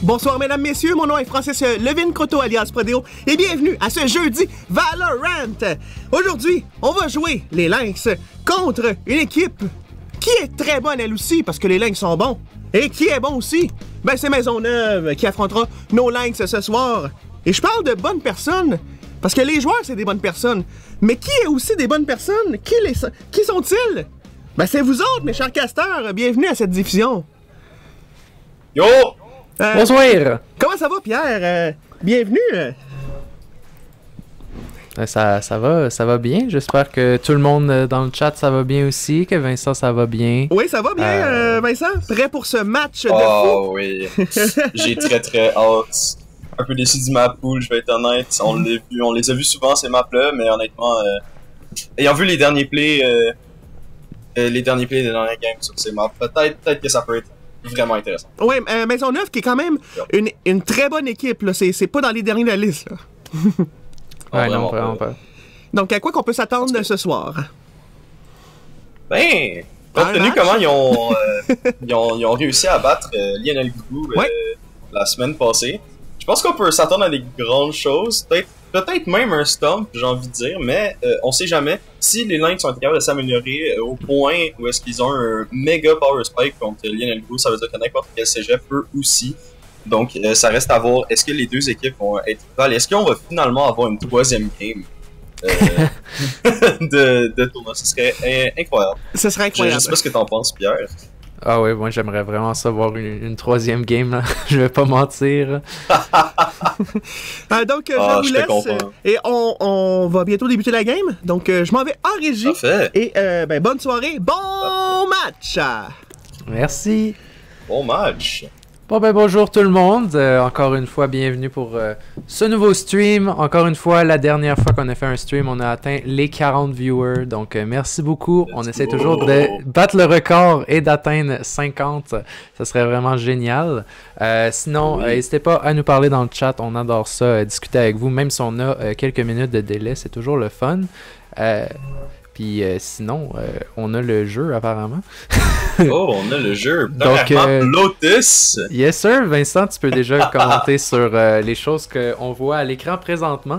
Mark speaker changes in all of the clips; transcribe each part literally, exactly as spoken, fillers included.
Speaker 1: Bonsoir mesdames, messieurs, mon nom est Francis Levin Croteau alias Prodeo et bienvenue à ce jeudi Valorant. Aujourd'hui, on va jouer les Lynx contre une équipe qui est très bonne elle aussi parce que les Lynx sont bons. Et qui est bon aussi? Ben c'est Maisonneuve qui affrontera nos Lynx ce soir. Et je parle de bonnes personnes parce que les joueurs c'est des bonnes personnes. Mais qui est aussi des bonnes personnes? Qui, les, qui sont-ils? Ben c'est vous autres mes chers casteurs, bienvenue à cette diffusion.
Speaker 2: Yo!
Speaker 1: Euh,
Speaker 3: Bonsoir!
Speaker 1: Comment ça va, Pierre? Euh, bienvenue!
Speaker 3: Ça, ça va, ça va bien. J'espère que tout le monde dans le chat, ça va bien aussi. Que Vincent, ça va bien.
Speaker 1: Oui, ça va bien, euh... Euh, Vincent? Prêt pour ce match de fou?
Speaker 2: Oh oui! J'ai très très hâte. Un peu déçu du map pool, je vais être honnête. On l'a vu, on les a vus souvent ces maps-là, mais honnêtement, euh, ayant vu les derniers plays, euh, euh, les derniers plays des dernières games sur ces maps, peut-être peut-être que ça peut être vraiment intéressant.
Speaker 1: Oui, euh, Maisonneuve qui est quand même une, une très bonne équipe, là. C'est, c'est pas dans les derniers de la liste, là.
Speaker 3: Ouais, non, vraiment pas.
Speaker 1: Donc, à quoi qu'on peut s'attendre de ce soir?
Speaker 2: Ben, compte tenu comment ils ont, euh, ils ont, ils ont réussi à battre euh, Lionel Grou euh,
Speaker 1: ouais.
Speaker 2: la semaine passée, je pense qu'on peut s'attendre à des grandes choses. Peut-être peut-être même un stomp, j'ai envie de dire, mais euh, on sait jamais si les Lynx sont capables de s'améliorer euh, au point où est-ce qu'ils ont un méga power spike contre Lionel Grou. Ça veut dire que n'importe quel cégep peut aussi. Donc, euh, ça reste à voir. Est-ce que les deux équipes vont être rivales? Est-ce qu'on va finalement avoir une troisième game euh, de, de tournoi? Ce serait euh, incroyable.
Speaker 1: Ce serait incroyable.
Speaker 2: Je, je sais pas ce que t'en penses, Pierre.
Speaker 3: Ah oui, moi j'aimerais vraiment savoir une, une troisième game, là. Je vais pas mentir.
Speaker 1: euh, donc, euh,
Speaker 2: ah,
Speaker 1: je vous
Speaker 2: je
Speaker 1: laisse. Euh, et on, on va bientôt débuter la game. Donc, euh, je m'en vais en régie.
Speaker 2: Parfait.
Speaker 1: Et euh, ben, bonne soirée, bon match!
Speaker 3: Merci.
Speaker 2: Bon match.
Speaker 3: Bon ben bonjour tout le monde, euh, encore une fois bienvenue pour euh, ce nouveau stream. Encore une fois, la dernière fois qu'on a fait un stream, on a atteint les quarante viewers, donc euh, merci beaucoup. On essaie toujours de battre le record et d'atteindre cinquante, ça serait vraiment génial. Euh, sinon, oui. euh, n'hésitez pas à nous parler dans le chat, on adore ça, euh, discuter avec vous, même si on a euh, quelques minutes de délai, c'est toujours le fun. Euh, Puis euh, sinon, euh, on a le jeu apparemment.
Speaker 2: Oh, on a le jeu.
Speaker 3: Donc, euh,
Speaker 2: Lotus.
Speaker 3: Yes sir, Vincent, tu peux déjà commenter sur euh, les choses qu'on voit à l'écran présentement.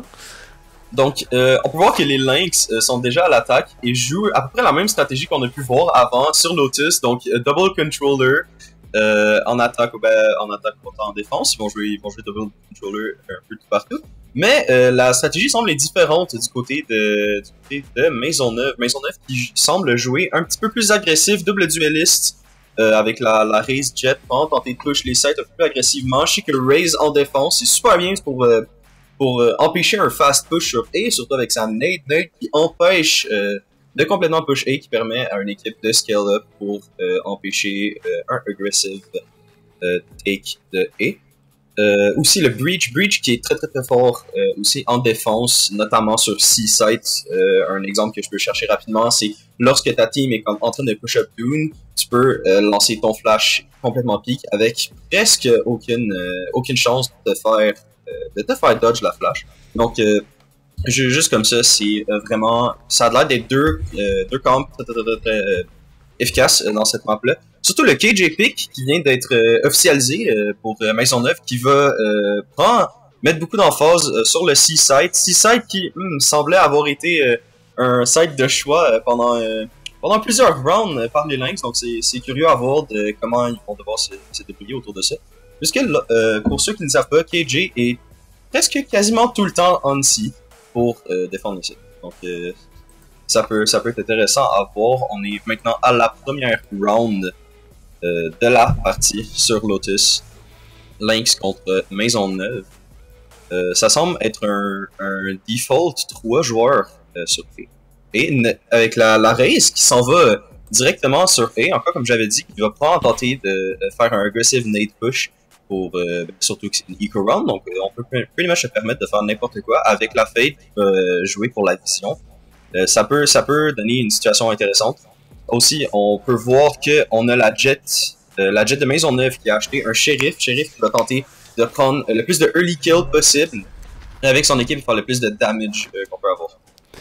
Speaker 2: Donc, euh, on peut voir que les Lynx euh, sont déjà à l'attaque et jouent à peu près la même stratégie qu'on a pu voir avant sur Lotus. Donc, euh, double controller euh, en attaque, ben, en attaque autant en défense. Ils vont jouer, ils vont jouer double controller un peu tout partout. Mais euh, la stratégie semble être différente du côté de, du côté de Maisonneuve. Maisonneuve qui semble jouer un petit peu plus agressif, double dueliste, euh, avec la, la Raze Jet, pour tenter de push les sites un peu plus agressivement. Je sais que le Raze en défense, c'est super bien pour, euh, pour euh, empêcher un fast push sur A, surtout avec sa nade, nade qui empêche euh, de complètement push A, qui permet à une équipe de scale up pour euh, empêcher euh, un aggressive euh, take de A. Euh, aussi le Breach, Breach qui est très très très fort euh, aussi en défense, notamment sur C-Site. Euh, un exemple que je peux chercher rapidement, c'est lorsque ta team est en, en train de push-up Dune, tu peux euh, lancer ton flash complètement pique avec presque aucune euh, aucune chance de te faire euh, de te faire dodge la flash. Donc euh, juste comme ça, c'est euh, vraiment, ça a l'air d'être deux euh, deux camps très, très, très, très euh, efficaces euh, dans cette map-là. Surtout le K J Pick qui vient d'être euh, officialisé euh, pour euh, Maisonneuve, qui va euh, prendre, mettre beaucoup d'emphase euh, sur le C-Site. C-Site qui hmm, semblait avoir été euh, un site de choix euh, pendant euh, pendant plusieurs rounds euh, par les Lynx, donc c'est, c'est curieux à voir de comment ils vont devoir se, se débrouiller autour de ça. Puisque euh, pour ceux qui ne savent pas, K J est presque quasiment tout le temps on C pour euh, défendre le site. Donc euh, ça peut ça peut être intéressant à voir. On est maintenant à la première round Euh, de la partie sur Lotus, Lynx contre Maisonneuve. Euh, ça semble être un, un default trois joueurs euh, sur A. Et ne, avec la, la Raze qui s'en va directement sur A, encore comme j'avais dit, qui va pas tenter de, de faire un aggressive nade push pour euh, surtout que c'est une eco round, donc euh, on peut pretty much se permettre de faire n'importe quoi avec la Fade qui va euh, jouer pour la vision. Euh, ça peut ça peut donner une situation intéressante. Aussi, on peut voir qu'on a la Jet, euh, la Jet de Maisonneuve qui a acheté un Sheriff. Sheriff qui va tenter de prendre le plus de early kill possible avec son équipe et faire le plus de damage euh, qu'on peut avoir.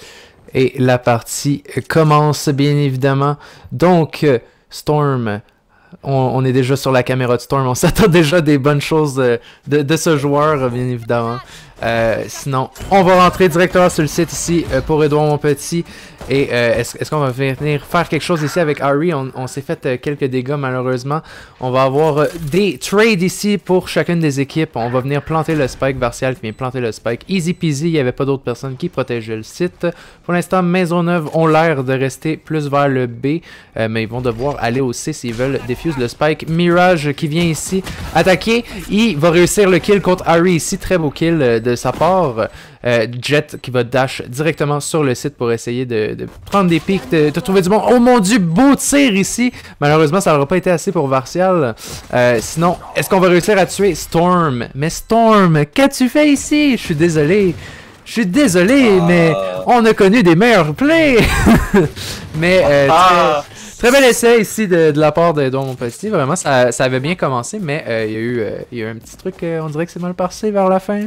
Speaker 3: Et la partie commence bien évidemment. Donc, Storm on, on est déjà sur la caméra de Storm. On s'attend déjà à des bonnes choses de, de, de ce joueur, bien évidemment. Euh, sinon, on va rentrer directement sur le site ici euh, pour Edouard Monpetit. Et euh, est-ce est-ce qu'on va venir faire quelque chose ici avec Ahri? On, on s'est fait euh, quelques dégâts malheureusement. On va avoir euh, des trades ici pour chacune des équipes. On va venir planter le spike. Varcial qui vient planter le spike. Easy peasy, il n'y avait pas d'autres personnes qui protégeaient le site. Pour l'instant, Maisonneuve ont l'air de rester plus vers le B. Euh, mais ils vont devoir aller au C s'ils veulent défuse le spike. Mirage qui vient ici attaquer. Il va réussir le kill contre Ahri ici. Très beau kill euh, de sa part. Euh, Jet qui va dash directement sur le site pour essayer de, de prendre des pics, de, de trouver du monde. Oh mon dieu, beau tir ici! Malheureusement, ça n'aura pas été assez pour Varcial. Euh, sinon, est-ce qu'on va réussir à tuer Storm? Mais Storm, qu'as-tu fait ici? Je suis désolé. Je suis désolé, ah. mais on a connu des meilleurs plays! mais euh,
Speaker 2: ah.
Speaker 3: très, très bel essai ici de, de la part de Edouard Monpetit. Vraiment, ça, ça avait bien commencé, mais euh, il y a eu, euh, il y a eu un petit truc, euh, on dirait que c'est mal passé vers la fin.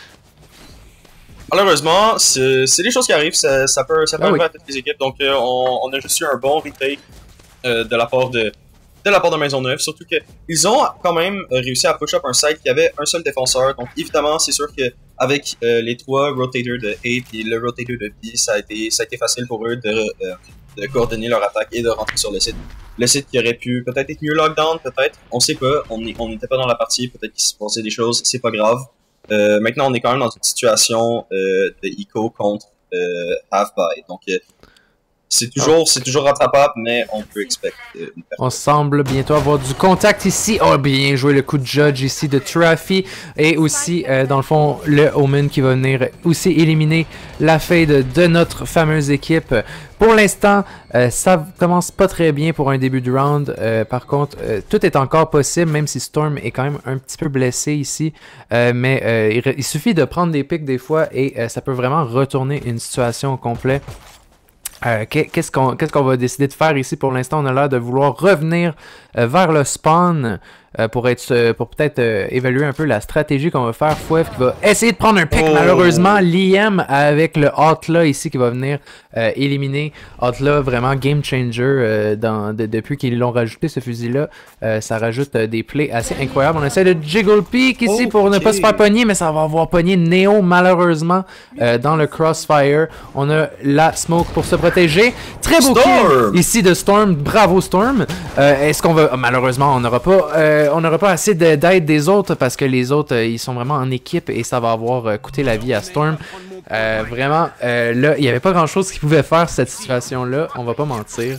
Speaker 2: Malheureusement, c'est des choses qui arrivent, ça, ça peut, ça peut ah arriver oui. à toutes les équipes, donc euh, on, on a juste eu un bon retake euh, de la part de, de la part de Maisonneuve, surtout que ils ont quand même réussi à push up un site qui avait un seul défenseur, donc évidemment c'est sûr que avec euh, les trois rotators de A et le rotator de B, ça a été, ça a été facile pour eux de, euh, de coordonner leur attaque et de rentrer sur le site. Le site qui aurait pu peut-être être mieux lockdown, peut-être, on sait pas, on n'était on pas dans la partie, peut-être qu'il se passait des choses, c'est pas grave. Euh, maintenant, on est quand même dans une situation euh, de eco contre euh, half-buy. Donc, euh, c'est toujours, c'est toujours rattrapable, mais on peut expect euh, une perte.
Speaker 3: On semble bientôt avoir du contact ici. Oh, bien joué le coup de judge ici de Traffy. Et aussi, euh, dans le fond, le Omen qui va venir aussi éliminer la fade de notre fameuse équipe. Pour l'instant, euh, ça commence pas très bien pour un début de round. Euh, par contre, euh, tout est encore possible, même si Storm est quand même un petit peu blessé ici. Euh, mais euh, il, il suffit de prendre des pics des fois et euh, ça peut vraiment retourner une situation au complet. Euh, Qu'est-ce qu'on qu'est-ce qu'on va décider de faire ici pour l'instant? On a l'air de vouloir revenir euh, vers le spawn euh, pour être euh, pour peut-être euh, évaluer un peu la stratégie qu'on va faire. Fouef qui va essayer de prendre un pick. Oh. Malheureusement, Liam avec le Outlaw ici qui va venir euh, éliminer. Outlaw, vraiment game changer euh, dans, de, depuis qu'ils l'ont rajouté ce fusil-là. Euh, ça rajoute euh, des plays assez incroyables. On essaie de jiggle peek ici okay. pour ne pas se faire pogner, mais ça va avoir pogné Neo malheureusement euh, dans le crossfire. On a la smoke pour se protéger. Très beau
Speaker 2: Storm.
Speaker 3: kill ici de Storm. Bravo Storm. Euh, Est-ce qu'on va... Oh, malheureusement, on n'aura pas, euh, on n'aura pas assez d'aide des autres parce que les autres, euh, ils sont vraiment en équipe et ça va avoir euh, coûté la vie à Storm. Euh, vraiment, euh, là, il n'y avait pas grand-chose qu'ils pouvaient faire cette situation-là. On va pas mentir.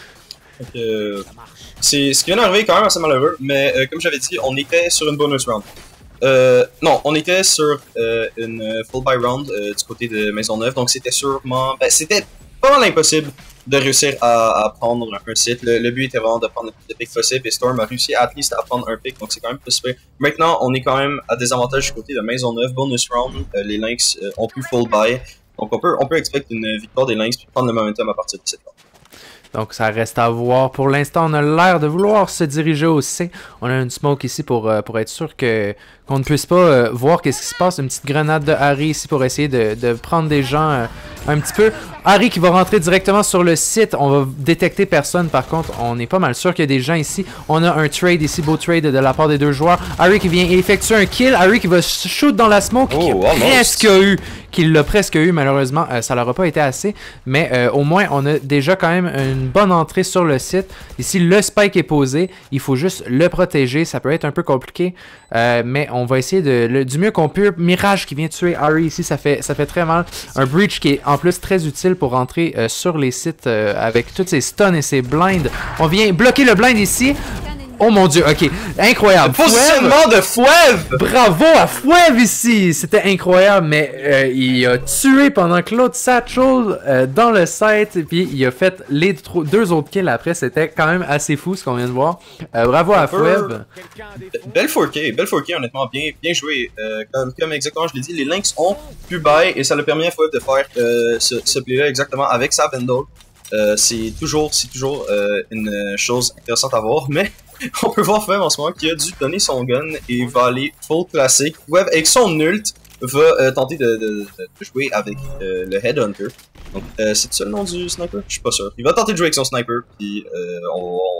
Speaker 2: Euh, c'est ce qui vient d'arriver quand même assez malheureux, mais euh, comme j'avais dit, on était sur une bonus round. Euh, non, on était sur euh, une full buy round euh, du côté de Maisonneuve, donc c'était sûrement... Ben, c'était pas mal impossible de réussir à, à prendre un site. Le, le but était vraiment de prendre le plus de pics possible et Storm a réussi à least à prendre un pick, donc c'est quand même possible. Maintenant, on est quand même à des avantages du côté de Maisonneuve. Bonus round, euh, les Lynx euh, ont pu full buy, donc on peut, on peut expecter une victoire des Lynx puis prendre le momentum à partir de cette round.
Speaker 3: Donc ça reste à voir. Pour l'instant, on a l'air de vouloir se diriger au C. On a une smoke ici pour, euh, pour être sûr que qu'on ne puisse pas euh, voir qu'est-ce qui se passe. Une petite grenade de Ahri ici pour essayer de, de prendre des gens euh, un petit peu. Ahri qui va rentrer directement sur le site. On va détecter personne. Par contre, on est pas mal sûr qu'il y a des gens ici. On a un trade ici, beau trade de la part des deux joueurs. Ahri qui vient effectuer un kill. Ahri qui va shoot dans la smoke. Oh, qui a presque eu. Qu'il l'a presque eu, malheureusement, euh, ça n'aura pas été assez, mais euh, au moins on a déjà quand même une bonne entrée sur le site. Ici, le spike est posé, il faut juste le protéger, ça peut être un peu compliqué, euh, mais on va essayer de, le, du mieux qu'on peut. Mirage qui vient tuer Ahri ici, ça fait, ça fait très mal. Un breach qui est en plus très utile pour rentrer euh, sur les sites euh, avec tous ses stuns et ses blinds. On vient bloquer le blind ici. Oh mon dieu, ok, incroyable.
Speaker 2: Le positionnement de Fouev!
Speaker 3: Bravo à Fouev ici! C'était incroyable, mais euh, il a tué pendant que l'autre Satchel euh, dans le site, et puis il a fait les deux autres kills après. C'était quand même assez fou ce qu'on vient de voir. Euh, bravo à Fouev.
Speaker 2: Belle four K, belle four K, honnêtement, bien, bien joué. Euh, comme, comme exactement je l'ai dit, les Lynx ont pu buy et ça l'a permis à Fouev de faire euh, ce, ce play-là exactement avec sa bundle. Euh, c'est toujours, c'est toujours euh, une chose intéressante à voir, mais on peut voir Fouev en ce moment qui a dû donner son gun et va aller full classique. Fouev avec son ult va euh, tenter de, de, de jouer avec euh, le Headhunter. Donc euh, c'est ça le nom du sniper? Je suis pas sûr. Il va tenter de jouer avec son sniper puis euh, on, on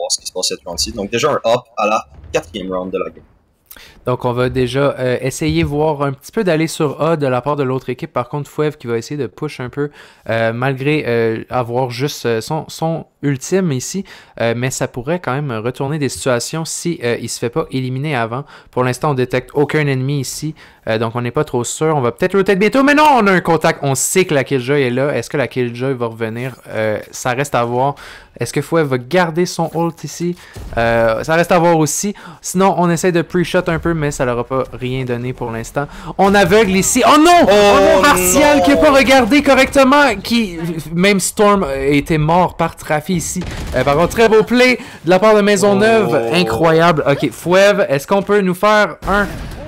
Speaker 2: voir ce qui se passe cette round-ci. Donc déjà un up à la quatrième round de la game.
Speaker 3: Donc, on va déjà euh, essayer voir un petit peu d'aller sur A de la part de l'autre équipe. Par contre, Fouev qui va essayer de push un peu, euh, malgré euh, avoir juste euh, son, son ultime ici. Euh, mais ça pourrait quand même retourner des situations si euh, il se fait pas éliminer avant. Pour l'instant, on détecte aucun ennemi ici. Euh, donc, on n'est pas trop sûr. On va peut-être rotate bientôt. Mais non, on a un contact. On sait que la Killjoy est là. Est-ce que la Killjoy va revenir? Euh, ça reste à voir. Est-ce que Fouev va garder son ult ici? Euh, ça reste à voir aussi. Sinon, on essaie de pre-shot un peu, mais ça leur a pas rien donné pour l'instant. On aveugle ici. Oh non! Oh, oh non, Martial qui n'a pas regardé correctement. Qui, même Storm était mort par Trafi ici. Euh, par contre, très beau play de la part de Maisonneuve. Oh. Incroyable. Ok, Fouev, est-ce qu'on peut nous faire un...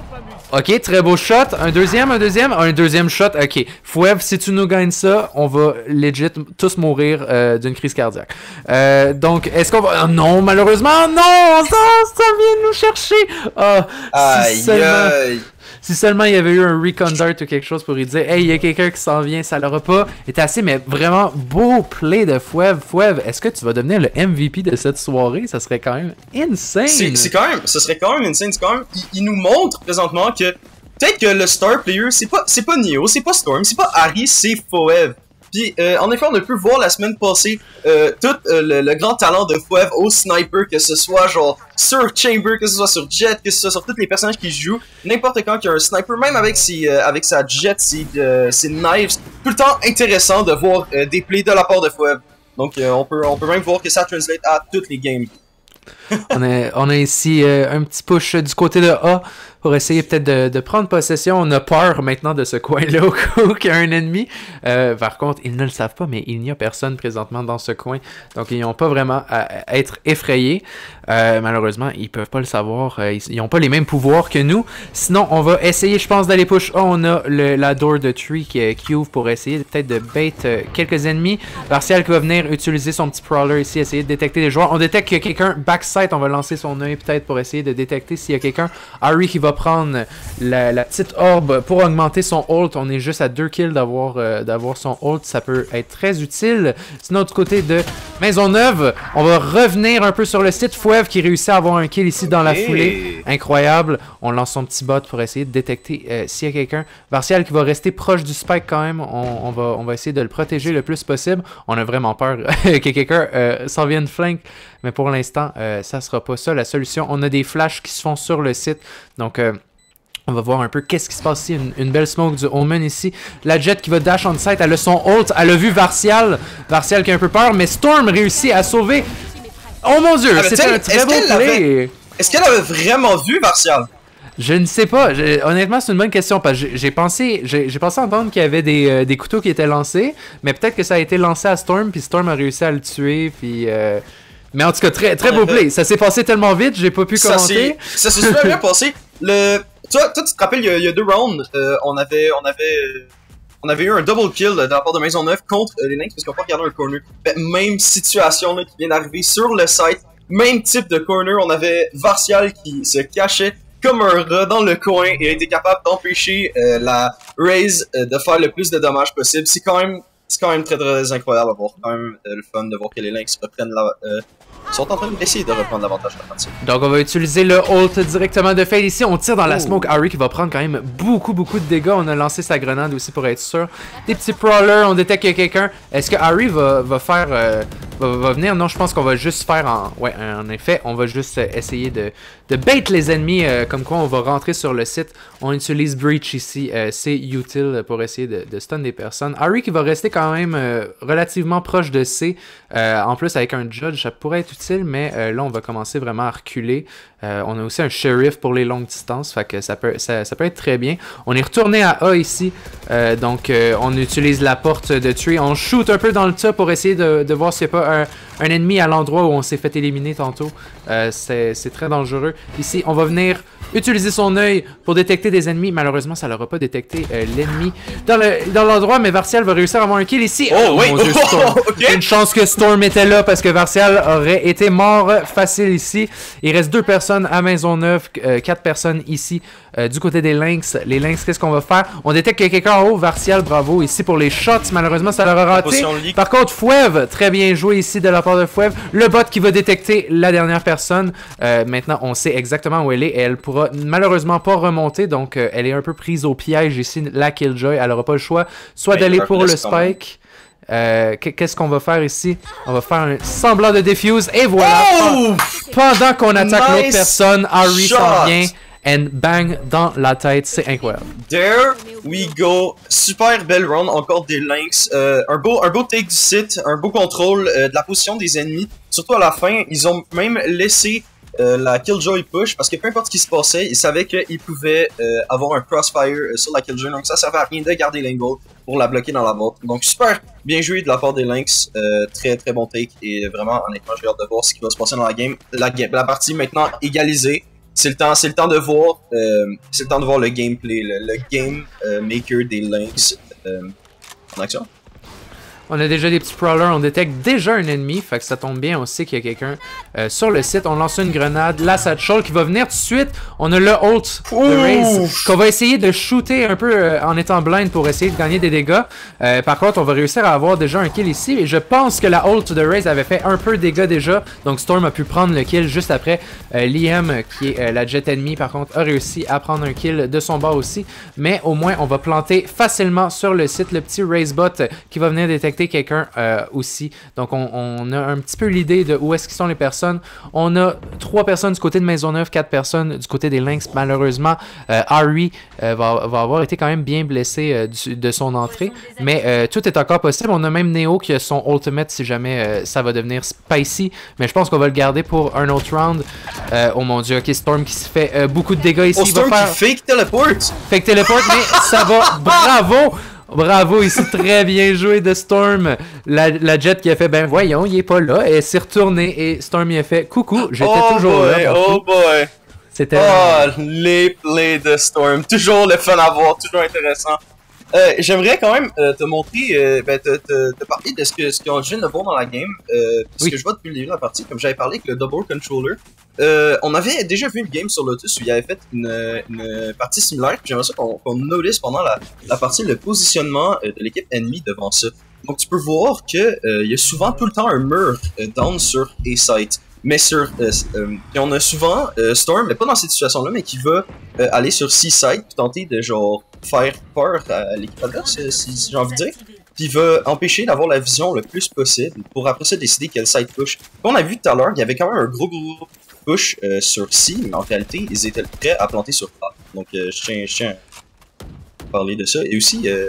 Speaker 3: Ok, très beau shot. Un deuxième, un deuxième, un deuxième shot. Ok, Fouev, si tu nous gagnes ça, on va legit tous mourir euh, d'une crise cardiaque. Euh, donc, est-ce qu'on va... Oh, non, malheureusement, non! Ça, ça vient nous chercher! Oh,
Speaker 2: aïe,
Speaker 3: si seulement...
Speaker 2: aïe.
Speaker 3: Si seulement il y avait eu un recon dart ou quelque chose pour lui dire « Hey, il y a quelqu'un qui s'en vient, ça l'aura pas été assez. » Mais vraiment, beau play de Fouev. Fouev, est-ce que tu vas devenir le M V P de cette soirée? Ça serait quand même insane.
Speaker 2: C'est quand même, ce serait quand même insane. C'est quand même, il, il nous montre présentement que peut-être que le star player, c'est pas, c'est pas Neo, c'est pas Storm, c'est pas Harry, c'est Fouev. Puis, euh, en effet, on a pu voir la semaine passée euh, tout euh, le, le grand talent de Fouev au sniper, que ce soit genre sur Chamber, que ce soit sur Jet, que ce soit sur tous les personnages qui jouent. N'importe quand qu'il y a un sniper, même avec ses, euh, avec sa Jet, ses, euh, ses knives, tout le temps intéressant de voir euh, des plays de la part de Fouev. Donc, euh, on peut, on peut même voir que ça translate à toutes les games.
Speaker 3: on, a, on a ici euh, un petit push du côté de A pour essayer peut-être de, de prendre possession. On a peur maintenant de ce coin-là au cas où il y a un ennemi. Euh, par contre, ils ne le savent pas, mais il n'y a personne présentement dans ce coin. Donc, ils n'ont pas vraiment à être effrayés. Euh, malheureusement, ils peuvent pas le savoir. Euh, ils n'ont pas les mêmes pouvoirs que nous. Sinon, on va essayer, je pense, d'aller push A. On a le, la door de tree qui, qui ouvre pour essayer peut-être de bait euh, quelques ennemis. Martial qui va venir utiliser son petit prowler ici, essayer de détecter les joueurs. On détecte qu'il y a quelqu'un backside. On va lancer son œil peut-être pour essayer de détecter s'il y a quelqu'un. Harry qui va prendre la, la petite orbe pour augmenter son ult. On est juste à deux kills d'avoir euh, d'avoir son ult. Ça peut être très utile. Sinon, du côté de Maisonneuve, on va revenir un peu sur le site. Fouev qui réussit à avoir un kill ici dans la hey. foulée. Incroyable. On lance son petit bot pour essayer de détecter euh, s'il y a quelqu'un. Martial qui va rester proche du spike quand même. On, on, va, on va essayer de le protéger le plus possible. On a vraiment peur que quelqu'un euh, s'en vienne flank. Mais pour l'instant, euh, ça sera pas ça la solution. On a des flashs qui se font sur le site. Donc... Euh, on va voir un peu qu'est-ce qui se passe ici. Une, une belle smoke du Omen ici. La Jet qui va dash on site. Elle a son ult. Elle a vu Vartial. Vartial qui a un peu peur. Mais Storm réussit à sauver. Oh mon dieu, c'est un très beau play.
Speaker 2: Est-ce qu'elle avait vraiment vu Vartial?
Speaker 3: Je ne sais pas. Je, honnêtement, c'est une bonne question. Parce que j'ai pensé, j'ai pensé entendre qu'il y avait des, euh, des couteaux qui étaient lancés. Mais peut-être que ça a été lancé à Storm. Puis Storm a réussi à le tuer. Puis... Euh... Mais en tout cas, très, très beau play. Ça s'est passé tellement vite, j'ai pas pu commenter.
Speaker 2: Ça s'est super bien passé. Le... Toi, toi, tu te rappelles, il y a, il y a deux rounds, euh, on avait, on avait, on avait eu un double kill de la part de Maisonneuve contre euh, les Lynx parce qu'on n'a pas regardé un corner. Ben, même situation là, qui vient d'arriver sur le site, même type de corner. On avait Vartial qui se cachait comme un rat dans le coin et a été capable d'empêcher euh, la Raze euh, de faire le plus de dommages possible. C'est quand même, c'est quand même très très incroyable à voir. Quand même euh, le fun de voir que les Lynx reprennent la. Euh, sont en train d'essayer de reprendre l'avantage de la partie.
Speaker 3: Donc on va utiliser le ult directement de Fade ici. On tire dans la smoke. Harry qui va prendre quand même beaucoup beaucoup de dégâts. On a lancé sa grenade aussi pour être sûr. Des petits prowlers. On détecte qu'il y a quelqu'un. Est-ce que Harry va, va faire... Euh, va, va venir? Non, je pense qu'on va juste faire en... Ouais, en effet, on va juste essayer de, de bait les ennemis. Euh, comme quoi on va rentrer sur le site. On utilise Breach ici. Euh, C'est utile pour essayer de, de stun des personnes. Harry qui va rester quand même euh, relativement proche de C. Euh, en plus avec un Judge, ça pourrait être utile, mais euh, là on va commencer vraiment à reculer. Euh, on a aussi un Sheriff pour les longues distances, fait que ça peut, ça, ça peut être très bien. On est retourné à A ici, euh, donc euh, on utilise la porte de Tree. On shoot un peu dans le tas pour essayer de, de voir s'il n'y a pas un, un ennemi à l'endroit où on s'est fait éliminer tantôt. Euh, c'est très dangereux. Ici, on va venir utiliser son œil pour détecter des ennemis. Malheureusement, ça n'aura pas détecté euh, l'ennemi dans le dans l'endroit, mais Vartial va réussir à avoir un kill ici.
Speaker 2: Oh, oh oui!
Speaker 3: Mon Dieu, Storm. Okay. Une chance que Storm était là parce que Vartial aurait été mort facile ici. Il reste deux personnes à Maisonneuve, euh, quatre personnes ici euh, du côté des Lynx. Les Lynx, qu'est-ce qu'on va faire? On détecte qu'il y a quelqu'un en haut. Vartial, bravo. Ici pour les shots, malheureusement, ça leur a raté. Par contre, Fouev, très bien joué joué ici de la part de Fouev. Le bot qui va détecter la dernière personne. Euh, maintenant, on sait exactement où elle est et elle pourra malheureusement pas remonter. Donc, euh, elle est un peu prise au piège ici, la Killjoy. Elle aura pas le choix, soit d'aller pour le spike. Euh, Qu'est-ce qu'on va faire ici? On va faire un semblant de defuse et voilà!
Speaker 2: Oh!
Speaker 3: Pendant qu'on attaque
Speaker 2: Nice
Speaker 3: l'autre personne, Harry
Speaker 2: shot.
Speaker 3: s'en vient and bang dans la tête, c'est incroyable.
Speaker 2: There we go! Super belle round, encore des Lynx. Euh, un, beau, un beau take du site, un beau contrôle euh, de la position des ennemis. Surtout à la fin, ils ont même laissé Euh, la Killjoy push, parce que peu importe ce qui se passait, ils savaient qu'ils pouvaient euh, avoir un crossfire euh, sur la Killjoy, donc ça servait à rien de garder l'angle pour la bloquer dans la botte. Donc super bien joué de la part des Lynx, euh, très très bon take, et vraiment honnêtement j'ai hâte de voir ce qui va se passer dans la game. La, la partie maintenant égalisée, c'est le temps, c'est le temps de voir, euh, c'est le temps de voir le gameplay, le, le game euh, maker des Lynx euh, en action.
Speaker 3: On a déjà des petits prowlers, on détecte déjà un ennemi, fait que ça tombe bien, on sait qu'il y a quelqu'un euh, sur le site. On lance une grenade, la Satchel qui va venir tout de suite. On a le ult de Raze qu'on va essayer de shooter un peu euh, en étant blind pour essayer de gagner des dégâts. Euh, par contre, on va réussir à avoir déjà un kill ici et je pense que la ult de Raze avait fait un peu de dégâts déjà. Donc Storm a pu prendre le kill juste après. Euh, Liam, qui est euh, la jet ennemie, par contre, a réussi à prendre un kill de son bord aussi. Mais au moins, on va planter facilement sur le site le petit Razebot euh, qui va venir détecter quelqu'un euh, aussi. Donc on, on a un petit peu l'idée de où est-ce qu'ils sont les personnes. On a trois personnes du côté de Maisonneuve, quatre personnes du côté des Lynx. Malheureusement, euh, Harry euh, va, va avoir été quand même bien blessé euh, du, de son entrée. Mais euh, tout est encore possible. On a même Neo qui a son ultimate si jamais euh, ça va devenir spicy. Mais je pense qu'on va le garder pour un autre round. Euh, oh mon dieu, ok, Storm qui se fait euh, beaucoup de dégâts ici.
Speaker 2: Oh, Storm
Speaker 3: va faire...
Speaker 2: qui fake teleport!
Speaker 3: Fake teleport, mais ça va. Bravo! Bravo, ici, très bien joué de Storm. La, la Jet qui a fait, ben voyons, il est pas là. Elle s'est retournée et Storm il a fait, coucou, j'étais
Speaker 2: oh
Speaker 3: toujours
Speaker 2: boy,
Speaker 3: là.
Speaker 2: Oh boy!
Speaker 3: C'était...
Speaker 2: Oh, les plays de Storm. Toujours le fun à voir, toujours intéressant. Euh, J'aimerais quand même euh, te montrer, euh, ben, te, te, te parler de ce que ce qu'on vient de voir dans la game. Euh, ce
Speaker 3: oui.
Speaker 2: que je vois depuis le début de la partie, comme j'avais parlé avec le Double Controller. Euh, on avait déjà vu une game sur Lotus où il avait fait une, une partie similaire. J'aimerais ça qu'on qu'on notice pendant la, la partie le positionnement de l'équipe ennemie devant ça. Donc tu peux voir que euh, il y a souvent tout le temps un mur euh, down sur A-site. Mais sur, euh, euh, et on a souvent euh, Storm, mais pas dans cette situation-là, mais qui va euh, aller sur C-site puis tenter de genre faire peur à l'équipe adverse, si, si j'ai envie de dire. Puis il va empêcher d'avoir la vision le plus possible pour après ça décider quel site push. Comme on a vu tout à l'heure, il y avait quand même un gros gros push euh, sur C, mais en réalité, ils étaient prêts à planter sur A. Donc euh, je tiens, je tiens à parler de ça. Et aussi, euh,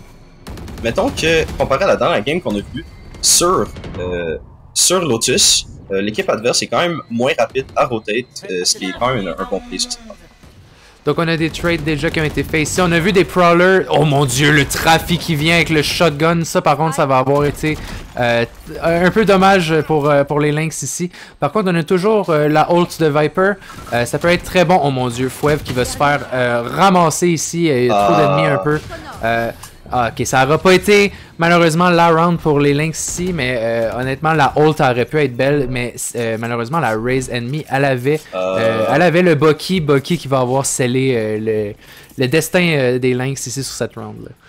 Speaker 2: mettons que comparé à la dernière game qu'on a vue sur euh, sur Lotus, euh, l'équipe adverse est quand même moins rapide à rotate, euh, ce qui est quand même un, un bon play sur cette part.
Speaker 3: Donc on a des trades déjà qui ont été faits ici. On a vu des prowlers. Oh mon dieu, le trafic qui vient avec le shotgun. Ça par contre, ça va avoir été euh, un peu dommage pour, euh, pour les Lynx ici. Par contre, on a toujours euh, la ult de Viper. Euh, ça peut être très bon. Oh mon dieu, Fouev qui va se faire euh, ramasser ici. Il y a trop d'ennemis un peu. Euh, Ah, ok, ça n'aura pas été malheureusement la round pour les Lynx ici, mais euh, honnêtement la ult aurait pu être belle, mais euh, malheureusement la Raze ennemie, elle avait, euh... Euh, elle avait le Bucky, Bucky qui va avoir scellé euh, le, le destin euh, des Lynx ici sur cette round là.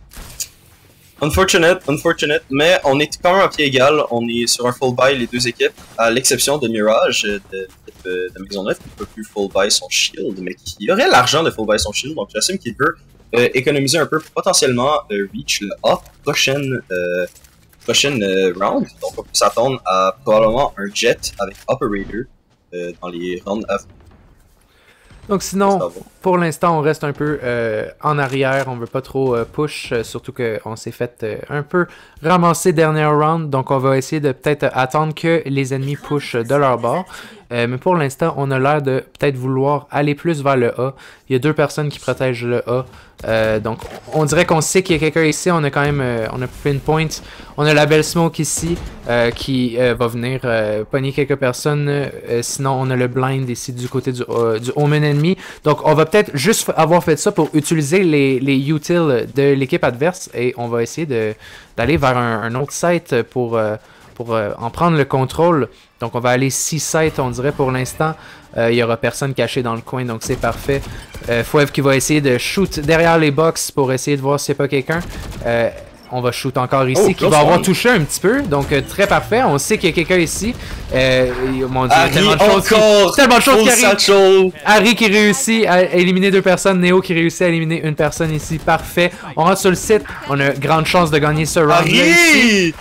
Speaker 2: Unfortunate, unfortunate, mais on est quand même à pied égal, on est sur un full buy les deux équipes, à l'exception de Mirage de, de, de, de Maisonneuve qui ne peut plus full buy son shield, mais qui aurait l'argent de full buy son shield, donc j'assume qu'il peut Euh, économiser un peu pour potentiellement euh, reach le A prochaine, euh, prochaine euh, round. Donc on peut s'attendre à probablement un jet avec Operator euh, dans les rounds à venir.
Speaker 3: Donc sinon, pour l'instant, on reste un peu euh, en arrière. On veut pas trop euh, push, euh, surtout qu'on s'est fait euh, un peu ramasser dernière round. Donc on va essayer de peut-être attendre que les ennemis pushent de leur bord. Euh, mais pour l'instant, on a l'air de peut-être vouloir aller plus vers le A. Il y a deux personnes qui protègent le A. Euh, donc, on dirait qu'on sait qu'il y a quelqu'un ici. On a quand même, euh, on a pinpoint. On a la belle smoke ici euh, qui euh, va venir euh, pogner quelques personnes. Euh, sinon, on a le blind ici du côté du, euh, du omen ennemi. Donc, on va peut-être juste avoir fait ça pour utiliser les, les utils de l'équipe adverse. Et on va essayer de d'aller vers un, un autre site pour... Euh, pour euh, en prendre le contrôle. Donc on va aller six sites on dirait pour l'instant. Euh, il n'y aura personne caché dans le coin, donc c'est parfait. Euh, Fouev qui va essayer de shoot derrière les box pour essayer de voir s'il n'y a pas quelqu'un. Euh, on va shoot encore ici,
Speaker 2: Oh,
Speaker 3: qui va avoir touché un petit peu. Donc, euh, très parfait. On sait qu'il y a quelqu'un ici. Euh, mon Dieu,
Speaker 2: Harry,
Speaker 3: tellement de choses qui,
Speaker 2: encore!
Speaker 3: tellement de choses
Speaker 2: Full
Speaker 3: qui arrivent.
Speaker 2: satchel!
Speaker 3: Harry qui réussit à éliminer deux personnes. Néo qui réussit à éliminer une personne ici. Parfait. On rentre sur le site. On a grande chance de gagner ce round ici.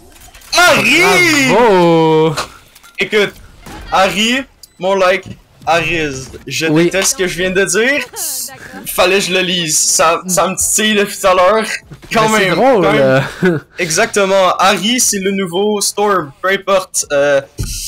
Speaker 2: Harry! Harry!
Speaker 3: Bravo!
Speaker 2: Écoute, Harry, more like Ariz. Je
Speaker 3: Oui.
Speaker 2: déteste ce que je viens de dire. Fallait que je le lise. Ça, ça me titille depuis tout à l'heure. Quand
Speaker 3: Mais
Speaker 2: même.
Speaker 3: C'est drôle.
Speaker 2: quand même.
Speaker 3: euh.
Speaker 2: Exactement. Harry, c'est le nouveau Storm. Peu importe. Euh...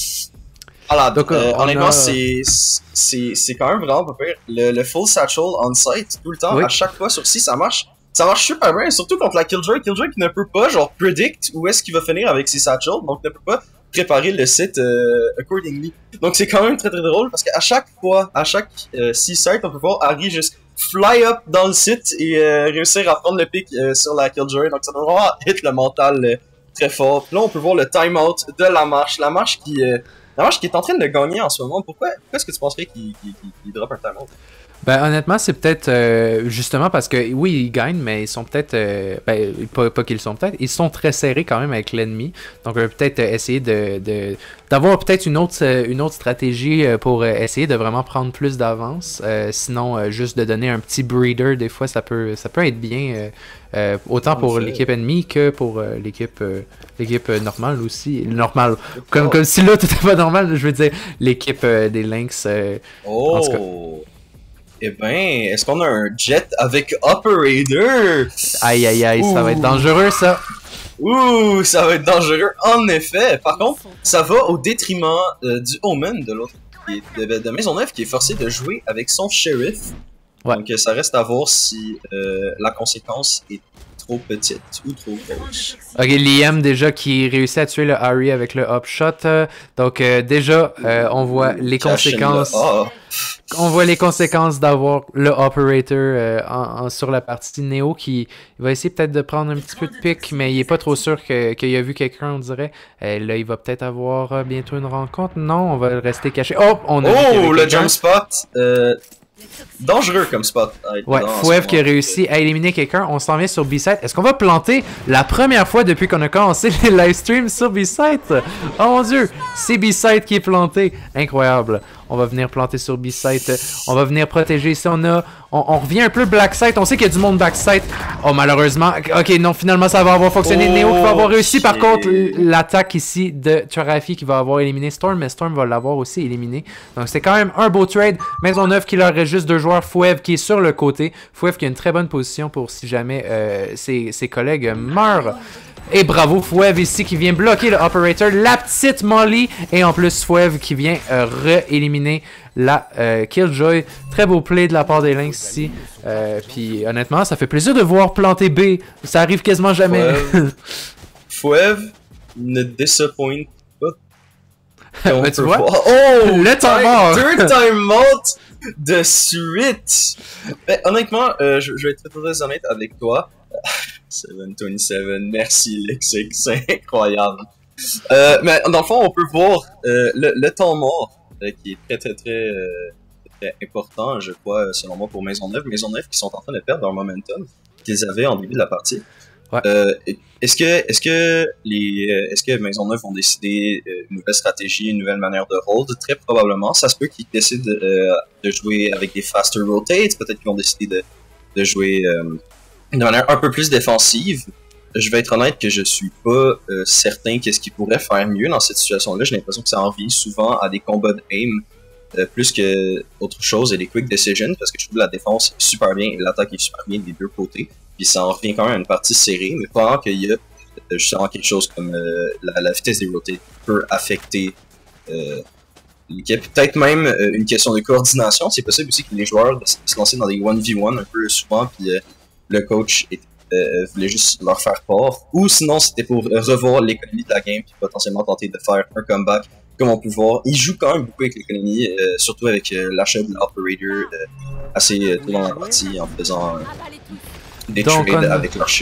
Speaker 2: Voilà,
Speaker 3: Donc,
Speaker 2: euh,
Speaker 3: on
Speaker 2: honnêtement,
Speaker 3: a-
Speaker 2: c'est c'est c'est quand même vraiment pas pire. Le, le full satchel on site tout le temps,
Speaker 3: Oui.
Speaker 2: à chaque fois sur six, ça marche. Ça marche super bien, surtout contre la Killjoy. Killjoy qui ne peut pas, genre, predict où est-ce qu'il va finir avec ses satchels, donc ne peut pas préparer le site euh, accordingly. Donc c'est quand même très très drôle parce qu'à chaque fois, à chaque euh, six sites, on peut voir Harry juste fly up dans le site et euh, réussir à prendre le pick euh, sur la Killjoy. Donc ça doit vraiment hit le mental euh, très fort. Puis là, on peut voir le timeout de la marche. La marche qui... Euh, La marche qui est en train de gagner en ce moment, pourquoi, pourquoi est-ce que tu penserais qu'il qu'il, qu'il, qu'il drop un timeout?
Speaker 3: Ben honnêtement, c'est peut-être euh, justement parce que oui, ils gagnent, mais ils sont peut-être euh, ben pas, pas qu'ils sont peut-être, ils sont très serrés quand même avec l'ennemi. Donc on va peut-être euh, essayer de, de d'avoir peut-être une autre euh, une autre stratégie euh, pour euh, essayer de vraiment prendre plus d'avance. Euh, sinon, euh, juste de donner un petit breeder, des fois ça peut ça peut être bien euh, euh, autant pour
Speaker 2: fait.
Speaker 3: l'équipe ennemie que pour euh, l'équipe euh, l'équipe euh, normale aussi. Normale. Comme comme si là tout est pas normal, je veux dire l'équipe euh, des Lynx. Euh, en tout cas.
Speaker 2: Oh! Eh ben, est-ce qu'on a un jet avec Operator?
Speaker 3: Aïe aïe aïe, ça va être
Speaker 2: Ouh.
Speaker 3: dangereux ça.
Speaker 2: Ouh, ça va être dangereux, en effet. Par contre, ça va au détriment euh, du Omen de l'autre, qui est de, de Maisonneuve, qui est forcé de jouer avec son shérif.
Speaker 3: Ouais.
Speaker 2: Donc, euh, ça reste à voir si euh, la conséquence est trop petite ou trop grosse.
Speaker 3: Ok, Liam déjà qui réussit à tuer le Harry avec le upshot. Euh, donc euh, déjà, euh, on voit les
Speaker 2: Cash in
Speaker 3: conséquences.
Speaker 2: the- Ah.
Speaker 3: On voit les conséquences d'avoir le operator euh, en, en- sur la partie Néo qui il va essayer peut-être de prendre un petit peu de pic, mais il est pas trop sûr que- qu'il a vu quelqu'un, on dirait. Euh, là, il va peut-être avoir euh, bientôt une rencontre. Non, on va rester caché. Oh, on a vu qu'il y avait
Speaker 2: Oh, le
Speaker 3: quelqu'un.
Speaker 2: jump spot! Euh, dangereux comme spot. à être
Speaker 3: Ouais,
Speaker 2: dans en
Speaker 3: Fouev
Speaker 2: ce
Speaker 3: qui a
Speaker 2: moment.
Speaker 3: réussi à éliminer quelqu'un. On s'en vient sur B-Site. Est-ce qu'on va planter la première fois depuis qu'on a commencé les live streams sur B-Site? Oh mon dieu, c'est B-Site qui est planté. Incroyable. On va venir planter sur B-Site. On va venir protéger ici. On a, on, on revient un peu Black-Site. On sait qu'il y a du monde Back-Site. Oh, malheureusement. Ok, non, finalement, ça va avoir fonctionné.
Speaker 2: Oh,
Speaker 3: Néo qui va avoir réussi. Par
Speaker 2: shit.
Speaker 3: contre, l'attaque ici de Turafi qui va avoir éliminé Storm, mais Storm va l'avoir aussi éliminé. Donc c'est quand même un beau trade. Maisonneuve qui leur reste juste deux joueurs. Fouev qui est sur le côté. Fouev qui a une très bonne position pour si jamais euh, ses, ses collègues meurent. Et bravo Fouev ici qui vient bloquer le operator. La petite Molly. Et en plus Fouev qui vient euh, re-éliminer la euh, Killjoy. Très beau play de la part des Lynx ici. Euh, Puis honnêtement, ça fait plaisir de voir planter B. Ça arrive quasiment jamais.
Speaker 2: Fouev, Fouev ne disappoint pas. On
Speaker 3: Ben, tu
Speaker 2: peut
Speaker 3: vois,
Speaker 2: voir- Oh!
Speaker 3: le temps mort.
Speaker 2: Third time out de suite! Ben, honnêtement, euh, je, je vais être très, très honnête avec toi. sept vingt-sept, merci Lexix, c'est incroyable. Euh, mais dans le fond, on peut voir euh, le, le temps mort euh, qui est très très très, euh, très important, je crois, selon moi, pour Maisonneuve. Maisonneuve qui sont en train de perdre leur momentum qu'ils avaient en début de la partie.
Speaker 3: Ouais.
Speaker 2: Euh, est-ce que est-ce que les euh, est-ce que Maisonneuve vont décider euh, une nouvelle stratégie, une nouvelle manière de hold? Très probablement. Ça se peut qu'ils décident euh, de jouer avec des faster rotates. Peut-être qu'ils vont décider de, de jouer euh, de manière un peu plus défensive. Je vais être honnête que je suis pas euh, certain qu'est-ce qu'ils pourraient faire mieux dans cette situation-là. J'ai l'impression que ça en vient souvent à des combats de aim euh, plus que autre chose et des quick decisions parce que je trouve la défense est super bien et l'attaque est super bien des deux côtés. Puis ça en revient quand même à une partie serrée, mais pendant qu'il y a euh, justement quelque chose comme euh, la, la vitesse des rotates qui peut affecter euh, l'équipe. Peut-être même euh, une question de coordination. C'est possible aussi que les joueurs se se lancent dans des one v one un peu souvent, puis euh, le coach est, euh, voulait juste leur faire part. Ou sinon, c'était pour euh, revoir l'économie de la game, puis potentiellement tenter de faire un comeback. Comme on peut voir, ils jouent quand même beaucoup avec l'économie, euh, surtout avec euh, l'achat de l'operator euh, assez euh, tôt dans la partie en faisant euh, des
Speaker 3: Donc,
Speaker 2: trades
Speaker 3: on a-
Speaker 2: avec leur shield.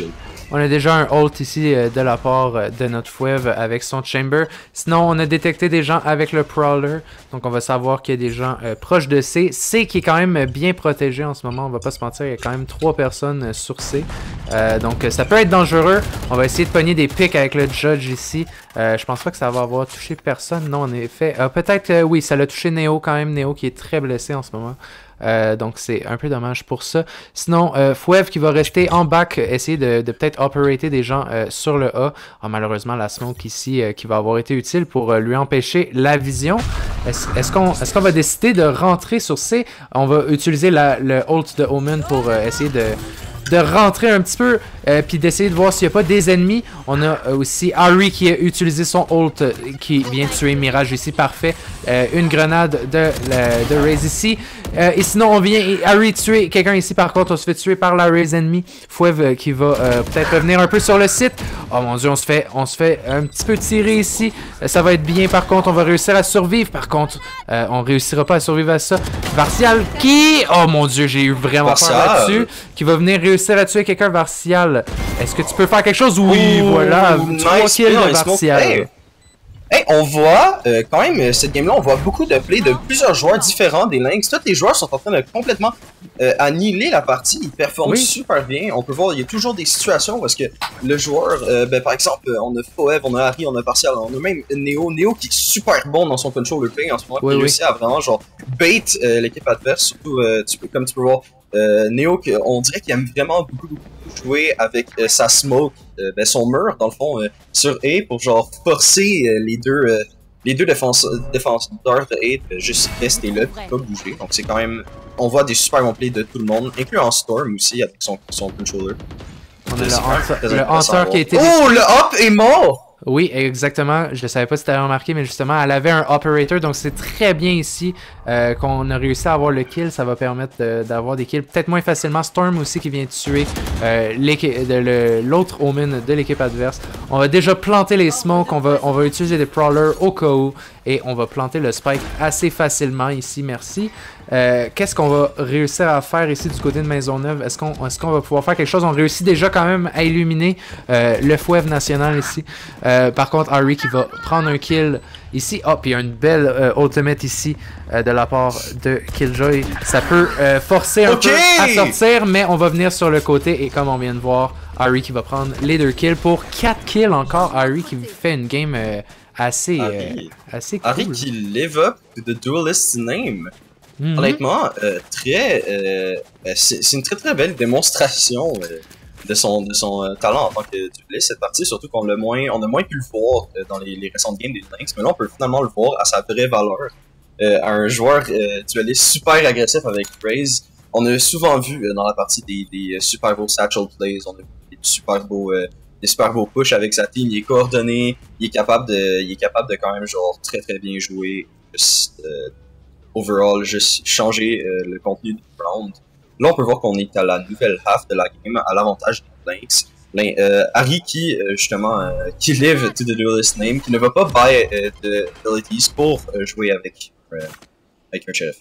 Speaker 3: On a déjà un ult ici euh, de la part euh, de notre Fouev avec son Chamber. Sinon, on a détecté des gens avec le Prowler. Donc, on va savoir qu'il y a des gens euh, proches de C. C qui est quand même bien protégé en ce moment. On va pas se mentir, il y a quand même trois personnes euh, sur C. Euh, donc, ça peut être dangereux. On va essayer de pogner des pics avec le Judge ici. Euh, je pense pas que ça va avoir touché personne. Non, en effet. Euh, Peut-être, euh, oui, ça l'a touché Neo quand même. Neo qui est très blessé en ce moment. Euh, donc c'est un peu dommage pour ça. Sinon, euh, Fouev qui va rester en back, essayer de, de peut-être operater des gens euh, sur le A. Ah, malheureusement, la smoke ici euh, qui va avoir été utile pour euh, lui empêcher la vision. Est-ce est-ce qu'on est-ce qu'on va décider de rentrer sur C? On va utiliser la, le ult de Omen pour euh, essayer de... de rentrer un petit peu, euh, puis d'essayer de voir s'il n'y a pas des ennemis. On a euh, aussi Harry qui a utilisé son ult, euh, qui vient de tuer Mirage ici, parfait. Euh, une grenade de, la, de Raze ici. Euh, et sinon, on vient, et Harry tuer quelqu'un ici, par contre, on se fait tuer par la Raze ennemie. Fouev euh, qui va euh, peut-être revenir un peu sur le site. Oh mon dieu, on se fait, on se fait un petit peu tirer ici. Euh, ça va être bien, par contre, on va réussir à survivre. Par contre, euh, on réussira pas à survivre à ça. Vartial qui... Oh mon dieu, j'ai eu vraiment peur là-dessus. Qui va venir réussir à tuer quelqu'un, Vartial. Est-ce que tu peux faire quelque chose? Oui,
Speaker 2: Ouh,
Speaker 3: voilà. Trois
Speaker 2: nice
Speaker 3: kills
Speaker 2: play,
Speaker 3: de Vartial.
Speaker 2: Hey. Hey, on voit, euh, quand même, cette game-là, on voit beaucoup de plays de plusieurs joueurs différents des Lynx. Tous les joueurs sont en train de complètement euh, annihiler la partie. Ils performent
Speaker 3: Oui.
Speaker 2: super bien. On peut voir, il y a toujours des situations parce que le joueur, euh, ben, par exemple, on a Fouev, on a Harry, on a Partial, on a même Neo. Neo qui est super bon dans son control play en ce moment.
Speaker 3: Oui,
Speaker 2: qui
Speaker 3: oui.
Speaker 2: réussit à vraiment, genre, bait euh, l'équipe adverse. Surtout, euh, tu peux, comme tu peux voir, euh, Neo, que- on dirait qu'il aime vraiment beaucoup, beaucoup jouer avec euh, sa smoke, euh, ben, son mur, dans le fond, euh, sur A pour genre forcer euh, les deux euh, les deux défenseurs défenseurs de A de juste rester là, puis pas bouger. Donc c'est quand même, on voit des super bons plays de tout le monde, incluant Storm aussi avec son son controller.
Speaker 3: On a le
Speaker 2: C'est
Speaker 3: Hunter,
Speaker 2: très
Speaker 3: le
Speaker 2: intéressant
Speaker 3: Hunter
Speaker 2: à
Speaker 3: qui a été...
Speaker 2: voir. Oh, le hop est mort!
Speaker 3: Oui, exactement. Je ne savais pas si tu avais remarqué, mais justement, elle avait un operator, donc c'est très bien ici euh, qu'on a réussi à avoir le kill. Ça va permettre de- d'avoir des kills peut-être moins facilement. Storm aussi qui vient tuer euh, l'équipe- de le- l'autre Omen de l'équipe adverse. On va déjà planter les smokes, on va, on va utiliser des prowlers au cas où, et on va planter le spike assez facilement ici, merci. Euh, Qu'est-ce qu'on va réussir à faire ici du côté de Maisonneuve? Est-ce qu'on est-ce qu'on va pouvoir faire quelque chose? On réussit déjà quand même à illuminer euh, le Fouev national ici. Euh, par contre, Harry qui va prendre un kill ici. Oh, puis il y a une belle euh, ultimate ici euh, de la part de Killjoy. Ça peut euh, forcer un
Speaker 2: Ok!
Speaker 3: peu à sortir, mais on va venir sur le côté. Et comme on vient de voir, Harry qui va prendre les deux kills pour quatre kills encore. Harry qui fait une game euh, assez, euh,
Speaker 2: Harry,
Speaker 3: assez cool.
Speaker 2: Harry qui live up to the duelist's name.
Speaker 3: Mhm.
Speaker 2: Honnêtement, euh, très, euh, euh, c'est c'est une très très belle démonstration euh, de son de son euh, talent en tant que dueliste cette partie, surtout qu'on l'a moins, on a moins pu le voir euh, dans les, les récentes games des Lynx, mais là on peut finalement le voir à sa vraie valeur. Euh, un joueur euh, dueliste super agressif avec Raze. On a souvent vu euh, dans la partie des, des euh, super beaux satchel plays, on a vu des super beaux euh, des super beaux push avec sa team, il est coordonné, il est capable de il est capable de quand même genre très très bien jouer. Juste, euh, overall, juste changer euh, le contenu du round. Là, on peut voir qu'on est à la nouvelle half de la game, à l'avantage des Lynx. Lin- euh, Harry qui, euh, justement, euh, qui live to the duelist name, qui ne va pas buy euh, de abilities pour euh, jouer avec, euh, avec un sheriff.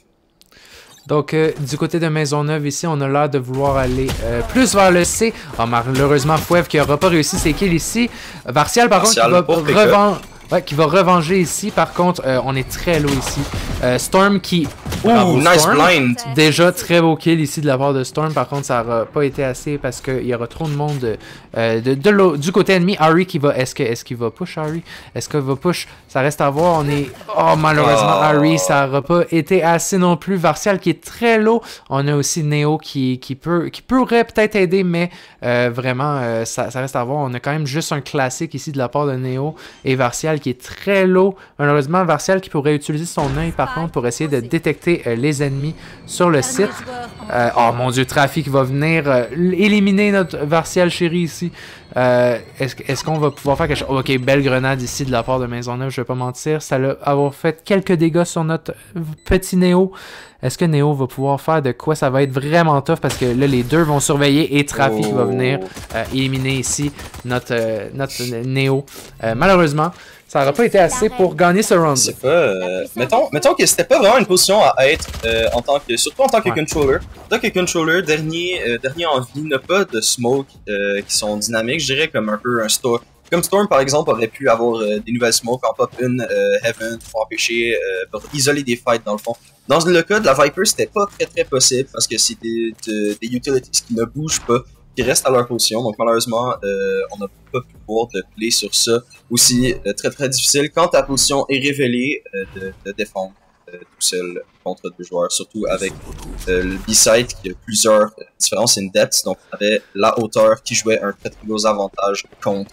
Speaker 3: Donc, euh, du côté de Maisonneuve, ici, on a l'air de vouloir aller euh, plus vers le C. Ah, malheureusement, Fouev qui n'aura pas réussi ses kills ici. Vartial, par
Speaker 2: Vartial
Speaker 3: contre,
Speaker 2: pour
Speaker 3: qui va, revan- ouais, qui va revenger ici. Par contre, euh, on est très low ici. Euh, Storm qui... Bravo,
Speaker 2: Ouh, nice
Speaker 3: Storm.
Speaker 2: blind!
Speaker 3: Déjà, très beau kill ici de la part de Storm. Par contre, ça n'aura pas été assez parce qu'il y aura trop de monde euh, de, de l'au- du côté ennemi. Harry qui va... Est-ce que, est-ce qu'il va push, Harry? Est-ce qu'il va push? Ça reste à voir. On est... Oh, malheureusement,
Speaker 2: Oh.
Speaker 3: Harry, ça n'aura pas été assez non plus. Vartial qui est très low. On a aussi Neo qui, qui, peut, qui pourrait peut-être aider, mais euh, vraiment, euh, ça, ça reste à voir. On a quand même juste un classique ici de la part de Neo et Vartial qui est très low. Malheureusement, Vartial qui pourrait utiliser son œil, par contre, pour essayer de détecter euh, les ennemis sur le site. Euh, oh mon dieu, Trafic va venir euh, éliminer notre Vartial chéri ici. Euh, Est-ce est qu'on va pouvoir faire quelque chose? Ok, belle grenade ici de la part de Maisonneuve, je vais pas mentir. Ça va avoir fait quelques dégâts sur notre petit Néo. Est-ce que Néo va pouvoir faire de quoi? Ça va être vraiment tough parce que là, les deux vont surveiller et Trafic
Speaker 2: Oh.
Speaker 3: va venir euh, éliminer ici notre, euh, notre Néo. Euh, malheureusement, ça n'aurait pas été assez pour gagner ce round.
Speaker 2: C'est pas. Euh, mettons, mettons que c'était pas vraiment une position à être euh, en tant que. Surtout en tant que
Speaker 3: Ouais.
Speaker 2: controller. En tant que controller, dernier, euh, dernier en vie, n'a pas de smoke euh, qui sont dynamiques, je dirais comme un peu un Storm. Comme Storm par exemple aurait pu avoir euh, des nouvelles smokes en pop une euh, Heaven pour empêcher, euh, pour isoler des fights dans le fond. Dans le cas de la Viper, c'était pas très très possible parce que c'est des, de- des utilities qui ne bougent pas, qui restent à leur position. Donc malheureusement, euh, on n'a pas pu pouvoir de play sur ça. Aussi euh, très très difficile quand ta position est révélée euh, de, de défendre euh, tout seul contre deux joueurs, surtout avec euh, le B-side qui a plusieurs euh, différences in depth. Donc on avait la hauteur qui jouait un très très gros avantage contre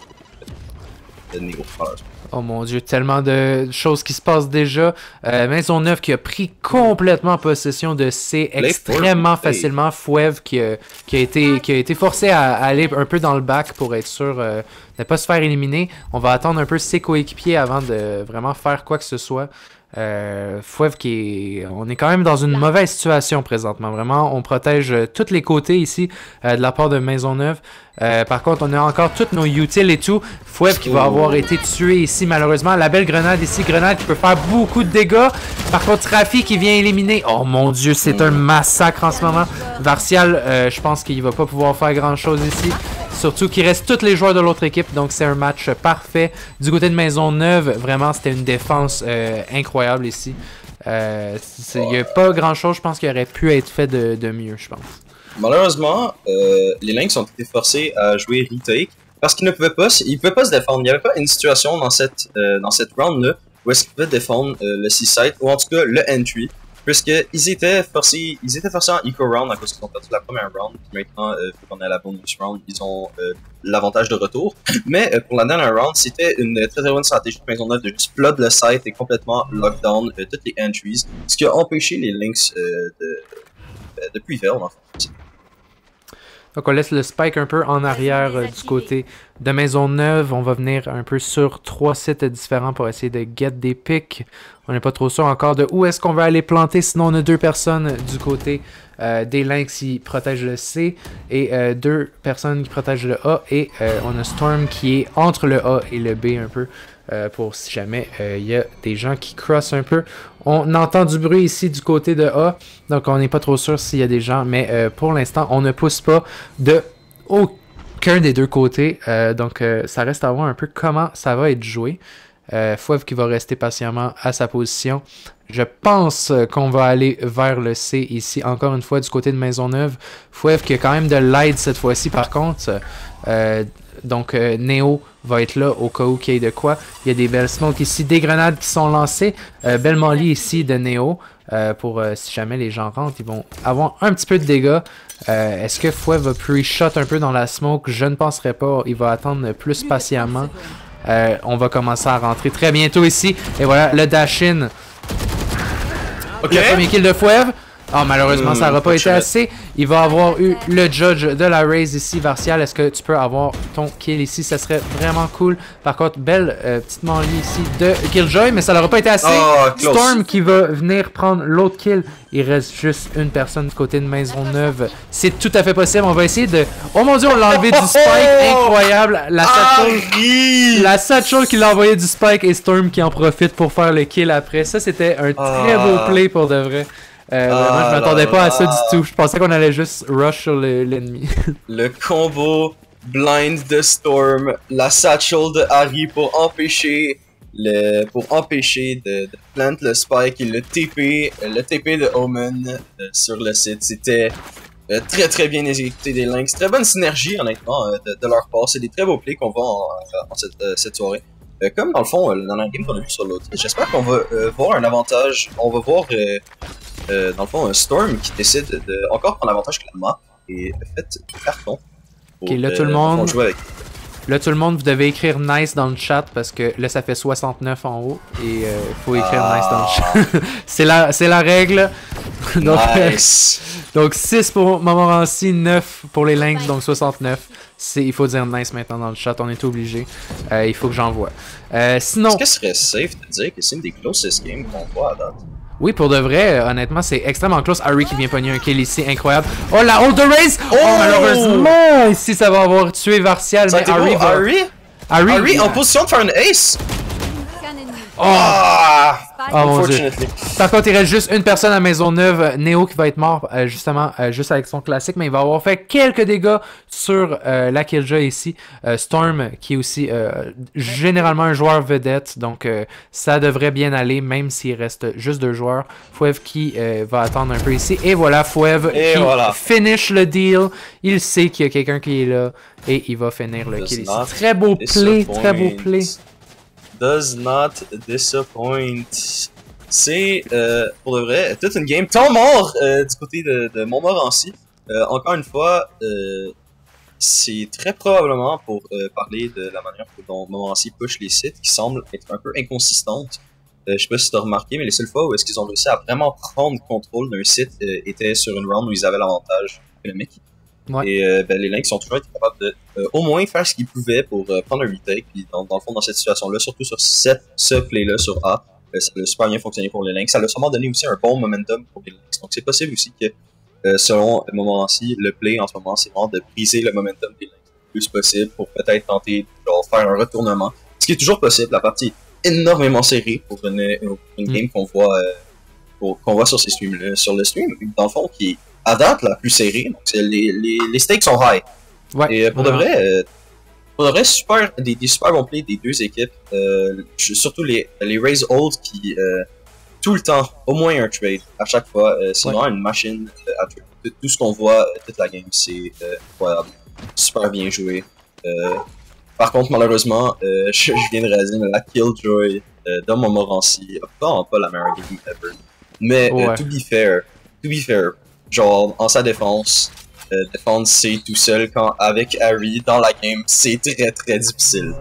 Speaker 2: euh, Neo. malheureusement.
Speaker 3: Oh mon dieu, tellement de choses qui se passent déjà. Euh, Maisonneuve qui a pris complètement possession de C extrêmement
Speaker 2: Play.
Speaker 3: facilement. Fouev qui a, qui, a été, qui a été forcé à, à aller un peu dans le back pour être sûr euh, de ne pas se faire éliminer. On va attendre un peu ses coéquipiers avant de vraiment faire quoi que ce soit. Euh, Fouev qui est... On est quand même dans une mauvaise situation présentement. Vraiment, on protège euh, tous les côtés ici euh, de la part de Maisonneuve. Euh, par contre, on a encore toutes nos utils et tout. Fouev qui va avoir été tué ici malheureusement. La belle grenade ici, grenade qui peut faire beaucoup de dégâts. Par contre, Rafi qui vient éliminer. Oh mon dieu, c'est un massacre en ce moment. Varcial, euh, je pense qu'il va pas pouvoir faire grand chose ici. Surtout qu'il reste tous les joueurs de l'autre équipe, donc c'est un match parfait. Du côté de Maisonneuve, vraiment c'était une défense euh, incroyable ici. Euh, il n'y a pas grand chose, je pense qu'il aurait pu être fait de, de mieux, je pense.
Speaker 2: Malheureusement, euh, les Lynx ont été forcés à jouer retake parce qu'ils ne pouvaient pas, ils pouvaient pas se défendre. Il n'y avait pas une situation dans cette euh, dans cette round là où est-ce qu'ils pouvaient défendre euh, le C-site ou en tout cas le entry, puisqu'ils étaient forcés, ils étaient forcés en eco round à cause qu'ils ont perdu la première round. Puis maintenant, euh, vu qu'on est à la bonus round, ils ont euh, l'avantage de retour. Mais euh, pour la dernière round, c'était une très très bonne stratégie de Maisonneuve de juste flood le site et complètement lockdown euh, toutes les entries, ce qui a empêché les Lynx euh, de, de, de prevail en fait.
Speaker 3: Donc on laisse le spike un peu en arrière euh, du côté de Maisonneuve. On va venir un peu sur trois sites différents pour essayer de get des picks. On n'est pas trop sûr encore de où est-ce qu'on va aller planter. Sinon on a deux personnes du côté euh, des Lynx qui protègent le C et euh, deux personnes qui protègent le A. Et euh, on a Storm qui est entre le A et le B un peu. Euh, pour si jamais il euh, y a des gens qui crossent un peu. On entend du bruit ici du côté de A, donc on n'est pas trop sûr s'il y a des gens, mais euh, pour l'instant, on ne pousse pas de aucun des deux côtés, euh, donc euh, ça reste à voir un peu comment ça va être joué. Euh, Fouev qui va rester patiemment à sa position. Je pense qu'on va aller vers le C ici, encore une fois du côté de Maisonneuve. Fouev qui a quand même de l'aide cette fois-ci par contre. Euh, donc euh, Neo va être là au cas où qu'il y ait de quoi. Il y a des belles smokes ici, des grenades qui sont lancées. Euh, belle molly ici de Neo. Euh, pour euh, si jamais les gens rentrent, ils vont avoir un petit peu de dégâts. Euh, Est-ce que Fouet va pre-shot un peu dans la smoke? Je ne penserais pas. Il va attendre plus patiemment. Euh, on va commencer à rentrer très bientôt ici. Et voilà, le dash-in.
Speaker 2: Okay.
Speaker 3: Le premier kill de Fouet. Ah, malheureusement,
Speaker 2: mmh,
Speaker 3: ça n'aura pas été
Speaker 2: chouette.
Speaker 3: assez. Il va avoir eu le judge de la raise ici, Varcial. Est-ce que tu peux avoir ton kill ici? Ça serait vraiment cool. Par contre, belle euh, petite manlie ici de Killjoy, mais ça n'aura pas été assez.
Speaker 2: Oh, close.
Speaker 3: Storm qui va venir prendre l'autre kill. Il reste juste une personne du côté de Maisonneuve. C'est tout à fait possible. On va essayer de... Oh mon dieu, on l'a enlevé du spike. Incroyable. La satchel, la satchel qui l'a envoyé du spike et Storm qui en profite pour faire le kill après. Ça, c'était un très beau play pour de vrai. Euh,
Speaker 2: Ah,
Speaker 3: vraiment, je m'attendais
Speaker 2: là,
Speaker 3: pas
Speaker 2: là.
Speaker 3: à ça du tout. Je pensais qu'on allait juste rush sur le- l'ennemi.
Speaker 2: Le combo blind de Storm, la satchel de Harry pour empêcher le pour empêcher de, de plant le spike et le T P, le T P de Omen euh, sur le site. C'était euh, très très bien exécuté des Lynx. Très bonne synergie honnêtement euh, de, de leur part. C'est des très beaux plays qu'on voit en, en cette, euh, cette soirée. Euh, comme dans le fond, euh, dans la game qu'on a vu sur l'autre, j'espère qu'on va euh, voir un avantage. On va voir euh, euh, dans le fond un Storm qui décide de encore prendre l'avantage clairement et fait carton.
Speaker 3: Ok, là, tout le monde-
Speaker 2: jouer avec.
Speaker 3: Là, tout le monde, vous devez écrire nice dans le chat parce que là, ça fait soixante-neuf en haut et il faut écrire
Speaker 2: Ah.
Speaker 3: nice dans le chat. c'est la, c'est la règle. donc,
Speaker 2: Nice.
Speaker 3: donc six pour Montmorency, neuf pour les Lynx, donc soixante-neuf. C'est, il faut dire nice maintenant dans le chat, on est obligé. Euh, il faut que j'envoie. Euh, sinon,
Speaker 2: Est-ce que ce serait safe de dire que c'est une des closest games qu'on voit à date?
Speaker 3: oui, pour de vrai, euh, honnêtement, c'est extrêmement close. Harry qui vient pogner un kill ici, incroyable. Oh, la hold the raise! Oh,
Speaker 2: Oh!
Speaker 3: malheureusement, ici, ça va avoir tué Varcial,
Speaker 2: Ça a
Speaker 3: mais
Speaker 2: été
Speaker 3: Harry
Speaker 2: beau.
Speaker 3: va...
Speaker 2: Harry?
Speaker 3: Harry,
Speaker 2: Harry en position de faire une ace? Ah!
Speaker 3: Oh mon dieu.
Speaker 2: Unfortunately.
Speaker 3: Par contre, il reste juste une personne à Maisonneuve, Néo, qui va être mort, euh, justement, euh, juste avec son classique, mais il va avoir fait quelques dégâts sur euh, la Killjoy ici. Euh, Storm, qui est aussi euh, généralement un joueur vedette, donc euh, ça devrait bien aller, même s'il reste juste deux joueurs. Fouev qui euh, va attendre un peu ici, et voilà, Fouev
Speaker 2: Et
Speaker 3: qui
Speaker 2: voilà.
Speaker 3: finish le deal. Il sait qu'il y a quelqu'un qui est là, et il va finir le
Speaker 2: Does
Speaker 3: kill ici.
Speaker 2: not
Speaker 3: Très beau play, très beau
Speaker 2: disappoint.
Speaker 3: play.
Speaker 2: Does not disappoint. C'est, euh, pour de vrai, toute une game. Temps mort euh, du côté de, de Montmorency. Euh, encore une fois, euh, c'est très probablement pour euh, parler de la manière dont Montmorency push les sites qui semble être un peu inconsistante. Euh, je sais pas si tu as remarqué, mais les seules fois où est-ce qu'ils ont réussi à vraiment prendre contrôle d'un site euh, était sur une round où ils avaient l'avantage économique.
Speaker 3: Ouais.
Speaker 2: Et euh, ben, les Lynx ont toujours été capables de euh, au moins faire ce qu'ils pouvaient pour euh, prendre un retake. Puis dans, dans le fond, dans cette situation-là, surtout sur cette, ce play-là sur A, euh, ça a super bien fonctionné pour les Lynx. Ça a sûrement donné aussi un bon momentum pour les Lynx. Donc c'est possible aussi que, euh, selon Montmorency, le play en ce moment, c'est vraiment de briser le momentum des Lynx le plus possible pour peut-être tenter de faire un retournement. Ce qui est toujours possible. La partie est énormément serrée pour une, une, une game mm. qu'on voit, euh, pour, qu'on voit sur ces streams-là. Sur le stream, dans le fond, qui est à date la plus serrée, donc les, les, les stakes sont high.
Speaker 3: Ouais,
Speaker 2: et pour de vrai, euh, pour de vrai, super, des, des super bons plays des deux équipes, euh, surtout les, les Raise Old qui, euh, tout le temps, au moins un trade, à chaque fois, euh, c'est ouais. vraiment une machine à trade. Tout ce qu'on voit, euh, toute la game, c'est euh, incroyable, super bien joué. Euh, par contre, malheureusement, euh, je, je viens de réaliser, mais la Killjoy euh, dans Montmorency n'a vraiment pas la meilleure game ever. Mais, ouais. euh, to be fair, to be fair, genre, en sa défense, euh, défendre c'est tout seul quand avec Harry dans la game, c'est très très difficile.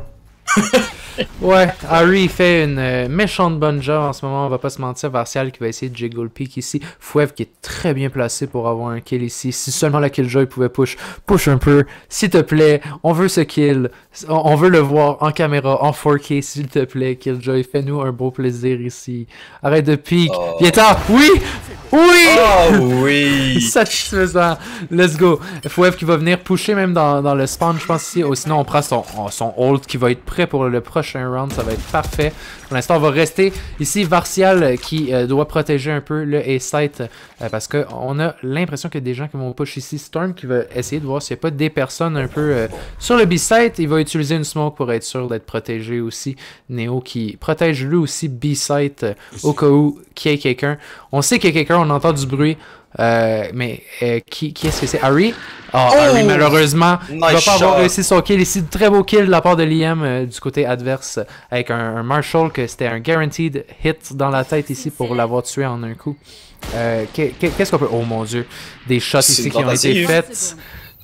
Speaker 3: Ouais, Harry fait une euh, méchante bonne job en ce moment, on va pas se mentir. Vartial qui va essayer de jiggle peek ici. Fouev qui est très bien placé pour avoir un kill ici. Si seulement la Killjoy pouvait push, push un peu, s'il te plaît. On veut ce kill, on veut le voir en caméra, en four K, s'il te plaît. Killjoy, fais-nous un beau plaisir ici. Arrête de peek. Oh. Viens-t'en, oui! Oui!
Speaker 2: Oh oui!
Speaker 3: Satisfaisant. Let's go. Fouev qui va venir pusher même dans, dans le spawn, je pense ici. Oh, sinon, on prend son, son ult qui va être prêt pour le prochain round. Ça va être parfait. Pour l'instant, on va rester ici. Vartial qui euh, doit protéger un peu le A-site euh, parce qu'on a l'impression qu'il y a des gens qui vont push ici. Storm qui va essayer de voir s'il n'y a pas des personnes un peu euh, sur le B-site. Il va utiliser une smoke pour être sûr d'être protégé aussi. Néo qui protège lui aussi B-site euh, au cas où qu'il y ait quelqu'un. On sait qu'il y a quelqu'un, on entend du bruit. Euh, mais euh, qui, qui est-ce que c'est? Harry? Oh, oh, Harry malheureusement nice il va pas avoir réussi son kill ici. Très beau kill de la part de Liam euh, du côté adverse avec un, un Marshall que c'était un guaranteed hit dans la tête ici pour l'avoir tué en un coup. Euh, Qu'est-ce qu'on peut... Oh mon dieu. Des shots ici qui ont été faits.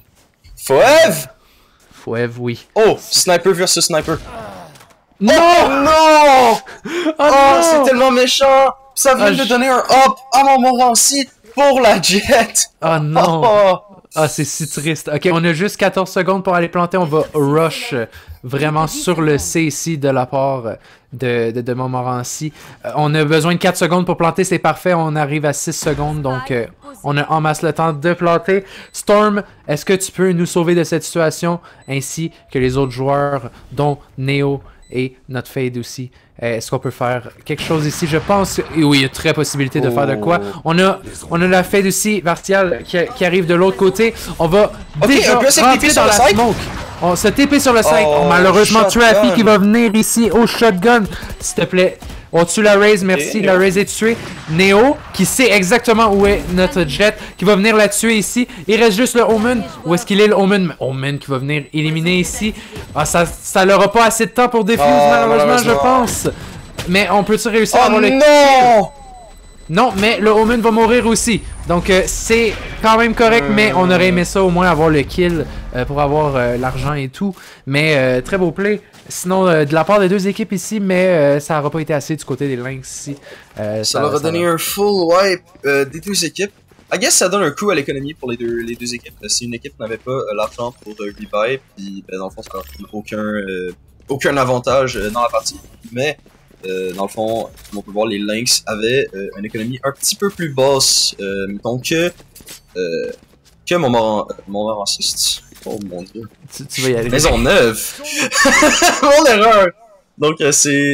Speaker 2: Fouev!
Speaker 3: Fouev, oui.
Speaker 2: Oh! Sniper versus sniper.
Speaker 3: Non!
Speaker 2: Oh non! Oh, oh c'est tellement méchant! Ça vient ah, de je... donner un hop à Montmorency pour la jet!
Speaker 3: Oh non! Oh. Ah, c'est si triste. Ok, on a juste quatorze secondes pour aller planter. On va rush vraiment sur le C ici de la part de, de, de Montmorency. Euh, on a besoin de quatre secondes pour planter, c'est parfait. On arrive à six secondes, donc euh, on a en masse le temps de planter. Storm, est-ce que tu peux nous sauver de cette situation, ainsi que les autres joueurs, dont Neo et notre Fade aussi? Est-ce qu'on peut faire quelque chose ici? Je pense... Et oui, il y a très possibilité de oh. faire de quoi. On a, on a la Fade aussi, Vartial, qui, qui arrive de l'autre côté. On va okay, déjà rentrer dans la site. Smoke. On se T P sur le site. Oh, malheureusement, Traffy qui va venir ici au shotgun. S'il te plaît, on tue la Raze, merci. Et... La Raze est tuée. Neo, qui sait exactement où est notre jet, qui va venir la tuer ici. Il reste juste le Omen. Où est-ce qu'il est, le Omen? Omen qui va venir éliminer ici. Ah, ça, ça n'aura pas assez de temps pour défuse, oh, malheureusement, malheureusement, je pense. Mais on peut-tu réussir
Speaker 2: oh,
Speaker 3: à avoir le
Speaker 2: non!
Speaker 3: kill? Non, mais le Omen va mourir aussi. Donc, euh, c'est quand même correct, euh... mais on aurait aimé ça au moins avoir le kill euh, pour avoir euh, l'argent et tout. Mais euh, très beau play. Sinon, euh, de la part des deux équipes ici, mais euh, ça n'aura pas été assez du côté des Lynx ici. Euh,
Speaker 2: ça, ça leur a donné va... un full wipe euh, des deux équipes. I guess ça donne un coup à l'économie pour les deux, les deux équipes. Si une équipe n'avait pas euh, l'argent pour euh, rebuy, puis ben, dans le fond, ça n'a aucun, euh, aucun avantage euh, dans la partie. Mais euh, dans le fond, comme on peut voir, les Lynx avaient euh, une économie un petit peu plus basse, euh, mettons que, euh, que Montmorency. Oh mon dieu.
Speaker 3: Tu, tu vas y aller.
Speaker 2: Maison neuve. Mon erreur. Donc euh, c'est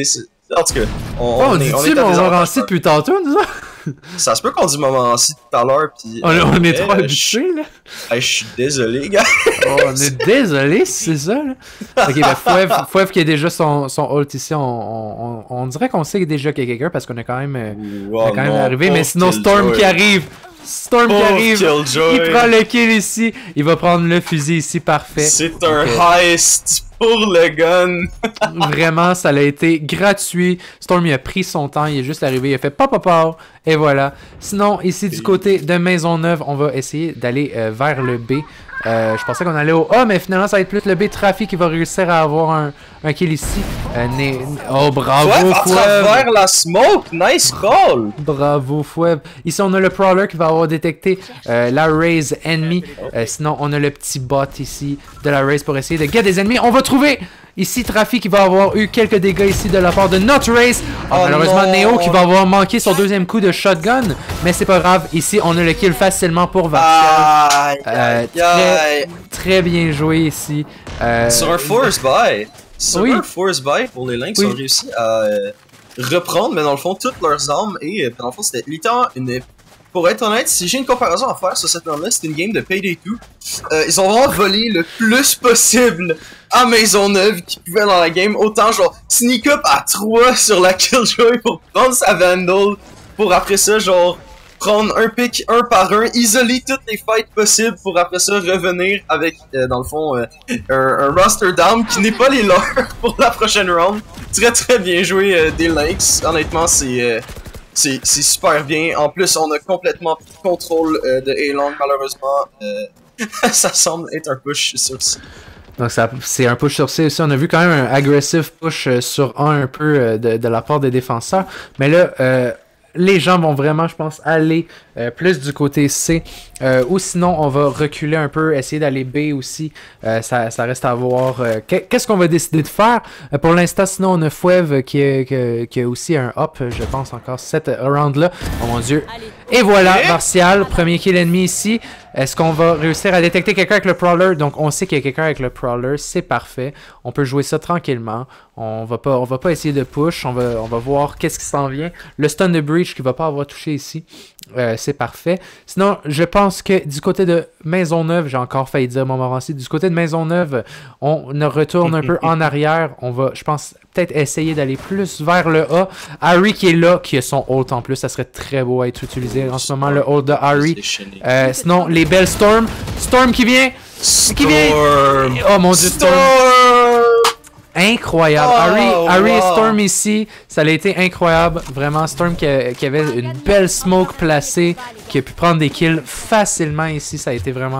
Speaker 2: En tout cas, on,
Speaker 3: Oh, on,
Speaker 2: on est,
Speaker 3: dit-tu
Speaker 2: on est à des
Speaker 3: Montmorency depuis tantôt, nous autres?
Speaker 2: Ça se peut qu'on dit Montmorency tout à l'heure, pis...
Speaker 3: On, on est trop
Speaker 2: euh,
Speaker 3: habitués, là.
Speaker 2: Je suis désolé, gars.
Speaker 3: Oh, on est désolé si c'est ça, là. Ok, ben Fouev, Fouev qui a déjà son, son ult ici, on, on, on, on dirait qu'on sait déjà qu'il y a quelqu'un parce qu'on est quand même, euh,
Speaker 2: Wow,
Speaker 3: on est quand même
Speaker 2: non,
Speaker 3: arrivé, mais
Speaker 2: pauvre
Speaker 3: sinon Storm
Speaker 2: Killjoy.
Speaker 3: qui arrive. Storm qui
Speaker 2: Pauvre
Speaker 3: arrive.
Speaker 2: Killjoy.
Speaker 3: Il prend le kill ici. Il va prendre le fusil ici, parfait.
Speaker 2: C'est un
Speaker 3: Ok.
Speaker 2: heist pour le gun.
Speaker 3: Vraiment, ça a été gratuit. Storm, il a pris son temps, il est juste arrivé, il a fait pop pop pop, et voilà. Sinon, ici du côté de Maisonneuve, on va essayer d'aller euh, vers le B. Euh, je pensais qu'on allait au A, mais finalement, ça va être plus le B. Trafic qui va réussir à avoir un, un kill ici. Euh, né- oh, bravo,
Speaker 2: Ouais, à
Speaker 3: Fouev!
Speaker 2: travers la smoke, nice call.
Speaker 3: Bravo, Fouev. Ici, on a le Prowler qui va avoir détecté euh, la Raze ennemi. Euh, sinon, on a le petit bot ici de la Raze pour essayer de get des ennemis. On va trouver ici Trafic qui va avoir eu quelques dégâts ici de la part de Not Raze. Oh,
Speaker 2: Oh
Speaker 3: malheureusement,
Speaker 2: non.
Speaker 3: Neo qui va avoir manqué son deuxième coup de shotgun. Mais c'est pas grave. Ici, on a le kill facilement pour Vartial.
Speaker 2: Aïe,
Speaker 3: Euh,
Speaker 2: aïe, aïe.
Speaker 3: Très bien joué ici. Euh,
Speaker 2: Sur un force buy. Sur
Speaker 3: Oui.
Speaker 2: un force buy pour les Lynx,
Speaker 3: Oui.
Speaker 2: ils ont réussi à euh, reprendre, mais dans le fond, toutes leurs armes. Et euh, dans le fond, c'était littéralement une. Pour être honnête, si j'ai une comparaison à faire sur cette arme-là, c'était une game de Payday deux. Euh, ils ont vraiment volé le plus possible à Maisonneuve qu'ils pouvaient dans la game. Autant genre sneak up à trois sur la Killjoy pour prendre sa Vandal. Pour après ça, genre prendre un pick un par un, isoler toutes les fights possibles pour après ça revenir avec, euh, dans le fond, euh, un, un roster down qui n'est pas les leurs pour la prochaine round. Très très bien joué euh, des Lynx. Honnêtement, c'est euh, c'est c'est super bien. En plus, on a complètement pris le contrôle euh, de A-Long. Malheureusement, euh, ça semble être un push sur ça.
Speaker 3: Donc ça, c'est un push sur C aussi. On a vu quand même un aggressive push euh, sur un un peu euh, de, de la part des défenseurs. Mais là, euh, les gens vont vraiment, je pense, aller euh, plus du côté C. Euh, ou sinon, on va reculer un peu, essayer d'aller B aussi. Euh, ça, ça reste à voir. Euh, Qu'est-ce qu'on va décider de faire? Euh, pour l'instant, sinon, on a Fouev qui a, qui, qui a aussi un up, je pense, encore cette round-là. Oh mon Dieu. Et voilà,
Speaker 2: Et-
Speaker 3: Martial, premier kill ennemi ici. Est-ce qu'on va réussir à détecter quelqu'un avec le Prowler? Donc, on sait qu'il y a quelqu'un avec le Prowler, c'est parfait. On peut jouer ça tranquillement. On va pas, on va pas essayer de push. On va, on va voir qu'est-ce qui s'en vient. Le stun de Breach qui va pas avoir touché ici, euh, c'est parfait. Sinon, je pense que du côté de Maisonneuve, j'ai encore failli dire Montmorency, du côté de Maisonneuve, on retourne un peu en arrière. On va, je pense, peut-être essayer d'aller plus vers le A. Harry qui est là, qui a son ult en plus, ça serait très beau à être utilisé en ce moment, le ult de Harry. Euh, sinon, les belles Storm. Storm qui vient. Qui vient.
Speaker 2: Storm.
Speaker 3: Oh mon Dieu, Storm.
Speaker 2: Storm.
Speaker 3: Incroyable.
Speaker 2: Oh,
Speaker 3: Harry, Harry et
Speaker 2: wow.
Speaker 3: Storm ici, ça a été incroyable. Vraiment, Storm qui, a- qui avait une belle smoke placée, qui a pu prendre des kills facilement ici. Ça a été vraiment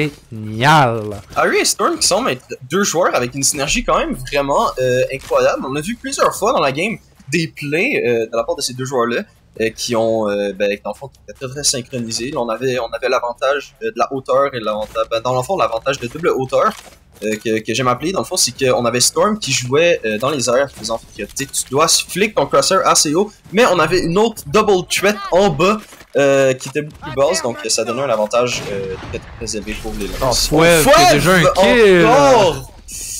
Speaker 3: génial.
Speaker 2: Harry et Storm qui semblent être deux joueurs avec une synergie quand même vraiment euh, incroyable. On a vu plusieurs fois dans la game des plays euh, de la part de ces deux joueurs-là euh, qui ont, euh, ben, dans le fond, qui étaient très très synchronisés. Là, on avait, on avait l'avantage euh, de la hauteur et l'avantage, ben, dans le fond, l'avantage de double hauteur. Euh, que, que j'aime appeler, dans le fond, c'est qu'on avait Storm qui jouait euh, dans les airs, faisant que tu sais, tu dois flick ton crosshair assez haut, mais on avait une autre double threat en bas euh, qui était beaucoup plus basse, donc ça donnait un avantage euh, très très élevé pour les Lynx.
Speaker 3: Oh, Fouev, qui a déjà un kill.
Speaker 2: Encore!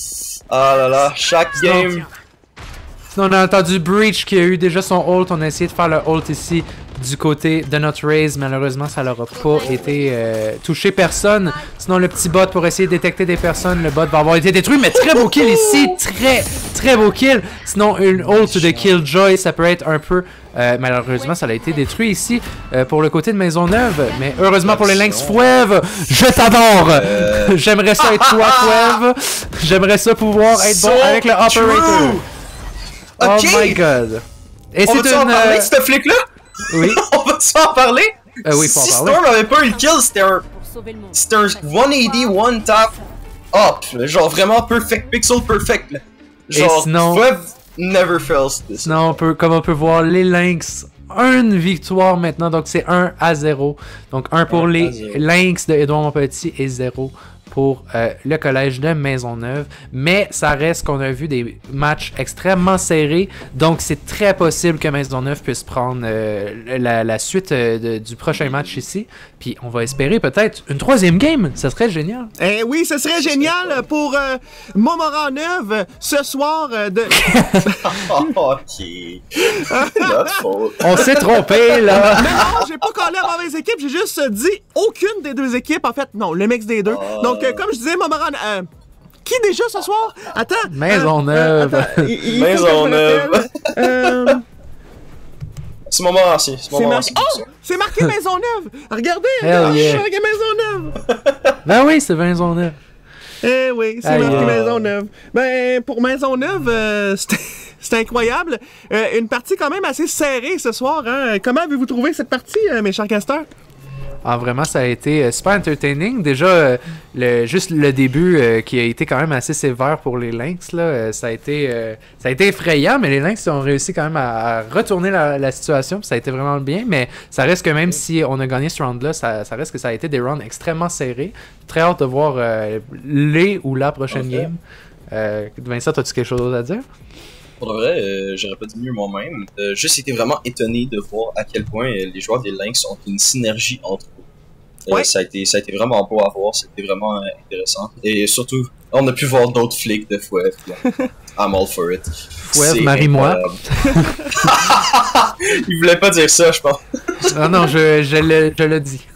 Speaker 2: Ah là là, chaque game.
Speaker 3: Sinon, on a entendu Breach qui a eu déjà son ult. On a essayé de faire le ult ici du côté de notre Raze. Malheureusement, ça n'aura pas été euh, touché personne. Sinon, le petit bot pour essayer de détecter des personnes. Le bot va avoir été détruit, mais très beau kill ici. Très, très beau kill. Sinon, une ult de Killjoy, ça peut être un peu... Euh, malheureusement, ça a été détruit ici euh, pour le côté de Maisonneuve. Mais heureusement pour les Lynx, Fouev, je t'adore!
Speaker 2: Euh.
Speaker 3: J'aimerais ça être toi, Fouev. J'aimerais ça pouvoir être bon
Speaker 2: So
Speaker 3: avec le operator.
Speaker 2: true.
Speaker 3: Oh
Speaker 2: Ok.
Speaker 3: my god. Et
Speaker 2: On
Speaker 3: c'est
Speaker 2: va-tu en
Speaker 3: une...
Speaker 2: parler
Speaker 3: euh,
Speaker 2: de ce flic-là?
Speaker 3: Oui,
Speaker 2: On va-tu en parler?
Speaker 3: euh, oui, faut en
Speaker 2: Si
Speaker 3: parler.
Speaker 2: Storm avait pas eu le kill, c'était un, c'était un cent quatre-vingts one tap up. là. Genre vraiment perfect, pixel perfect. là. Genre,
Speaker 3: sinon-
Speaker 2: Fouev never fails this.
Speaker 3: Sinon, on peut, comme on peut voir, les Lynx, une victoire maintenant, donc c'est un à zéro. Donc un pour
Speaker 2: un à
Speaker 3: les
Speaker 2: zéro.
Speaker 3: Lynx de Edouard Montpetit et zéro pour euh, le collège de Maisonneuve. Mais ça reste qu'on a vu des matchs extrêmement serrés. Donc, c'est très possible que Maisonneuve puisse prendre euh, la, la suite euh, de, du prochain match ici. Puis, on va espérer peut-être une troisième game. Ça serait génial.
Speaker 1: Eh oui, ce serait génial pour euh, Montmorency-Neuve ce soir euh, de...
Speaker 2: Ok. Notre faute.
Speaker 3: On s'est trompé, là.
Speaker 1: Mais non, j'ai pas collé à mauvaise équipe, j'ai juste dit aucune des deux équipes. En fait, non, le mix des deux.
Speaker 2: Oh.
Speaker 1: Donc, euh, comme je disais, Montmorency... Euh, qui déjà ce soir? Attends.
Speaker 3: Maisonneuve.
Speaker 1: Euh, attends, il- il faut que je me
Speaker 2: Maisonneuve.
Speaker 1: rappelle. Euh,
Speaker 2: C'est mon moment ancien. C'est mon
Speaker 1: c'est
Speaker 2: moment
Speaker 1: marqué...
Speaker 2: ancien.
Speaker 1: Oh! C'est marqué Maisonneuve! Regardez!
Speaker 3: Hell
Speaker 1: regarde,
Speaker 3: yeah.
Speaker 1: c'est marqué Maisonneuve!
Speaker 3: Ben oui, c'est Maisonneuve.
Speaker 1: Eh oui, c'est
Speaker 3: Aïe,
Speaker 1: marqué
Speaker 3: aïe.
Speaker 1: Maisonneuve. Ben, pour Maisonneuve, euh, c'était c'était incroyable. Euh, une partie quand même assez serrée ce soir. Hein? Comment avez-vous trouvé cette partie, euh, mes chers casteurs?
Speaker 3: Ah, vraiment, ça a été euh, super entertaining. Déjà, euh, le, juste le début euh, qui a été quand même assez sévère pour les Lynx, là, euh, ça, a été, euh, ça a été effrayant, mais les Lynx ont réussi quand même à, à retourner la, la situation, puis ça a été vraiment bien. Mais ça reste que même si on a gagné ce round-là, ça, ça reste que ça a été des rounds extrêmement serrés. Très hâte de voir euh, les ou la prochaine
Speaker 2: Ok.
Speaker 3: game. Euh, Vincent, as-tu quelque chose à dire?
Speaker 2: Pour de vrai, euh, j'aurais pas dit mieux moi-même. Euh, juste été vraiment étonné de voir à quel point euh, les joueurs des Lynx ont une synergie entre eux. Euh,
Speaker 1: Ouais.
Speaker 2: ça, a été, ça a été vraiment beau à voir, c'était vraiment euh, intéressant. Et surtout, on a pu voir d'autres flics de Fouev. I'm all for it.
Speaker 3: Fouev,
Speaker 2: C'est
Speaker 3: marie-moi.
Speaker 2: incroyable. Il voulait pas dire ça, je pense.
Speaker 3: Ah non, je, je, le, je le dis.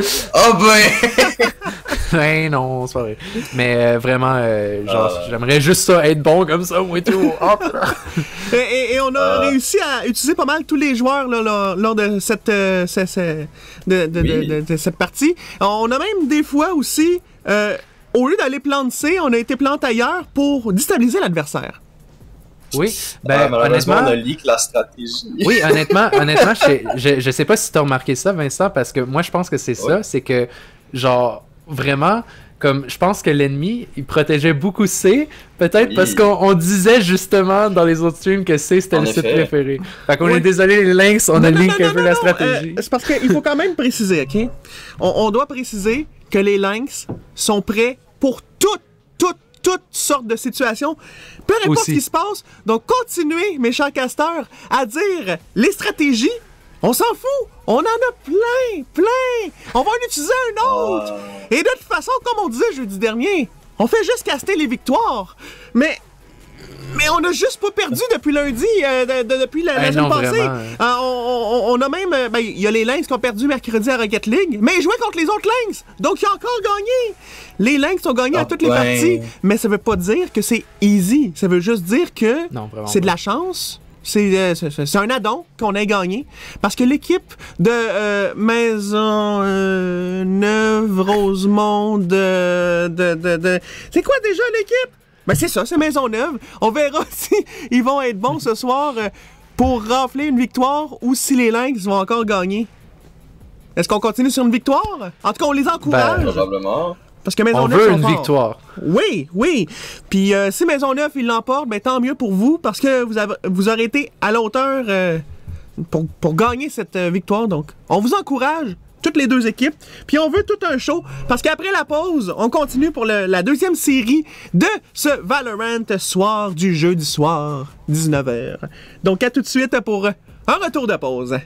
Speaker 2: Oh ben!
Speaker 3: Ben non, c'est pas vrai. Mais euh, vraiment, euh, genre,
Speaker 2: Euh.
Speaker 3: j'aimerais juste ça, être bon comme ça, moi et tout. Hop.
Speaker 1: Et, et- et on a
Speaker 2: Euh.
Speaker 1: réussi à utiliser pas mal tous les joueurs là, là, lors de cette, euh, ce- ce- de, de-
Speaker 2: Oui.
Speaker 1: de- de- de cette partie. On a même des fois aussi, euh, au lieu d'aller plante C, on a été plante ailleurs pour déstabiliser l'adversaire.
Speaker 3: Oui,
Speaker 2: Ah,
Speaker 3: ben
Speaker 2: malheureusement,
Speaker 3: honnêtement,
Speaker 2: on a leak la stratégie.
Speaker 3: oui, honnêtement, honnêtement, je, sais- je, je sais pas si t'as remarqué ça, Vincent, parce que moi je pense que c'est ça,
Speaker 2: Ouais.
Speaker 3: c'est que genre vraiment, comme je pense que l'ennemi il protégeait beaucoup C, peut-être
Speaker 2: Oui.
Speaker 3: parce qu'on on disait justement dans les autres streams que C c'était
Speaker 2: En
Speaker 3: le site
Speaker 2: effet.
Speaker 3: préféré. Fait qu'on
Speaker 1: Oui.
Speaker 3: est désolé les Lynx, on a
Speaker 1: Non, non,
Speaker 3: link
Speaker 1: non,
Speaker 3: un peu
Speaker 1: non,
Speaker 3: la
Speaker 1: non,
Speaker 3: stratégie.
Speaker 1: euh, c'est parce qu'il faut quand même préciser, OK? On, on doit préciser que les Lynx sont prêts pour toutes, toutes, toutes sortes de situations. Peu importe
Speaker 3: Aussi.
Speaker 1: ce qui se passe. Donc, continuez, mes chers casteurs, à dire les stratégies. On s'en fout. On en a plein, plein. On va en utiliser un autre.
Speaker 2: Ah.
Speaker 1: Et de toute façon, comme on disait jeudi dernier, on fait juste caster les victoires. Mais... Mais on a juste pas perdu depuis lundi, euh, de- de- depuis la, la
Speaker 3: Eh
Speaker 1: semaine
Speaker 3: non,
Speaker 1: passée.
Speaker 3: vraiment.
Speaker 1: Euh, on, on- on a même... euh, ben, il y a les Lynx qui ont perdu mercredi à Rocket League, mais ils jouaient contre les autres Lynx. Donc, ils ont encore gagné. Les Lynx ont gagné à
Speaker 2: Ah
Speaker 1: toutes les
Speaker 2: ben.
Speaker 1: parties. Mais ça veut pas dire que c'est easy. Ça veut juste dire que
Speaker 3: Non, vraiment
Speaker 1: c'est de
Speaker 3: pas.
Speaker 1: la chance. C'est euh, c'est- c'est un addon qu'on ait gagné. Parce que l'équipe de euh, Maison euh, Neuve, Rosemont, de... de, de, de- C'est quoi déjà l'équipe? Ben c'est ça, c'est Maisonneuve. On verra si ils vont être bons ce soir euh, pour rafler une victoire ou si les Lynx vont encore gagner. Est-ce qu'on continue sur une victoire? En tout cas, on les encourage.
Speaker 3: Ben,
Speaker 2: Probablement.
Speaker 1: parce que
Speaker 3: On
Speaker 1: Maisonneuve
Speaker 3: veut
Speaker 1: sont
Speaker 3: une
Speaker 1: forts.
Speaker 3: victoire.
Speaker 1: Oui, oui. Puis euh, si Maisonneuve, ils l'emportent, ben tant mieux pour vous parce que vous, avez, vous aurez été à la hauteur euh, pour, pour gagner cette euh, victoire. Donc, on vous encourage, toutes les deux équipes. Puis on veut tout un show parce qu'après la pause, on continue pour le- la deuxième série de ce Valorant soir du jeudi soir, dix-neuf heures. Donc, à tout de suite pour un retour de pause.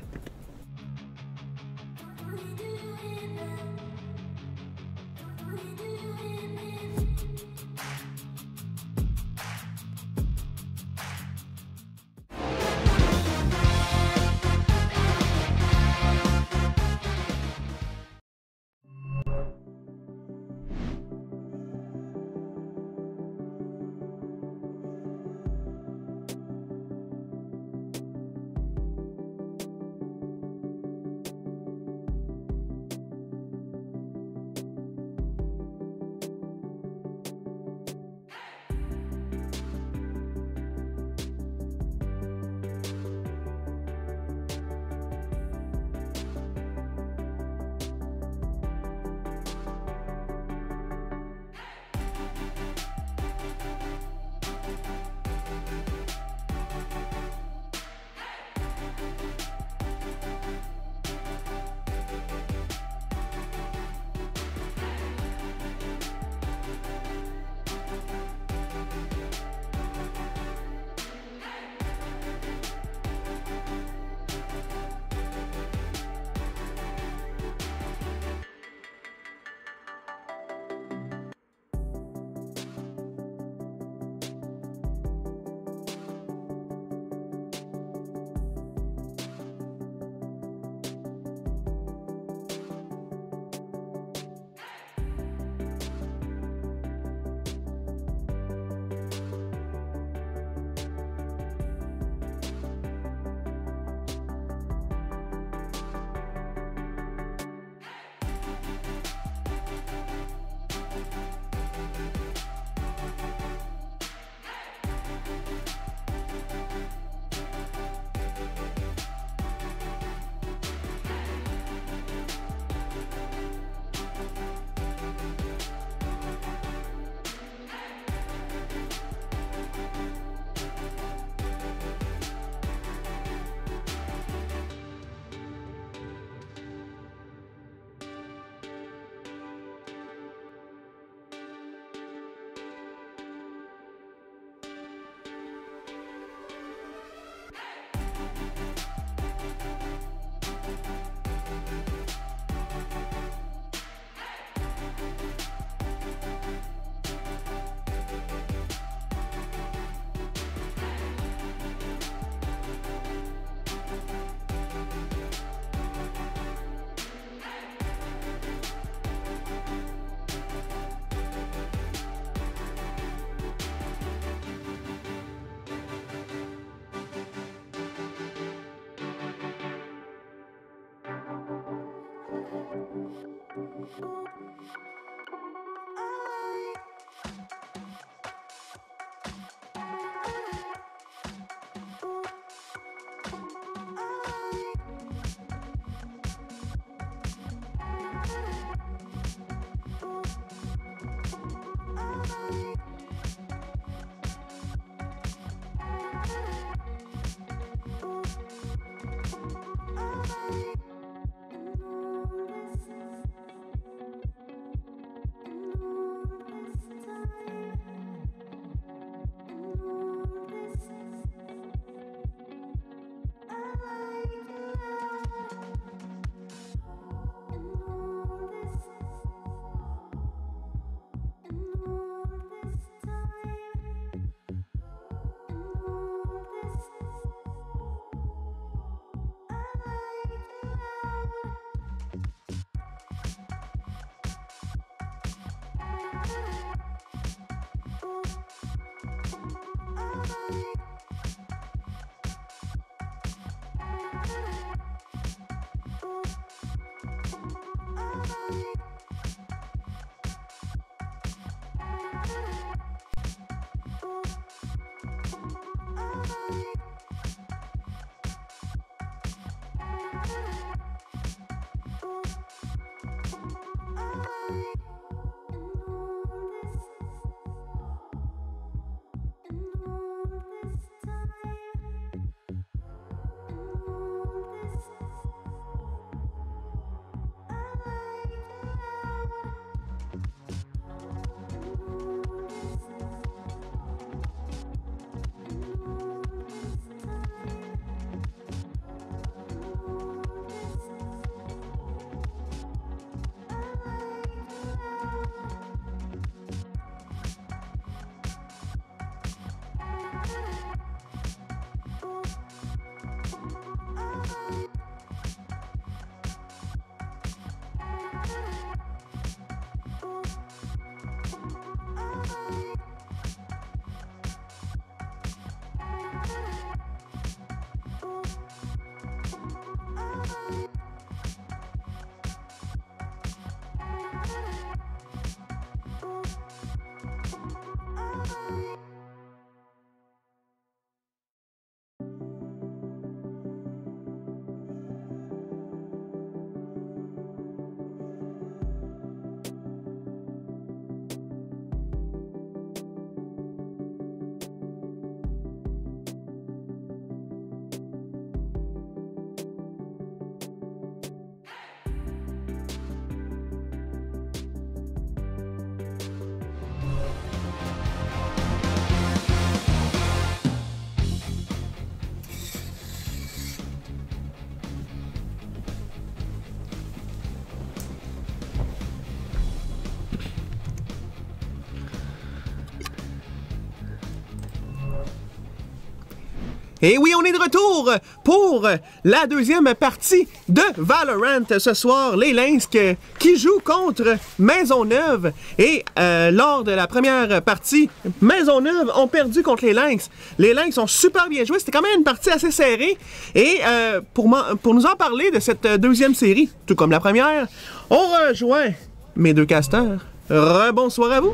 Speaker 1: Et oui, on est de retour pour la deuxième partie de Valorant ce soir. Les Lynx qui jouent contre Maisonneuve. Et euh, lors de la première partie, Maisonneuve ont perdu contre les Lynx. Les Lynx ont super bien joué. C'était quand même une partie assez serrée. Et euh, pour, pour nous en parler de cette deuxième série, tout comme la première, on rejoint mes deux casteurs. Rebonsoir à vous.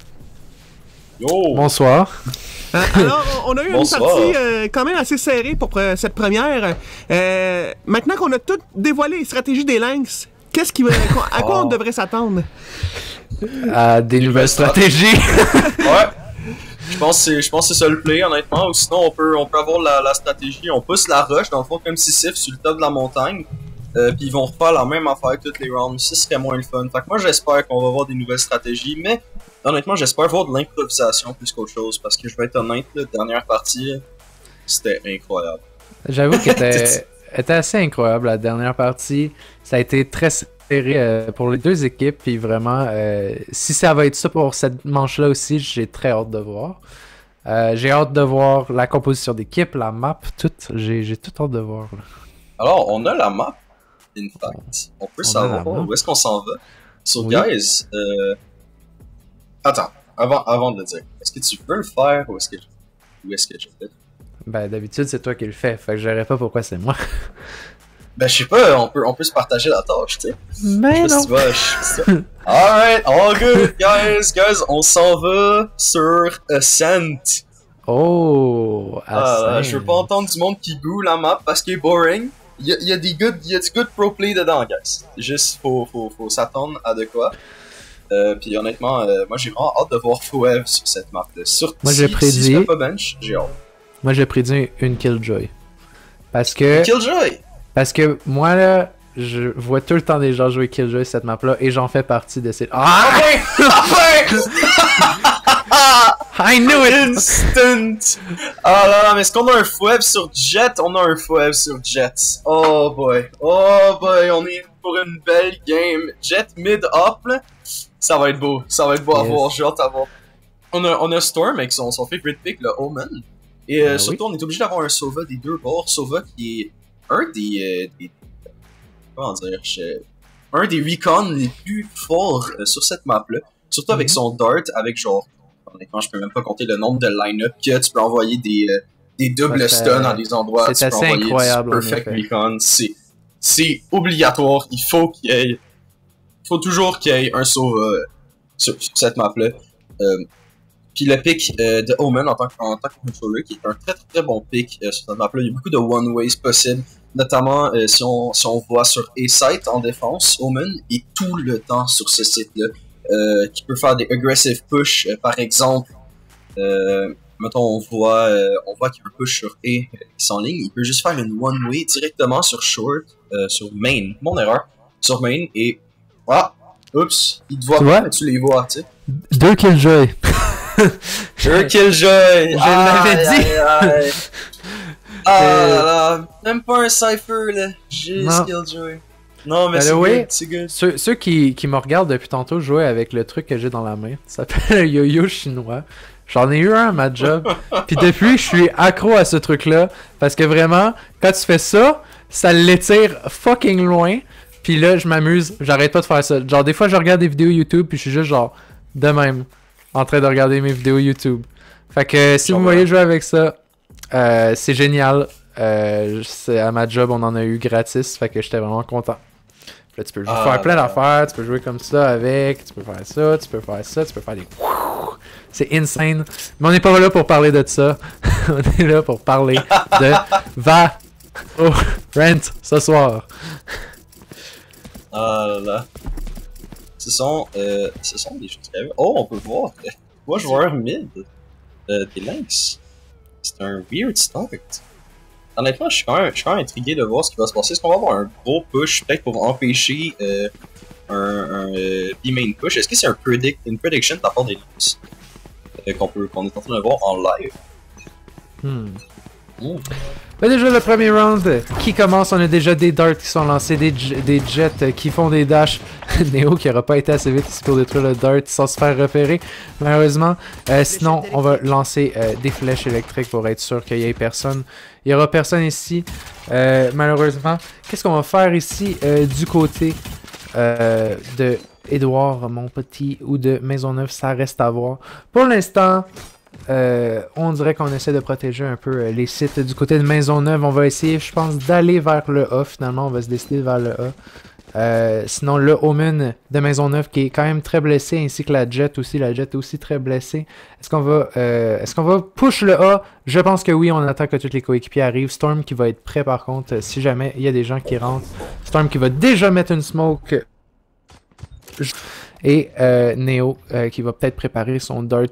Speaker 3: Yo. Bonsoir.
Speaker 1: Euh, alors, on a eu Bonsoir. une partie euh, quand même assez serrée pour euh, cette première. Euh, maintenant qu'on a tout dévoilé les stratégies des Lynx, qu'est-ce qui, à quoi oh. on devrait s'attendre?
Speaker 3: À des nouvelles stratégies.
Speaker 2: Ouais. Je pense que c'est ça le play, honnêtement. Ou sinon, on peut, on peut avoir la, la stratégie. On pousse la rush, dans le fond, comme Sisyphe sur le top de la montagne. Euh, Puis ils vont refaire la même affaire toutes les rounds. Ça serait moins le fun. Fait que moi, j'espère qu'on va avoir des nouvelles stratégies. Mais honnêtement, j'espère voir de l'improvisation plus qu'autre chose. Parce que je vais être honnête, la dernière partie, c'était incroyable.
Speaker 3: J'avoue qu'elle était, était assez incroyable la dernière partie. Ça a été très serré euh, pour les deux équipes. Puis vraiment, euh, si ça va être ça pour cette manche-là aussi, j'ai très hâte de voir. Euh, j'ai hâte de voir la composition d'équipe, la map, tout. J'ai tout hâte de voir. Là.
Speaker 2: Alors, on a la map. In fact, on peut on savoir où est-ce qu'on s'en va. So, oui. guys, euh... attends, avant, avant de le dire, est-ce que tu veux le faire ou est-ce que, ou est-ce que je le fais?
Speaker 3: Ben, d'habitude, c'est toi qui le fais, fait que je verrais pas pourquoi c'est moi.
Speaker 2: Ben, je sais pas, on peut, on peut se partager la tâche, tu sais.
Speaker 3: Mais non.
Speaker 2: Tu vois, je... Alright, all good, guys, guys, on s'en va sur Ascent.
Speaker 3: Oh,
Speaker 2: ah, je veux pas entendre du monde qui boue la map parce qu'il est boring. Il y a, il y a des good, il y a du good pro play dedans, guys. Juste, faut, faut, faut s'attendre à de quoi. Euh, puis honnêtement, euh, moi j'ai vraiment hâte de voir Foev sur cette map-là. Surtout
Speaker 3: moi, j'ai
Speaker 2: si,
Speaker 3: prédit...
Speaker 2: si je fais pas bench, j'ai hâte.
Speaker 3: Moi j'ai prédit une Killjoy. Parce que...
Speaker 2: Killjoy!
Speaker 3: Parce que moi là, je vois tout le temps des gens jouer Killjoy cette map-là et j'en fais partie de ces... Ah! I knew it!
Speaker 2: Instant! Ah là là, mais est-ce qu'on a un Foev sur Jet? On a un Foev sur Jet. Oh boy. Oh boy, on est pour une belle game. Jet mid-up, là. Ça va être beau. Ça va être beau yes. à voir. J'ai hâte à voir. On a, on a Storm avec son, son favorite pick, le Omen. Et euh, ah, surtout, oui. on est obligé d'avoir un Sova des deux bords. Sova qui est un des... Euh, des comment dire? Je, un des recons les plus forts euh, sur cette map-là. Surtout mm-hmm. avec son Dart, avec genre... Honnêtement, je peux même pas compter le nombre de line-up que tu peux envoyer des, euh, des doubles ouais, stuns dans des endroits.
Speaker 3: C'est assez incroyable.
Speaker 2: Perfect recon. C'est, c'est obligatoire. Il faut qu'il y ait... Il faut toujours qu'il y ait un Sova euh, sur, sur cette map-là. Euh, Puis le pick euh, de Omen en tant que, en tant que controller, qui est un très très, très bon pick euh, sur cette map-là. Il y a beaucoup de one-ways possibles, notamment euh, si, on, si on voit sur A-Site en défense, Omen est tout le temps sur ce site-là, euh, qui peut faire des aggressive push, euh, par exemple. Euh, mettons, on voit, euh, on voit qu'il y a un push sur A euh, qui s'enligne, il peut juste faire une one-way directement sur short, euh, sur main, mon erreur, sur main, et ah, oups, il te voit pas, mais tu les vois, tu sais.
Speaker 3: Deux Killjoy.
Speaker 2: Deux Killjoy!
Speaker 3: Je l'avais dit!
Speaker 2: Aïe, aïe. Ah là là, même pas un Cypher là, juste Killjoy. Non, mais c'est good, c'est good.
Speaker 3: Ceux, ceux qui, qui me regardent depuis tantôt jouer avec le truc que j'ai dans la main, ça s'appelle le yo-yo chinois. J'en ai eu un à ma job, pis depuis je suis accro à ce truc-là, parce que vraiment, quand tu fais ça, ça l'étire fucking loin, pis là je m'amuse, j'arrête pas de faire ça. Genre des fois je regarde des vidéos YouTube, pis je suis juste genre, de même, en train de regarder mes vidéos YouTube. Fait que si vous me voyez jouer avec ça, euh, c'est génial. Euh, c'est à ma job, on en a eu gratis, fait que j'étais vraiment content. Là, tu peux ah, faire plein d'affaires, tu peux jouer comme ça avec, tu peux faire ça, tu peux faire ça, tu peux faire des... C'est insane. Mais on n'est pas là pour parler de ça. On est là pour parler de Valorant ce soir.
Speaker 2: Ah là là. Ce sont, euh, ce sont des choses qui... Oh, on peut voir. Trois joueurs mid euh, des Lynx. C'est un weird start. Honnêtement, je suis quand même, je suis quand même intrigué de voir ce qui va se passer. Est-ce qu'on va avoir un gros push, peut-être pour empêcher euh, un, un euh, B-main push? Est-ce que c'est un predict, une prediction de la part des Lynx euh, qu'on peut, qu'on est en train de voir en live?
Speaker 3: Hmm. Mm. Ben déjà le premier round qui commence, on a déjà des darts qui sont lancés, des, des jets qui font des dashs. Neo qui aura pas été assez vite ici pour détruire le dart sans se faire repérer malheureusement. Euh, sinon on va lancer euh, des flèches électriques pour être sûr qu'il y ait personne. Il y aura personne ici euh, malheureusement. Qu'est-ce qu'on va faire ici euh, du côté euh, de Edouard mon petit ou de Maisonneuve, ça reste à voir. Pour l'instant Euh, on dirait qu'on essaie de protéger un peu euh, les sites du côté de Maisonneuve. On va essayer, je pense, d'aller vers le A. Finalement, on va se décider vers le A. Euh, sinon, le Omen de Maisonneuve qui est quand même très blessé, ainsi que la Jet aussi. La Jet est aussi très blessée. Est-ce qu'on va, euh, est-ce qu'on va push le A? Je pense que oui. On attend que tous les coéquipiers arrivent. Storm qui va être prêt par contre, euh, si jamais il y a des gens qui rentrent. Storm qui va déjà mettre une smoke. Et euh, Neo euh, qui va peut-être préparer son dart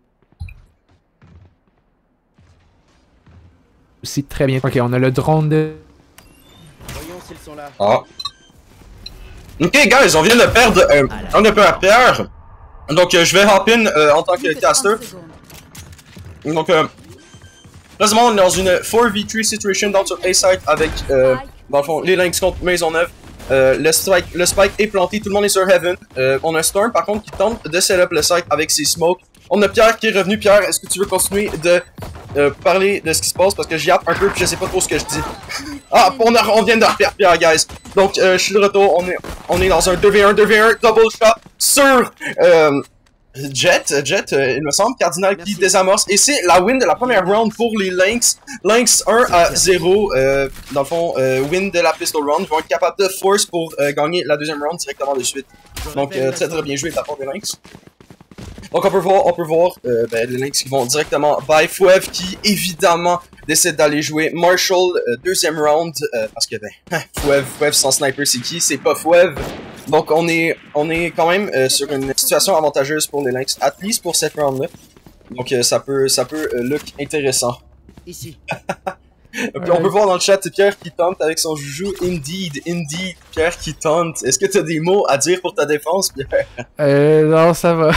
Speaker 3: aussi très bien. Ok, on a le drone de...
Speaker 4: Voyons s'ils sont là.
Speaker 2: Ah. Ok, guys, on vient de perdre euh, un de peu Pierre. Donc, euh, je vais hop in euh, en tant que caster. Donc, euh, là, on est dans une four v three situation dans sur A-Site avec, euh, dans le fond, les Lynx contre Maisonneuve. Euh, le, spike, le spike est planté, tout le monde est sur Heaven. Euh, on a Storm, par contre, qui tente de set up le site avec ses smokes. On a Pierre qui est revenu. Pierre, est-ce que tu veux continuer de euh, parler de ce qui se passe? Parce que j'y jappe un peu puis je sais pas trop ce que je dis. Ah, on, a, on vient de repère Pierre, guys. Donc, euh, je suis de retour. On est, on est dans un deux v un, deux v un, double shot sur euh, Jet, Jet, euh, il me semble, Cardinal
Speaker 4: Merci.
Speaker 2: qui désamorce. Et c'est la win de la première round pour les Lynx. Lynx un à zéro, euh, dans le fond, euh, win de la pistol round. Ils vont être capables de force pour euh, gagner la deuxième round directement de suite. Donc euh, très très bien joué de la part des Lynx. Donc on peut voir, on peut voir euh, ben, les Lynx qui vont directement by Fouev qui évidemment décide d'aller jouer Marshall euh, deuxième round euh, parce que ben Fouev, Fouev sans sniper c'est qui? C'est pas Fouev. Donc on est on est quand même euh, sur une situation avantageuse pour les Lynx, at least pour cette round là. Donc euh, ça peut ça peut euh, look intéressant.
Speaker 4: Ici.
Speaker 2: Puis on peut voir dans le chat Pierre qui tente avec son joujou. Indeed, indeed, Pierre qui tente. Est-ce que tu as des mots à dire pour ta défense, Pierre?
Speaker 3: Euh, non, ça va.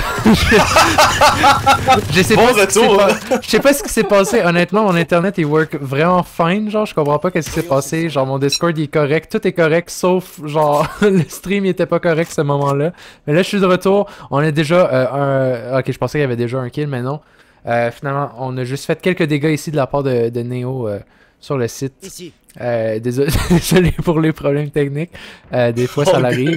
Speaker 3: Je sais
Speaker 2: Bon
Speaker 3: pas ce qui s'est
Speaker 2: retour.
Speaker 3: pas- Je sais pas ce qui s'est passé. Honnêtement, mon internet il work vraiment fine. Genre, je comprends pas qu'est-ce qui s'est passé. Genre, mon Discord il est correct. Tout est correct, sauf genre le stream il était pas correct ce moment-là. Mais là, je suis de retour. On a déjà euh, un. Ok, je pensais qu'il y avait déjà un kill, mais non. Euh, finalement, on a juste fait quelques dégâts ici de la part de, de Neo euh, sur le site.
Speaker 4: Ici.
Speaker 3: Euh, désolé, désolé pour les problèmes techniques. Euh, des fois, ça
Speaker 2: Oh,
Speaker 3: l'arrive.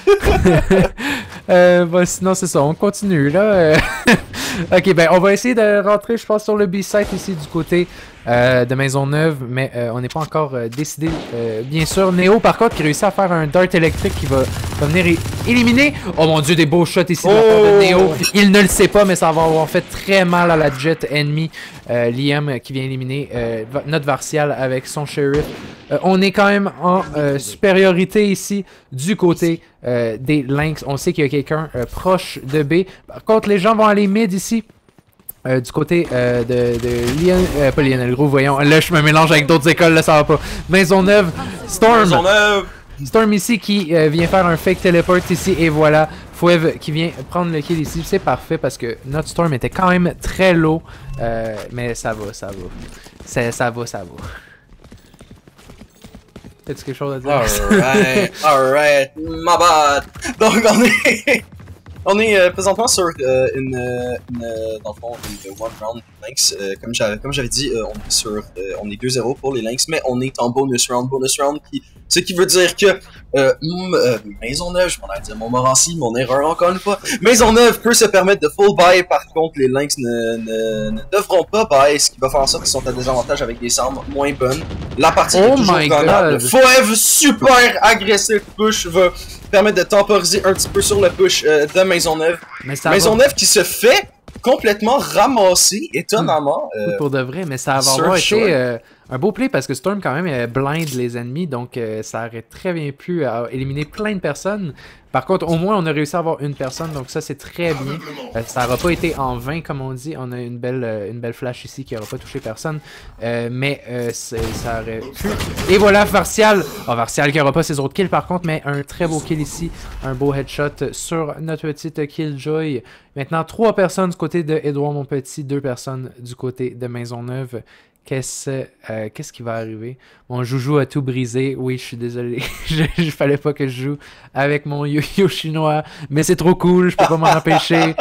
Speaker 3: euh, bah, sinon, c'est ça. On continue, là. Euh, ok, ben, on va essayer de rentrer, je pense, sur le B-site ici du côté euh, de Maisonneuve, mais euh, on n'est pas encore euh, décidé. Euh, bien sûr, Neo, par contre, qui réussit à faire un dart électrique qui va, va venir é- éliminer. Oh mon dieu, des beaux shots ici de la part de
Speaker 2: Oh!
Speaker 3: Neo. Il ne le sait pas, mais ça va avoir fait très mal à la jet ennemie. Euh, Liam euh, qui vient éliminer euh, va- notre Vartial avec son sheriff. Euh, on est quand même en euh, supériorité ici du côté euh, des Lynx. On sait qu'il y a quelqu'un euh, proche de B. Par contre, les gens vont aller mid ici. Euh, du côté euh, de, de Lionel, euh, pas Lionel Gros, voyons. Là, je me mélange avec d'autres écoles, là, ça va pas. Maisonneuve, Storm.
Speaker 2: Maisonneuve.
Speaker 3: Storm ici qui euh, vient faire un fake teleport ici et voilà. Fouev qui vient prendre le kill ici. C'est parfait parce que notre Storm était quand même très low. Euh, mais ça va, ça va. Ça, ça va, ça va. T'as-tu quelque chose à dire?
Speaker 2: Alright, alright, my bad. Donc on est, on est euh, présentement sur euh, une, euh, une, euh, dans le fond, une one round Lynx. Euh, comme j'avais, comme j'avais dit, euh, on est sur, euh, on est deux zéro pour les Lynx, mais on est en bonus round, bonus round qui, ce qui veut dire que euh, mm, euh, Maisonneuve, je m'en allais dire Montmorency, mon erreur encore une fois. Maisonneuve peut se permettre de full buy, par contre les Lynx ne, ne, ne devront pas buy, ce qui va faire en sorte qu'ils sont à désavantage avec des armes moins bonnes. La partie
Speaker 3: Oh
Speaker 2: est toujours
Speaker 3: my
Speaker 2: gagnable.
Speaker 3: God.
Speaker 2: Fouev, super agressif push, va permettre de temporiser un petit peu sur le push euh, de Maisonneuve.
Speaker 3: Mais ça va-
Speaker 2: Maisonneuve qui se fait complètement ramasser, étonnamment.
Speaker 3: Oui,
Speaker 2: euh,
Speaker 3: pour de vrai, mais ça va
Speaker 2: Surf
Speaker 3: avoir
Speaker 2: Shore.
Speaker 3: été euh, un beau play parce que Storm quand même euh, blind les ennemis, donc euh, ça aurait très bien pu euh, éliminer plein de personnes. Par contre, au moins on a réussi à avoir une personne, donc ça c'est très bien. Euh, ça n'aura pas été en vain comme on dit. On a une belle, euh, une belle flash ici qui n'aura pas touché personne, euh, mais euh, c'est- ça aurait pu. Et voilà, Vartial. Oh, Vartial qui n'aura pas ses autres kills par contre, mais un très beau kill ici, un beau headshot sur notre petite Killjoy. Maintenant, trois personnes du côté de Edouard Monpetit, deux personnes du côté de Maisonneuve. Qu'est-ce euh, qu'est-ce qui va arriver? Mon joujou a tout brisé. Oui, je suis désolé. je, je fallait pas que je joue avec mon yo-yo chinois. Mais c'est trop cool, je peux pas m'en empêcher.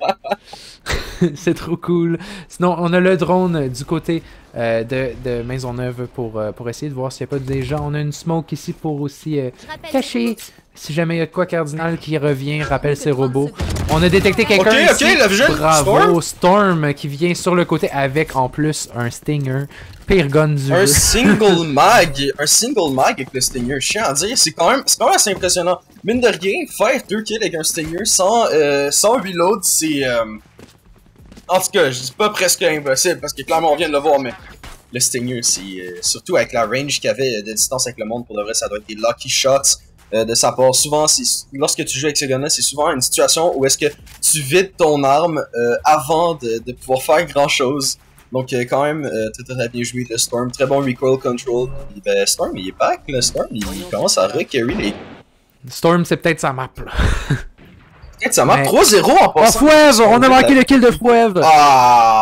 Speaker 3: C'est trop cool. Sinon, on a le drone du côté euh, de, de Maisonneuve pour, euh, pour essayer de voir s'il n'y a pas des gens. On a une smoke ici pour aussi euh, cacher. Si jamais il y a de quoi Cardinal qui revient, rappelle ses robots. On a détecté quelqu'un
Speaker 2: Ok, ok,
Speaker 3: ici.
Speaker 2: la vision,
Speaker 3: Bravo, Storm. qui vient sur le côté avec en plus un Stinger. Pire gun du
Speaker 2: un
Speaker 3: jeu.
Speaker 2: single mag, un single mag avec le Stinger, je tiens à dire, c'est quand même, c'est quand même assez impressionnant. Mine de rien, faire deux kills avec un Stinger sans, euh, sans reload, c'est, euh... en tout cas, je dis pas presque impossible, parce que clairement on vient de le voir, mais le Stinger, c'est, euh, surtout avec la range qu'il avait de distance avec le monde, pour de vrai, ça doit être des lucky shots euh, de sa part. Souvent, c'est, lorsque tu joues avec ce gun-là, c'est souvent une situation où est-ce que tu vides ton arme euh, avant de, de pouvoir faire grand-chose. Donc euh, quand même, euh, très très bien joué de Storm, très bon recoil control. Et, ben, Storm il est back, le Storm il commence à recarry les...
Speaker 3: Storm, c'est peut-être sa map. Là.
Speaker 2: Peut-être ça marque
Speaker 3: Mais-
Speaker 2: trois zéro en
Speaker 3: Oh,
Speaker 2: passant.
Speaker 3: Fouev! On a manqué le kill de Fouev!
Speaker 2: Ah!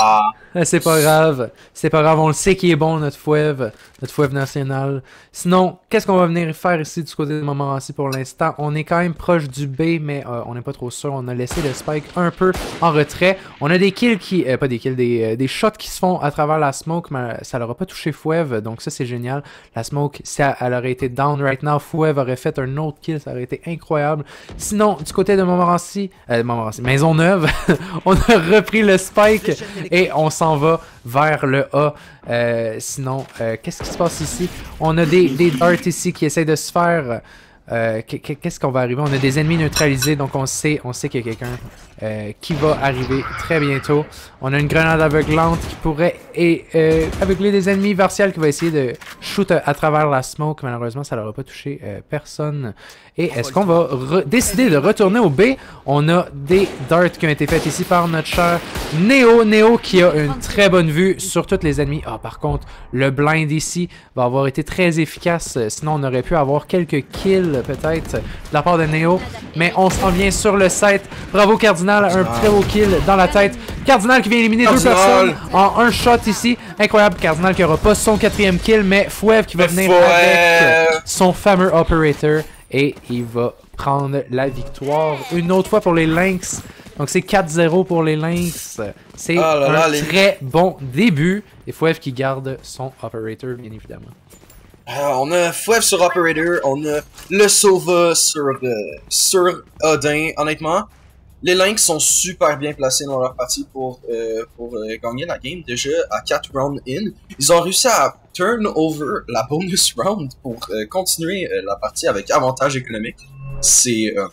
Speaker 3: C'est pas grave. C'est pas grave. On le sait qu'il est bon, notre Fouev. Notre Fouev national. Sinon, qu'est-ce qu'on va venir faire ici du côté de Montmorency pour l'instant? On est quand même proche du B, mais euh, on n'est pas trop sûr. On a laissé le Spike un peu en retrait. On a des kills qui... Euh, pas des kills, des, euh, des shots qui se font à travers la smoke, mais ça leur a pas touché Fouev. Donc ça, c'est génial. La smoke, si elle, elle aurait été down right now, Fouev aurait fait un autre kill. Ça aurait été incroyable. Sinon, du côté de Montmorency... Euh, Montmorency, Maisonneuve, on a repris le Spike et on s'en va vers le A. Euh, sinon, euh, qu'est-ce qui se passe ici? On a des, des darts ici qui essaient de se faire... Euh, Qu'est-ce qu'on va arriver? On a des ennemis neutralisés, donc on sait, on sait qu'il y a quelqu'un euh, qui va arriver très bientôt. On a une grenade aveuglante qui pourrait et, euh, aveugler des ennemis. Vartial qui va essayer de shoot à, à travers la smoke. Malheureusement, ça n'aura pas touché euh, personne. Et est-ce qu'on va décider de retourner au B? On a des darts qui ont été faits ici par notre cher Néo. Néo qui a une très bonne vue sur tous les ennemis. Ah, par contre, le blind ici va avoir été très efficace. Sinon, on aurait pu avoir quelques kills peut-être de la part de Néo. Mais on s'en vient sur le site. Bravo Cardinal, un très beau kill dans la tête. Cardinal qui vient éliminer Cardinal. deux personnes en un shot ici. Incroyable, Cardinal qui n'aura pas son quatrième kill, mais Fouev qui va le venir Fouev. avec son fameux operator. Et il va prendre la victoire une autre fois pour les Lynx. Donc c'est quatre zéro pour les Lynx. C'est oh un là, les... très bon début. Et Fouev qui garde son operator, bien évidemment.
Speaker 2: Alors, on a Fouev sur operator, on a le Sova sur, euh, sur Odin. Honnêtement, les Lynx sont super bien placés dans leur partie pour, euh, pour euh, gagner la game. Déjà à quatre rounds in, ils ont réussi à turn over la bonus round pour euh, continuer euh, la partie avec avantage économique. C'est euh,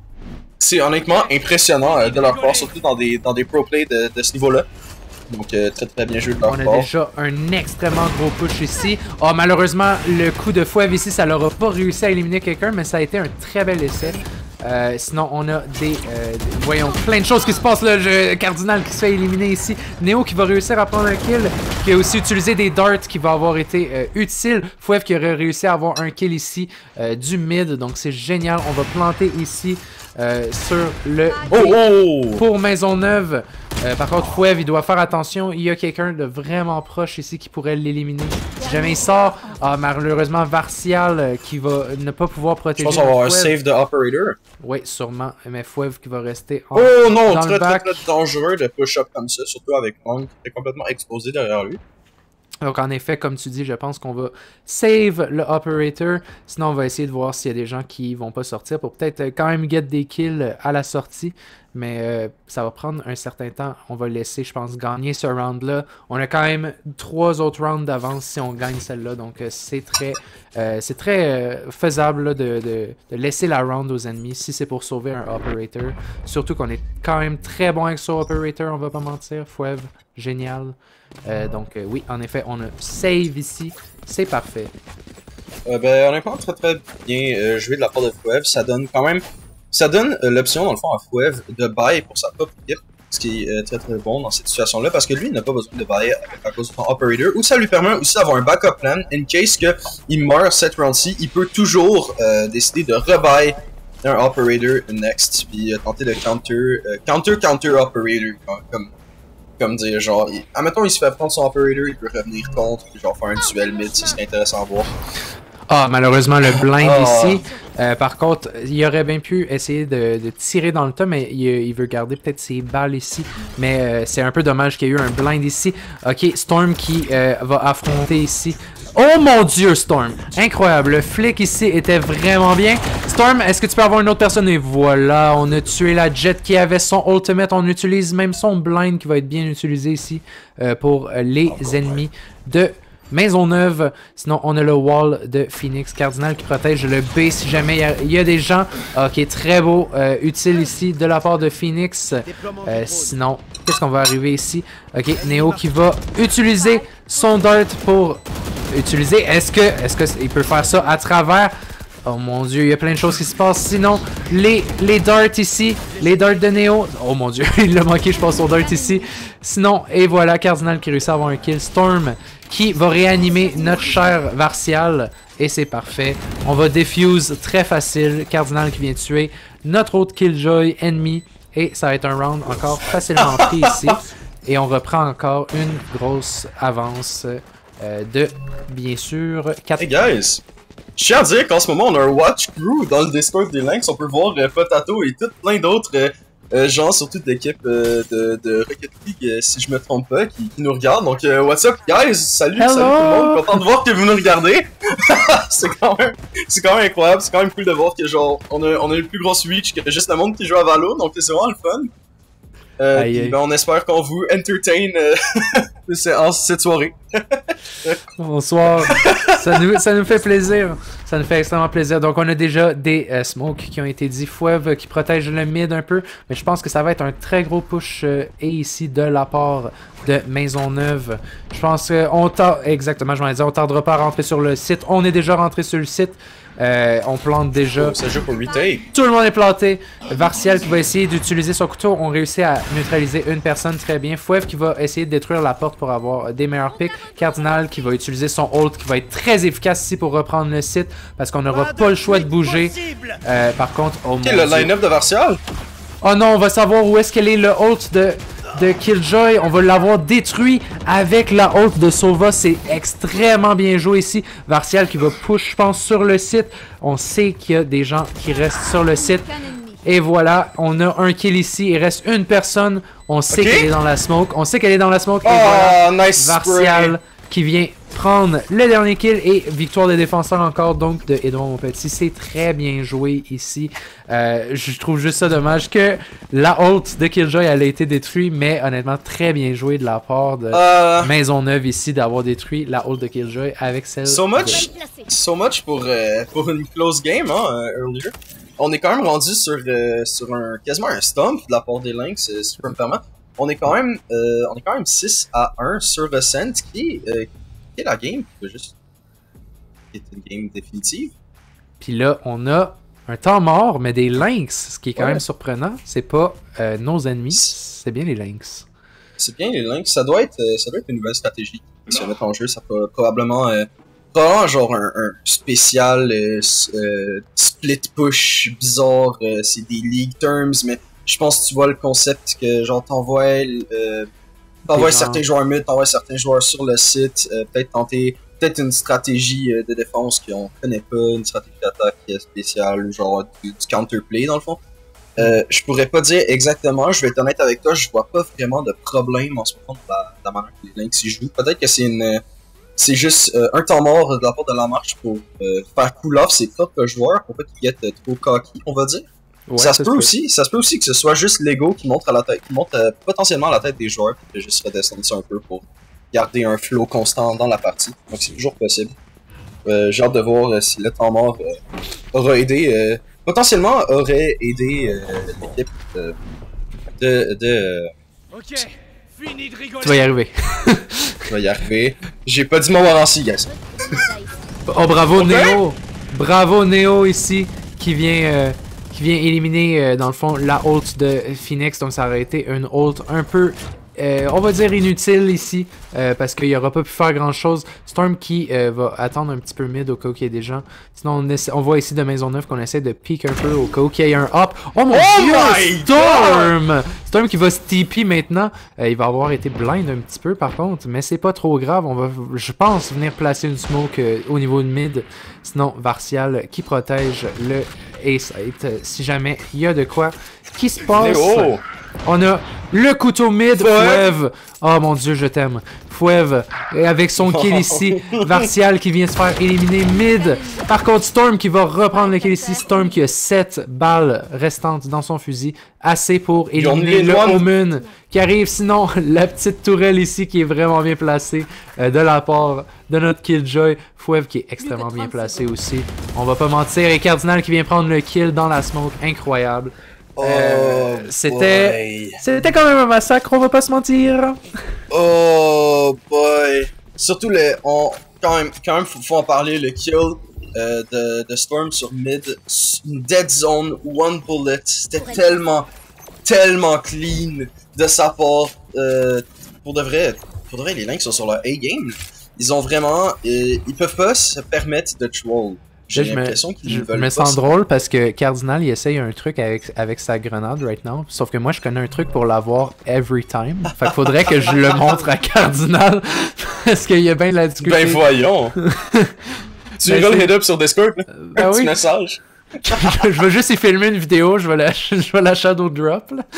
Speaker 2: c'est honnêtement impressionnant euh, de leur part, surtout dans des, dans des pro plays de, de ce niveau-là. Donc euh, très très bien joué de leur part.
Speaker 3: On a déjà un extrêmement gros push ici. Oh, malheureusement, le coup de Fouev ici, ça leur a pas réussi à éliminer quelqu'un, mais ça a été un très bel essai. Euh, sinon, on a des, euh, des... Voyons, plein de choses qui se passent là. Je... Cardinal qui se fait éliminer ici. Néo qui va réussir à prendre un kill. Qui a aussi utilisé des darts qui va avoir été euh, utile. Fouev qui aurait réussi à avoir un kill ici euh, du mid. Donc c'est génial. On va planter ici euh, sur le...
Speaker 2: Oh, oh!
Speaker 3: Pour Maisonneuve. Euh, par contre, Fouev, il doit faire attention. Il y a quelqu'un de vraiment proche ici qui pourrait l'éliminer. Si jamais il sort, ah, malheureusement, Vartial euh, qui va ne pas pouvoir protéger.
Speaker 2: Je pense qu'on va avoir un save de operator.
Speaker 3: Oui, sûrement. Mais Fouev qui va rester en
Speaker 2: Oh non,
Speaker 3: dans
Speaker 2: très,
Speaker 3: le
Speaker 2: très,
Speaker 3: back.
Speaker 2: très dangereux de push-up comme ça, surtout avec Long qui est complètement exposé derrière lui.
Speaker 3: Donc en effet, comme tu dis, je pense qu'on va save le operator. Sinon, on va essayer de voir s'il y a des gens qui vont pas sortir pour peut-être quand même get des kills à la sortie. Mais euh, ça va prendre un certain temps. On va laisser, je pense, gagner ce round-là. On a quand même trois autres rounds d'avance si on gagne celle-là. Donc euh, c'est très, euh, c'est très euh, faisable là, de, de, de laisser la round aux ennemis si c'est pour sauver un operator. Surtout qu'on est quand même très bon avec son operator, on va pas mentir. Fouev, génial. Euh, donc euh, oui, en effet, on a save ici. C'est parfait.
Speaker 2: Euh, ben honnêtement, très très bien euh, joué de la part de Fouev. Ça donne quand même... Ça donne euh, l'option, dans le fond, à Fouev de buy pour sa propre équipe, ce qui est euh, très très bon dans cette situation-là, parce que lui, il n'a pas besoin de buy à, à cause de son operator, ou ça lui permet aussi d'avoir un backup plan, in case que il meurt cette round-ci, il peut toujours euh, décider de rebuy un operator next, puis euh, tenter de counter, euh, counter, counter operator, comme, comme, comme dire, genre, il, admettons, il se fait prendre son operator, il peut revenir contre, puis genre faire un duel mid, ce serait intéressant à voir.
Speaker 3: Ah, malheureusement, le blind
Speaker 2: oh.
Speaker 3: ici. Euh, par contre, il aurait bien pu essayer de, de tirer dans le tas, mais il, il veut garder peut-être ses balles ici. Mais euh, c'est un peu dommage qu'il y ait eu un blind ici. Ok, Storm qui euh, va affronter ici. Oh mon dieu, Storm! Incroyable, le flic ici était vraiment bien. Storm, est-ce que tu peux avoir une autre personne? Et voilà, on a tué la Jet qui avait son ultimate. On utilise même son blind qui va être bien utilisé ici euh, pour les ennemis de Maisonneuve. Sinon, on a le wall de Phoenix. Cardinal qui protège le B si jamais il y a, il y a des gens. Ok, très beau. Euh, utile ici de la part de Phoenix. Euh, sinon, qu'est-ce qu'on va arriver ici? Ok, Néo qui va utiliser son dart pour utiliser. Est-ce que est-ce que il peut faire ça à travers? Oh mon dieu, il y a plein de choses qui se passent. Sinon, les, les darts ici, les darts de Néo. Oh mon dieu, il l'a manqué, je pense, son dart ici. Sinon, et voilà, Cardinal qui réussit à avoir un kill. Storm qui va réanimer notre cher Vartial. Et c'est parfait. On va defuse très facile. Cardinal qui vient tuer notre autre Killjoy ennemi. Et ça va être un round encore facilement pris ici. Et on reprend encore une grosse avance euh, de, bien sûr, quatre...
Speaker 2: Hey guys! Je tiens à dire qu'en ce moment, on a un watch crew dans le Discord des Lynx. On peut voir euh, Potato et tout plein d'autres euh, euh, gens, surtout de l'équipe euh, de, de Rocket League, euh, si je me trompe pas, qui, qui nous regardent. Donc, euh, what's up, guys? Salut,
Speaker 3: Hello.
Speaker 2: salut tout le monde. Content de voir que vous nous regardez. c'est quand même, c'est quand même incroyable. C'est quand même cool de voir que genre, on a, on a le plus gros switch que juste le monde qui joue à Valo. Donc, c'est vraiment le fun. Euh,
Speaker 3: Aïe,
Speaker 2: pis,
Speaker 3: aïe.
Speaker 2: ben, on espère qu'on vous entertain euh, en cette soirée.
Speaker 3: Bonsoir. ça, nous, ça nous fait plaisir. Ça nous fait extrêmement plaisir. Donc, on a déjà des euh, smokes qui ont été dit. Fouev qui protège le mid un peu. Mais je pense que ça va être un très gros push euh, et ici de la part de Maisonneuve. Je pense qu'on t'a... Exactement, je m'en ai dit. On tardera pas à rentrer sur le site. On est déjà rentré sur le site. Euh, on plante déjà.
Speaker 2: Oh, ça joue pour retake.
Speaker 3: Tout le monde est planté. Varcial qui va essayer d'utiliser son couteau. On réussit à neutraliser une personne très bien. Fouev qui va essayer de détruire la porte pour avoir des meilleurs picks. Cardinal qui va utiliser son ult qui va être très efficace ici pour reprendre le site parce qu'on n'aura pas le choix de bouger. Euh, par contre, oh
Speaker 2: Ok,
Speaker 3: mon
Speaker 2: le
Speaker 3: Dieu.
Speaker 2: line-up de Varcial.
Speaker 3: Oh non, on va savoir où est-ce qu'elle est le ult de, de Killjoy. On va l'avoir détruit avec la ult de Sova. C'est extrêmement bien joué ici. Varcial qui va push, je pense, sur le site. On sait qu'il y a des gens qui restent sur le site. Et voilà, on a un kill ici. Il reste une personne. On sait
Speaker 2: Ok.
Speaker 3: qu'elle est dans la smoke. On sait qu'elle est dans la smoke. Et
Speaker 2: Oh,
Speaker 3: voilà,
Speaker 2: nice
Speaker 3: Varcial
Speaker 2: spray.
Speaker 3: qui vient prendre le dernier kill et victoire des défenseurs encore donc de Edouard Montpetit. C'est très bien joué ici. Euh, je trouve juste ça dommage que la ult de Killjoy elle a été détruite, mais honnêtement très bien joué de la part de
Speaker 2: Euh,
Speaker 3: Maisonneuve ici d'avoir détruit la ult de Killjoy avec celle
Speaker 2: so
Speaker 3: de...
Speaker 2: much, so much pour, euh, pour une close game, hein, euh, earlier. On est quand même rendu sur, euh, sur un, quasiment un stomp de la part des Lynx, euh, si je peux me permettre. On est quand même, euh, on est quand même six à un sur Ascent, qui est, euh, qui est la game, qui va juste, qui est une game définitive.
Speaker 3: Puis là on a un temps mort mais des Lynx, ce qui est quand
Speaker 2: Ouais.
Speaker 3: même surprenant. C'est pas euh, nos ennemis, c'est bien les Lynx.
Speaker 2: C'est bien les Lynx, ça doit être, euh, ça doit être une nouvelle stratégie qui se met en jeu, ça peut probablement, euh, probablement genre un, un spécial euh, s- euh, split push bizarre, euh, c'est des league terms, mais je pense que tu vois le concept que genre t'envoies, euh, t'envoies
Speaker 3: Des gens.
Speaker 2: certains joueurs mid, t'envoies certains joueurs sur le site, euh, peut-être tenter peut-être une stratégie euh, de défense qu'on connaît pas, une stratégie d'attaque euh, spéciale, genre du, du counterplay dans le fond. Euh, je pourrais pas dire exactement, je vais être honnête avec toi, je vois pas vraiment de problème en ce moment de la, de la manière que les Lynx y jouent. Peut-être que c'est une, c'est juste euh, un temps mort de la part de la marche pour euh, faire cool off ses propres joueurs pour pas qu'ils get trop cocky, on va dire.
Speaker 3: Ouais,
Speaker 2: ça se
Speaker 3: se
Speaker 2: peut aussi, ça se peut aussi que ce soit juste l'ego qui monte à la tête, qui monte euh, potentiellement à la tête des joueurs, puis juste redescendre ça un peu pour garder un flow constant dans la partie. Donc c'est toujours possible. Euh, j'ai hâte de voir euh, si le temps mort euh, aura aidé, euh, potentiellement aurait aidé euh, l'équipe euh, de, de euh,
Speaker 4: Ok, fini de rigoler.
Speaker 3: Tu vas y arriver.
Speaker 2: je vais y arriver. J'ai pas dit mon Morancy, guys.
Speaker 3: Oh bravo
Speaker 2: Ok.
Speaker 3: Neo! Bravo Neo ici qui vient euh, qui vient éliminer euh, dans le fond la ult de Phoenix. Donc ça aurait été une ult un peu euh, on va dire inutile ici euh, parce qu'il aura pas pu faire grand chose. Storm qui euh, va attendre un petit peu mid au cas où il y ait des gens. Sinon on, essaie, on voit ici de Maisonneuve qu'on essaie de peek un peu au cas où il y ait un hop. Oh mon
Speaker 2: Oh
Speaker 3: dieu!
Speaker 2: my
Speaker 3: Storm! Storm qui va se T P maintenant. Euh, il va avoir été blind un petit peu par contre, mais c'est pas trop grave. On va, je pense, venir placer une smoke euh, au niveau de mid. Sinon, Varcial qui protège le A-site euh, si jamais il y a de quoi qui se passe.
Speaker 2: Léo!
Speaker 3: On a le couteau mid, Fouev. Oh mon dieu, je t'aime. Fouev, et avec son kill ici. Varcial qui vient se faire éliminer mid. Par contre, Storm qui va reprendre le kill ici. Storm qui a sept balles restantes dans son fusil. Assez pour éliminer le
Speaker 2: One.
Speaker 3: Omen qui arrive. Sinon, la petite tourelle ici qui est vraiment bien placée euh, de la part de notre Killjoy. Fouev qui est extrêmement bien placé aussi. On va pas mentir. Et Cardinal qui vient prendre le kill dans la smoke. Incroyable. Euh,
Speaker 2: Oh,
Speaker 3: c'était
Speaker 2: boy.
Speaker 3: c'était quand même un massacre, on va pas se mentir.
Speaker 2: Oh boy. Surtout le, on, quand même, quand même, faut, faut en parler, le kill euh, de, de Storm sur mid, une dead zone, one bullet, c'était tellement, tellement clean de sa part. Euh, pour de vrai, pour de vrai, les Lynx sont sur leur A-game. Ils ont vraiment, euh, ils peuvent pas se permettre de troll. J'ai
Speaker 3: Là, je me,
Speaker 2: l'impression qu'ils
Speaker 3: je
Speaker 2: veulent
Speaker 3: me
Speaker 2: pas
Speaker 3: sens
Speaker 2: se-
Speaker 3: drôle parce que Cardinal il essaye un truc avec, avec sa grenade right now. Sauf que moi je connais un truc pour l'avoir every time. Fait qu'il faudrait que je le montre à Cardinal parce qu'il y a bien de la difficulté.
Speaker 2: Ben voyons! Tu
Speaker 3: Ben,
Speaker 2: iras le
Speaker 3: c'est-
Speaker 2: hit up sur Discord, là.
Speaker 3: Ben
Speaker 2: un petit
Speaker 3: oui.
Speaker 2: message.
Speaker 3: je, je vais juste y filmer une vidéo, je vais la, je vais la shadow drop. Là.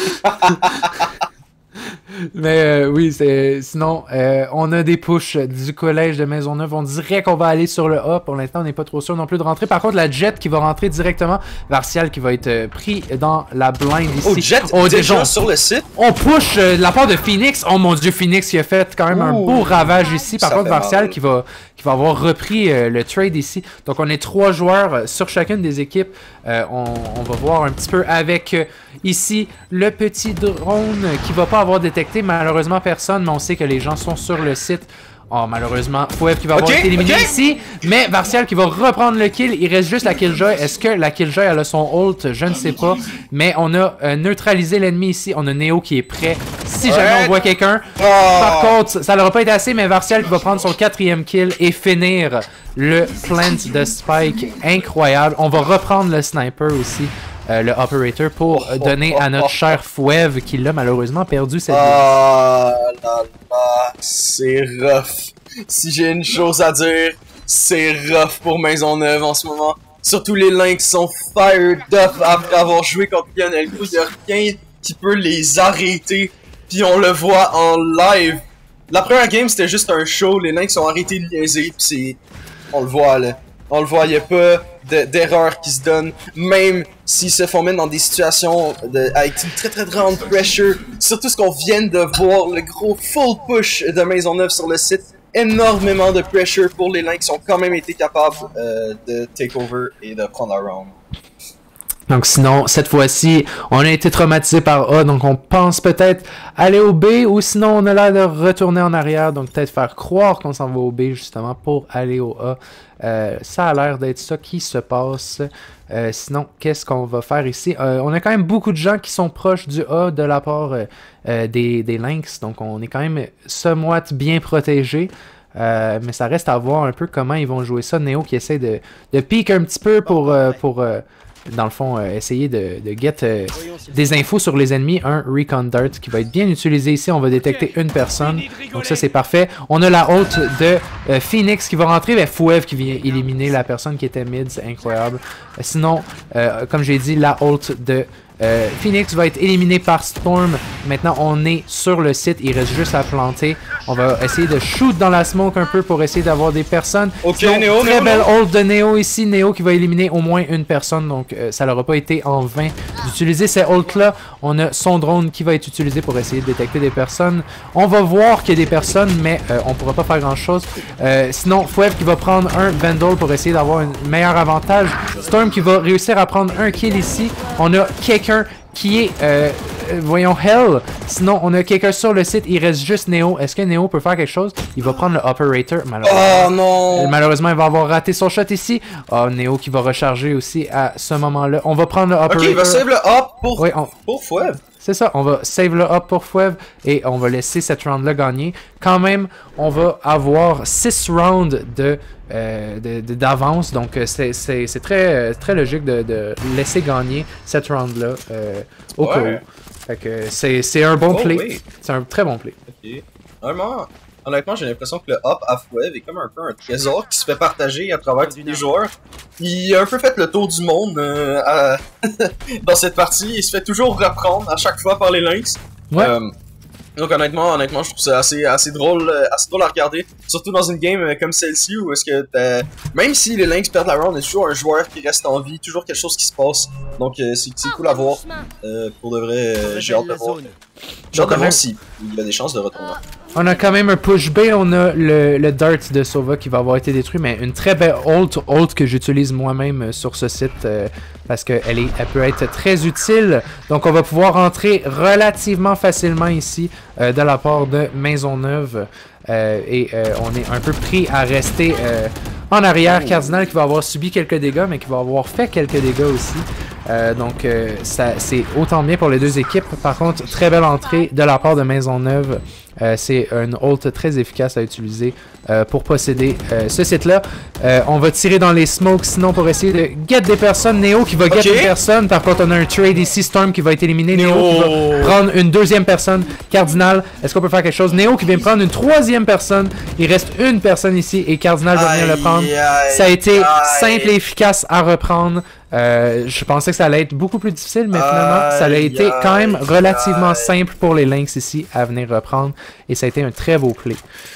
Speaker 3: Mais euh, oui, c'est sinon, euh, on a des pushs du collège de Maisonneuve. On dirait qu'on va aller sur le A. Pour l'instant, on n'est pas trop sûr non plus de rentrer. Par contre, la Jet qui va rentrer directement. Martial qui va être euh, pris dans la blind ici.
Speaker 2: Oh, Jet,
Speaker 3: Oh,
Speaker 2: déjà
Speaker 3: déjà, on-
Speaker 2: sur le site.
Speaker 3: On push euh, de la part de Phoenix. Oh mon dieu, Phoenix qui a fait quand même un
Speaker 2: Ouh.
Speaker 3: beau ravage ici. Par
Speaker 2: Ça
Speaker 3: contre,
Speaker 2: fait
Speaker 3: Martial
Speaker 2: mal.
Speaker 3: qui va, qui va avoir repris euh, le trade ici. Donc on est trois joueurs euh, sur chacune des équipes. Euh, on, on va voir un petit peu avec euh, ici le petit drone qui va pas avoir détecté malheureusement personne. Mais on sait que les gens sont sur le site. Oh, malheureusement, Fouev qui va avoir
Speaker 2: Ok,
Speaker 3: été éliminé
Speaker 2: ok.
Speaker 3: ici. Mais Martial qui va reprendre le kill. Il reste juste la Killjoy. Est-ce que la Killjoy elle a son ult? Je ne sais pas. Mais on a euh, neutralisé l'ennemi ici. On a Neo qui est prêt. Si jamais
Speaker 2: Ouais.
Speaker 3: on voit quelqu'un.
Speaker 2: Oh.
Speaker 3: Par contre, ça n'aura pas été assez. Mais Martial qui va prendre son quatrième kill et finir le plant de Spike. Incroyable. On va reprendre le sniper aussi. euh, le operator pour
Speaker 2: Oh,
Speaker 3: donner
Speaker 2: oh,
Speaker 3: à notre
Speaker 2: oh,
Speaker 3: cher Fouev qui l'a malheureusement perdu cette game.
Speaker 2: Ah là là, c'est rough. Si j'ai une chose à dire, c'est rough pour Maisonneuve en ce moment. Surtout les Lynx sont fired up après avoir joué contre Lionel. Il n'y a rien qui peut les arrêter. Puis on le voit en live. La première game c'était juste un show, les Lynx ont arrêté de niaiser. Puis c'est... On le voit là. On le voit, il n'y a pas de- d'erreur qui se donne. Même s'ils se font mettre dans des situations de, avec une très très grande pressure. Surtout ce qu'on vient de voir, le gros full push de Maisonneuve sur le site. Énormément de pressure pour les Lynx qui ont quand même été capables euh, de take over et de prendre la round.
Speaker 3: Donc sinon, cette fois-ci, on a été traumatisé par A, donc on pense peut-être aller au B, ou sinon on a l'air de retourner en arrière, donc peut-être faire croire qu'on s'en va au B justement pour aller au A. Euh, ça a l'air d'être ça qui se passe. Euh, sinon, qu'est-ce qu'on va faire ici? Euh, on a quand même beaucoup de gens qui sont proches du A de la part euh, euh, des, des Lynx, donc on est quand même somewhat bien protégé. Euh, mais ça reste à voir un peu comment ils vont jouer ça. Neo qui essaie de, de pique un petit peu pour... euh, pour euh, dans le fond, euh, essayer de, de get euh, des infos sur les ennemis. Un Recon Dart qui va être bien utilisé ici. On va détecter une personne. Donc ça, c'est parfait. On a la ult de euh, Phoenix qui va rentrer. Mais Fouev qui vient éliminer la personne qui était mid. C'est incroyable. Euh, sinon, euh, comme j'ai dit, la ult de euh, Phoenix va être éliminée par Storm. Maintenant, on est sur le site. Il reste juste à planter. On va essayer de shoot dans la smoke un peu pour essayer d'avoir des personnes.
Speaker 2: Ok,
Speaker 3: Sinon,
Speaker 2: Neo,
Speaker 3: très
Speaker 2: Neo,
Speaker 3: belle
Speaker 2: Neo.
Speaker 3: ult de Neo ici. Neo qui va éliminer au moins une personne. Donc, euh, ça n'aura pas été en vain d'utiliser ces ults-là. On a son drone qui va être utilisé pour essayer de détecter des personnes. On va voir qu'il y a des personnes, mais euh, on pourra pas faire grand-chose. Euh, sinon, Fouev qui va prendre un Vandal pour essayer d'avoir un meilleur avantage. Storm qui va réussir à prendre un kill ici. On a quelqu'un qui est, euh, euh, voyons, Hell. Sinon, on a quelqu'un sur le site. Il reste juste Neo. Est-ce que Neo peut faire quelque chose? Il va prendre le operator, malheureusement.
Speaker 2: Oh non!
Speaker 3: Malheureusement, il va avoir raté son shot ici. Oh, Neo qui va recharger aussi à ce moment-là. On va prendre le
Speaker 2: Ok,
Speaker 3: operator.
Speaker 2: il va save le up pour,
Speaker 3: Oui, on-
Speaker 2: pour Fouev.
Speaker 3: c'est ça, on va save le up pour Fouev et on va laisser cette round-là gagner. Quand même, on va avoir six rounds de, euh, de- de- d'avance, donc euh, c'est, c'est, c'est très, euh, très logique de, de laisser gagner cette round-là euh, au
Speaker 2: Ouais.
Speaker 3: cas où. Fait que c'est, c'est un bon
Speaker 2: Oh,
Speaker 3: play,
Speaker 2: oui.
Speaker 3: c'est un très bon play.
Speaker 2: Ok. Vraiment, honnêtement, j'ai l'impression que le hop à Fouev est comme un peu un trésor qui se fait partager à travers tous les joueurs. Il a un peu fait le tour du monde euh, à- dans cette partie. Il se fait toujours reprendre à chaque fois par les Lynx.
Speaker 3: Ouais.
Speaker 2: Euh, donc honnêtement, honnêtement, je trouve ça assez, assez drôle, euh, assez drôle à regarder. Surtout dans une game euh, comme celle-ci où est-ce que t'as- même si les Lynx perdent la round, il y a toujours un joueur qui reste en vie, toujours quelque chose qui se passe. Donc euh, c'est, c'est cool à voir. Euh, pour de vrai, euh, j'ai hâte de voir. J'ai hâte de voir s'il y a des chances de retourner.
Speaker 3: On a quand même un push B, on a le, le Dart de Sova qui va avoir été détruit, mais une très belle ult, ult que j'utilise moi-même euh, sur ce site euh, parce qu'elle elle peut être très utile. Donc on va pouvoir entrer relativement facilement ici euh, de la part de Maisonneuve euh, et euh, on est un peu pris à rester euh, en arrière. Cardinal qui va avoir subi quelques dégâts, mais qui va avoir fait quelques dégâts aussi. Euh, donc euh, ça, c'est autant bien pour les deux équipes. Par contre, très belle entrée de la part de Maisonneuve Euh, c'est une ult très efficace à utiliser euh, pour posséder euh, ce site-là. Euh, on va tirer dans les smokes sinon pour essayer de get des personnes. Neo qui va get
Speaker 2: okay.
Speaker 3: une personne. Par contre, on a un trade ici. Storm qui va être éliminé. Neo qui va prendre une deuxième personne. Cardinal, est-ce qu'on peut faire quelque chose? Neo qui vient prendre une troisième personne. Il reste une personne ici et Cardinal va venir
Speaker 2: aïe,
Speaker 3: le prendre.
Speaker 2: Aïe,
Speaker 3: ça a été
Speaker 2: aïe.
Speaker 3: simple et efficace à reprendre. Euh, je pensais que ça allait être beaucoup plus difficile, mais finalement,
Speaker 2: aïe,
Speaker 3: ça a été
Speaker 2: aïe,
Speaker 3: quand même relativement
Speaker 2: aïe.
Speaker 3: simple pour les Lynx ici à venir reprendre. Et ça a été un très beau play.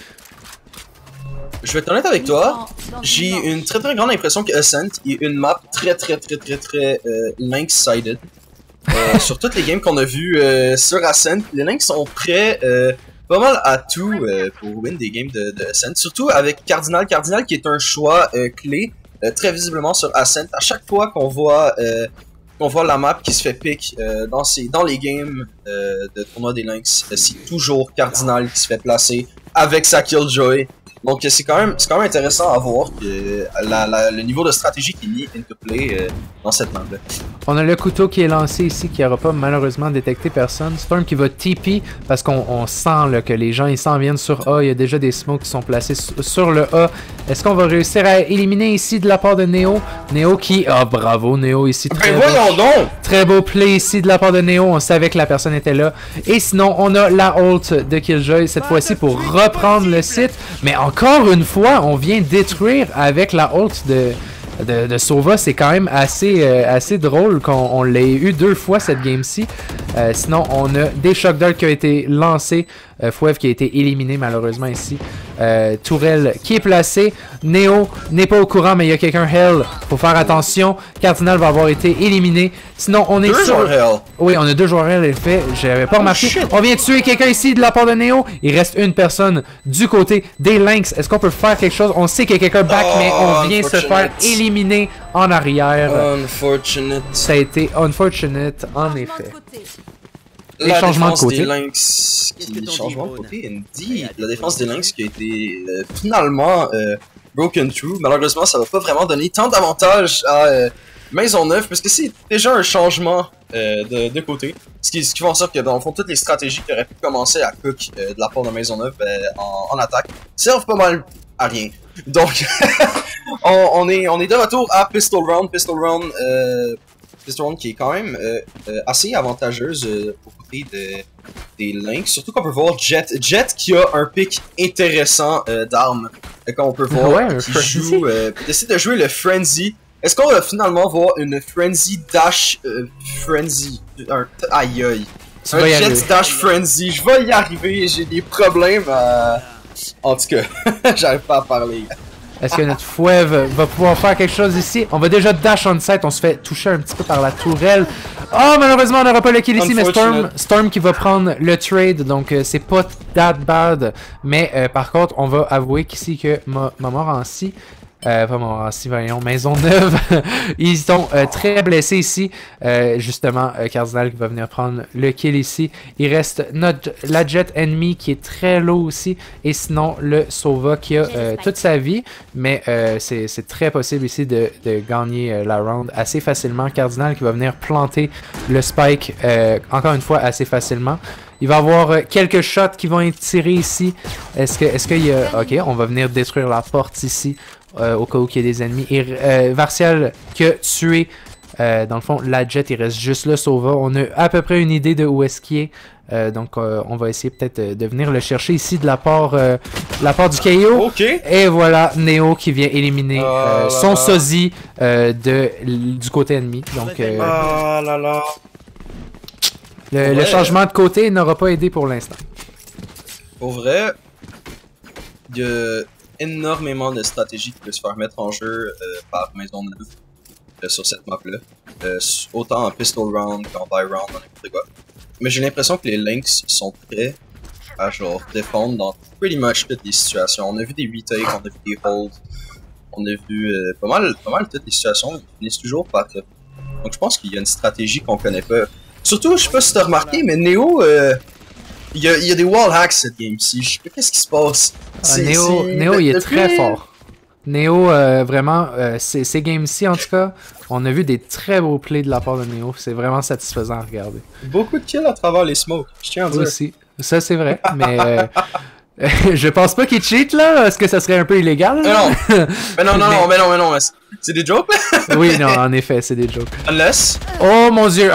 Speaker 2: Je vais être honnête avec toi, j'ai une très très grande impression que Ascent est une map très très très très très euh, Lynx-sided. Euh, sur toutes les games qu'on a vues euh, sur Ascent, les Lynx sont prêts euh, pas mal à tout euh, pour win des games de, de Ascent. Surtout avec Cardinal. Cardinal qui est un choix euh, clé. Euh, très visiblement sur Ascent. À chaque fois qu'on voit euh, qu'on voit la map qui se fait pick euh, dans, ces, dans les games euh, de tournoi des Lynx, euh, c'est toujours Cardinal qui se fait placer avec sa Killjoy. Donc c'est quand même c'est quand même intéressant à voir que la, la, le niveau de stratégie qui est mis into play euh, dans cette map là.
Speaker 3: On a le couteau qui est lancé ici qui n'aura pas malheureusement détecté personne. Storm qui va T P parce qu'on on sent là, que les gens ils s'en viennent sur A. Il y a déjà des smokes qui sont placés sur le A. Est-ce qu'on va réussir à éliminer ici de la part de Neo? Neo qui... Ah, oh, bravo Neo ici. Très
Speaker 2: ben
Speaker 3: beau,
Speaker 2: voyons donc!
Speaker 3: Très beau play ici de la part de Neo. On savait que la personne était là. Et sinon, on a la ult de Killjoy cette fois-ci pour reprendre le site. Mais encore une fois, on vient détruire avec la ult de... De, de Sova. C'est quand même assez, euh, assez drôle qu'on on l'ait eu deux fois cette game-ci. Euh, sinon, on a des shock darts qui ont été lancés. Euh, Fouev qui a été éliminé malheureusement ici. Euh, Tourelle qui est placé. Neo n'est pas au courant, mais il y a quelqu'un Hell. Faut faire attention. Cardinal va avoir été éliminé. Sinon, on est
Speaker 2: deux
Speaker 3: sur...
Speaker 2: joueurs Hell.
Speaker 3: Oui, on a deux joueurs Hell, effet. J'avais pas
Speaker 2: Oh,
Speaker 3: remarqué.
Speaker 2: shit.
Speaker 3: On vient de tuer quelqu'un ici de la part de Neo. Il reste une personne du côté des Lynx. Est-ce qu'on peut faire quelque chose? On sait qu'il y a quelqu'un back,
Speaker 2: Oh,
Speaker 3: mais on vient se faire
Speaker 2: unfortunate.
Speaker 3: éliminer en arrière.
Speaker 2: Unfortunate.
Speaker 3: Ça a été unfortunate, en effet. Les
Speaker 2: La
Speaker 3: changements de
Speaker 2: défense
Speaker 3: côté.
Speaker 2: des Lynx qui changement de côté indeed. La défense des Lynx qui a été euh, finalement euh, broken through. Malheureusement, ça va pas vraiment donner tant d'avantages à euh, Maisonneuve parce que c'est déjà un changement euh, de, de côté. Ce qui, ce qui fait en sorte que dans le fond toutes les stratégies qui auraient pu commencer à cook euh, de la part de Maisonneuve euh, en, en attaque servent pas mal à rien. Donc on, on est on est de retour à Pistol Round. Pistol Round euh, Pistol Round qui est quand même euh, euh, assez avantageuse euh, au côté de, des Lynx. Surtout qu'on peut voir Jet. Jet qui a un pick intéressant euh, d'armes. Euh, Comme on peut voir,
Speaker 3: Ouais, un
Speaker 2: qui
Speaker 3: frenzy.
Speaker 2: joue, euh, décide de jouer le Frenzy. Est-ce qu'on va finalement voir une Frenzy Dash euh, Frenzy? Un, aïe aïe.
Speaker 3: Tu
Speaker 2: un
Speaker 3: vas y
Speaker 2: Jet
Speaker 3: arriver.
Speaker 2: Dash Frenzy. Je vais y arriver. J'ai des problèmes à... En tout cas, j'arrive pas à parler.
Speaker 3: Est-ce que notre Fouev va pouvoir faire quelque chose ici? On va déjà dash on site. On se fait toucher un petit peu par la tourelle. Oh, malheureusement, on n'aura pas le kill ici, mais Storm,
Speaker 2: Unfortunate.
Speaker 3: Storm qui va prendre le trade. Donc, euh, c'est pas that bad. Mais euh, par contre, on va avouer qu'ici que Mo- Montmorency... Euh, pas Montmorency, voyons, Maisonneuve. Ils sont euh, très blessés ici. Euh, justement, euh, Cardinal qui va venir prendre le kill ici. Il reste notre, la Jet ennemie qui est très low aussi. Et sinon, le Sova qui a euh, toute sa vie. Mais euh, c'est c'est très possible ici de, de gagner euh, la round assez facilement. Cardinal qui va venir planter le spike, euh, encore une fois, assez facilement. Il va y avoir euh, quelques shots qui vont être tirés ici. Est-ce que, est-ce qu'il y a... Ok, on va venir détruire la porte ici. Euh, au cas où il y a des ennemis. Et euh, Vartial qui a tué, euh, dans le fond, la Jet, il reste juste le Sova. On a à peu près une idée de où est-ce qu'il est. Euh, donc, euh, on va essayer peut-être euh, de venir le chercher ici de la part, euh, de la part du K O.
Speaker 2: Ok.
Speaker 3: Et voilà, Neo qui vient éliminer
Speaker 2: Oh
Speaker 3: euh,
Speaker 2: là
Speaker 3: son
Speaker 2: là.
Speaker 3: sosie euh, de, du côté ennemi. Donc, euh,
Speaker 2: Ah là là.
Speaker 3: le, le
Speaker 2: Ouais.
Speaker 3: changement de côté n'aura pas aidé pour l'instant.
Speaker 2: Pour vrai, il y a énormément de stratégies qui peuvent se faire mettre en jeu euh, par Maisonneuve euh, sur cette map-là. Euh, autant en pistol round qu'en buy round, en n'importe quoi. Mais j'ai l'impression que les Lynx sont prêts à genre défendre dans pretty much toutes les situations. On a vu des retakes, on a vu des holds, on a vu euh, pas mal pas mal toutes les situations qui finissent toujours par... Euh, donc je pense qu'il y a une stratégie qu'on connaît pas. Surtout, je sais pas si t'as remarqué, mais Neo... Euh, Il y, a, il y a des wall hacks cette game-ci. Je sais pas qu'est-ce qui se passe.
Speaker 3: Ah,
Speaker 2: C'est-
Speaker 3: Neo,
Speaker 2: c'est-
Speaker 3: Neo, il est
Speaker 2: depuis-
Speaker 3: très fort. Neo, euh, vraiment, euh, ces, ces games-ci, en tout cas, on a vu des très beaux plays de la part de Neo. C'est vraiment satisfaisant à regarder.
Speaker 2: Beaucoup de kills à travers les smokes. Je tiens à dire.
Speaker 3: Aussi. Ça, c'est vrai, mais... Euh... je pense pas qu'il cheat là, parce que ça serait un peu illégal.
Speaker 2: Mais non, mais non, non, mais... non, mais non, mais non, mais c'est des jokes là.
Speaker 3: Oui, non, en effet, c'est des jokes.
Speaker 2: Unless.
Speaker 3: Oh mon dieu.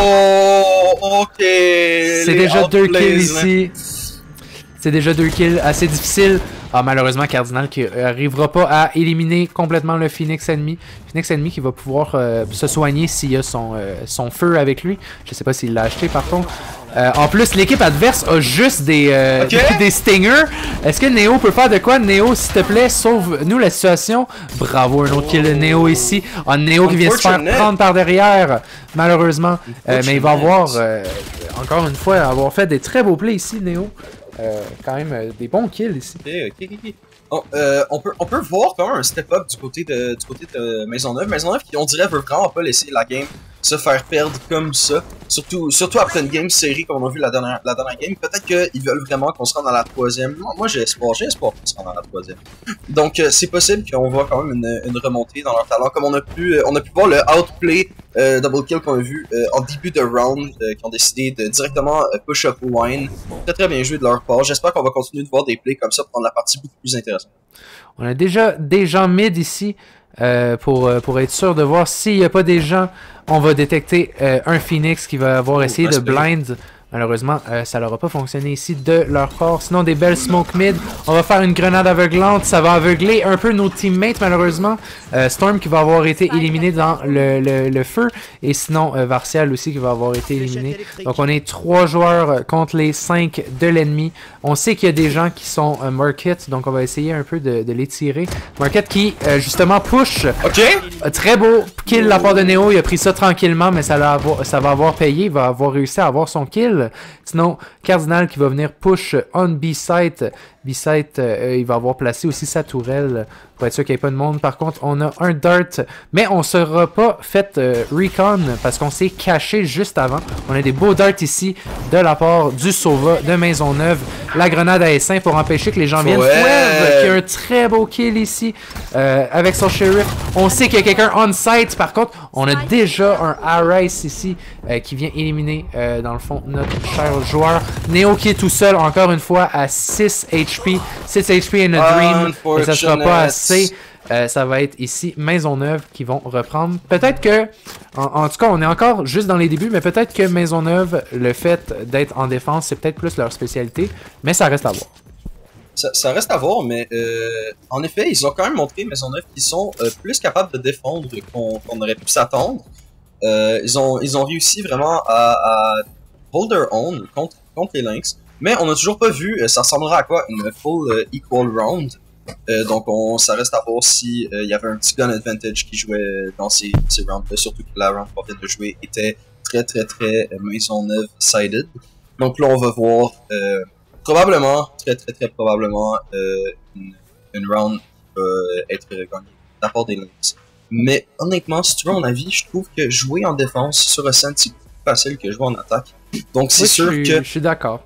Speaker 2: Oh, oh ok.
Speaker 3: C'est déjà deux kills ici. C'est déjà deux kills, assez difficile. Ah, malheureusement, Cardinal qui arrivera pas à éliminer complètement le Phoenix ennemi. Phoenix ennemi qui va pouvoir euh, se soigner s'il y a son, euh, son feu avec lui. Je sais pas s'il l'a acheté par contre. Euh, en plus, l'équipe adverse a juste des, euh, okay. des, des stingers. Est-ce que Neo peut faire de quoi? Neo, s'il te plaît, sauve-nous la situation. Bravo, un autre kill de Neo ici. Ah, Neo qui vient se faire prendre par derrière, malheureusement. Euh, mais il va avoir, euh, encore une fois, avoir fait des très beaux plays ici, Neo. Euh, quand même euh, des bons kills ici.
Speaker 2: Ok, ok, ok. Oh, euh, on, peut, on peut voir quand même un step-up du côté de, du côté de Maisonneuve. Maisonneuve qui, on dirait, veut vraiment pas laisser la game se faire perdre comme ça. Surtout, surtout après une game série comme on a vu la dernière, la dernière game. Peut-être qu'ils veulent vraiment qu'on se rende à la troisième. Moi, moi j'ai espoir, j'ai espoir qu'on se rende à la troisième. Donc, euh, c'est possible qu'on voit quand même une, une remontée dans leur talent. Comme on a pu, on a pu voir le outplay euh, double kill qu'on a vu euh, en début de round, euh, qui ont décidé de directement euh, push up line. Très très bien joué de leur part. J'espère qu'on va continuer de voir des plays comme ça pour rendre la partie beaucoup plus intéressante.
Speaker 3: On a déjà des gens mid ici. Euh, pour, euh, pour être sûr de voir s'il n'y a pas des gens, on va détecter euh, un Phoenix qui va avoir essayé oh, de blind. Malheureusement, euh, ça n'aura pas fonctionné ici de leur part. Sinon, des belles smoke mid. On va faire une grenade aveuglante. Ça va aveugler un peu nos teammates, malheureusement. Euh, Storm qui va avoir été éliminé dans le, le, le feu. Et sinon, euh, Varcial aussi qui va avoir été éliminé. Donc, on est trois joueurs contre les cinq de l'ennemi. On sait qu'il y a des gens qui sont euh, Market. Donc, on va essayer un peu de, de les tirer. Market qui, euh, justement, push.
Speaker 2: OK.
Speaker 3: Euh, très beau kill de la part de Neo. Il a pris ça tranquillement, mais ça, l'a avoir, ça va avoir payé. Il va avoir réussi à avoir son kill. Sinon, Cardinal qui va venir push on B-site. B-site, euh, il va avoir placé aussi sa tourelle pour être sûr qu'il n'y ait pas de monde. Par contre, on a un dart, mais on ne sera pas fait euh, recon parce qu'on s'est caché juste avant. On a des beaux darts ici de la part du Sova de Maisonneuve. La grenade à essaim pour empêcher que les gens viennent.
Speaker 2: Ouais.
Speaker 3: Fouev qui a un très beau kill ici euh, avec son sheriff. On sait qu'il y a quelqu'un on-site. Par contre, on a déjà un Arise ici euh, qui vient éliminer euh, dans le fond notre cher joueur. Neo qui est tout seul encore une fois à six H P. six H P in a dream. Mais ça sera pas assez. Euh, ça va être ici Maisonneuve qui vont reprendre. Peut-être que, en, en tout cas, on est encore juste dans les débuts, mais peut-être que Maisonneuve, le fait d'être en défense, c'est peut-être plus leur spécialité. Mais ça reste à voir.
Speaker 2: Ça, ça reste à voir, mais euh, en effet, ils ont quand même montré Maisonneuve qu'ils sont euh, plus capables de défendre qu'on qu'on aurait pu s'attendre. Euh, ils, ont, ils ont réussi vraiment à, à hold their own contre, contre les Lynx. Mais on n'a toujours pas vu, euh, ça ressemblera à quoi, une full euh, equal round. Euh, donc on, ça reste à voir si il euh, y avait un petit gun advantage qui jouait dans ces, ces rounds-là, surtout que la round qu'on vient de jouer était très très très euh, Maisonneuve sided. Donc là on va voir euh, probablement, très très très probablement euh, une, une round qui va être gagnée de la part des Lynx. Mais honnêtement, si tu veux mon avis, je trouve que jouer en défense sur Ascent c'est plus facile que jouer en attaque. Donc c'est
Speaker 3: oui,
Speaker 2: sûr
Speaker 3: je suis,
Speaker 2: que
Speaker 3: je suis d'accord.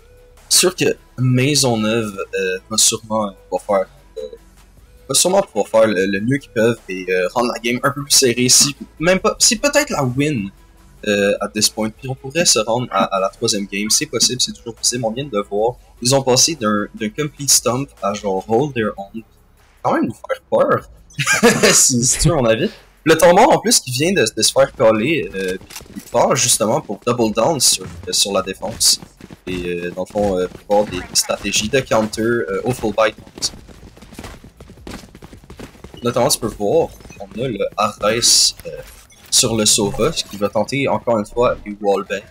Speaker 2: sûr que Maisonneuve euh, va sûrement pouvoir faire euh, va sûrement pouvoir faire le, le mieux qu'ils peuvent et euh, rendre la game un peu plus serrée, si même pas, si peut-être la win euh, à this point, puis on pourrait se rendre à, à la troisième game, c'est possible, c'est toujours possible, on vient de le voir, ils ont passé d'un d'un complete stomp à genre hold their own, quand même nous faire peur, si, si tu veux mon avis. Le tombant en plus qui vient de, de se faire coller, euh, il part justement pour double down sur, sur la défense. Et euh, dans le fond, euh, pour avoir des, des stratégies de counter euh, au full bite. Notamment, tu peux voir, on a le Ares euh, sur le Sova, ce qui va tenter encore une fois du wallbang.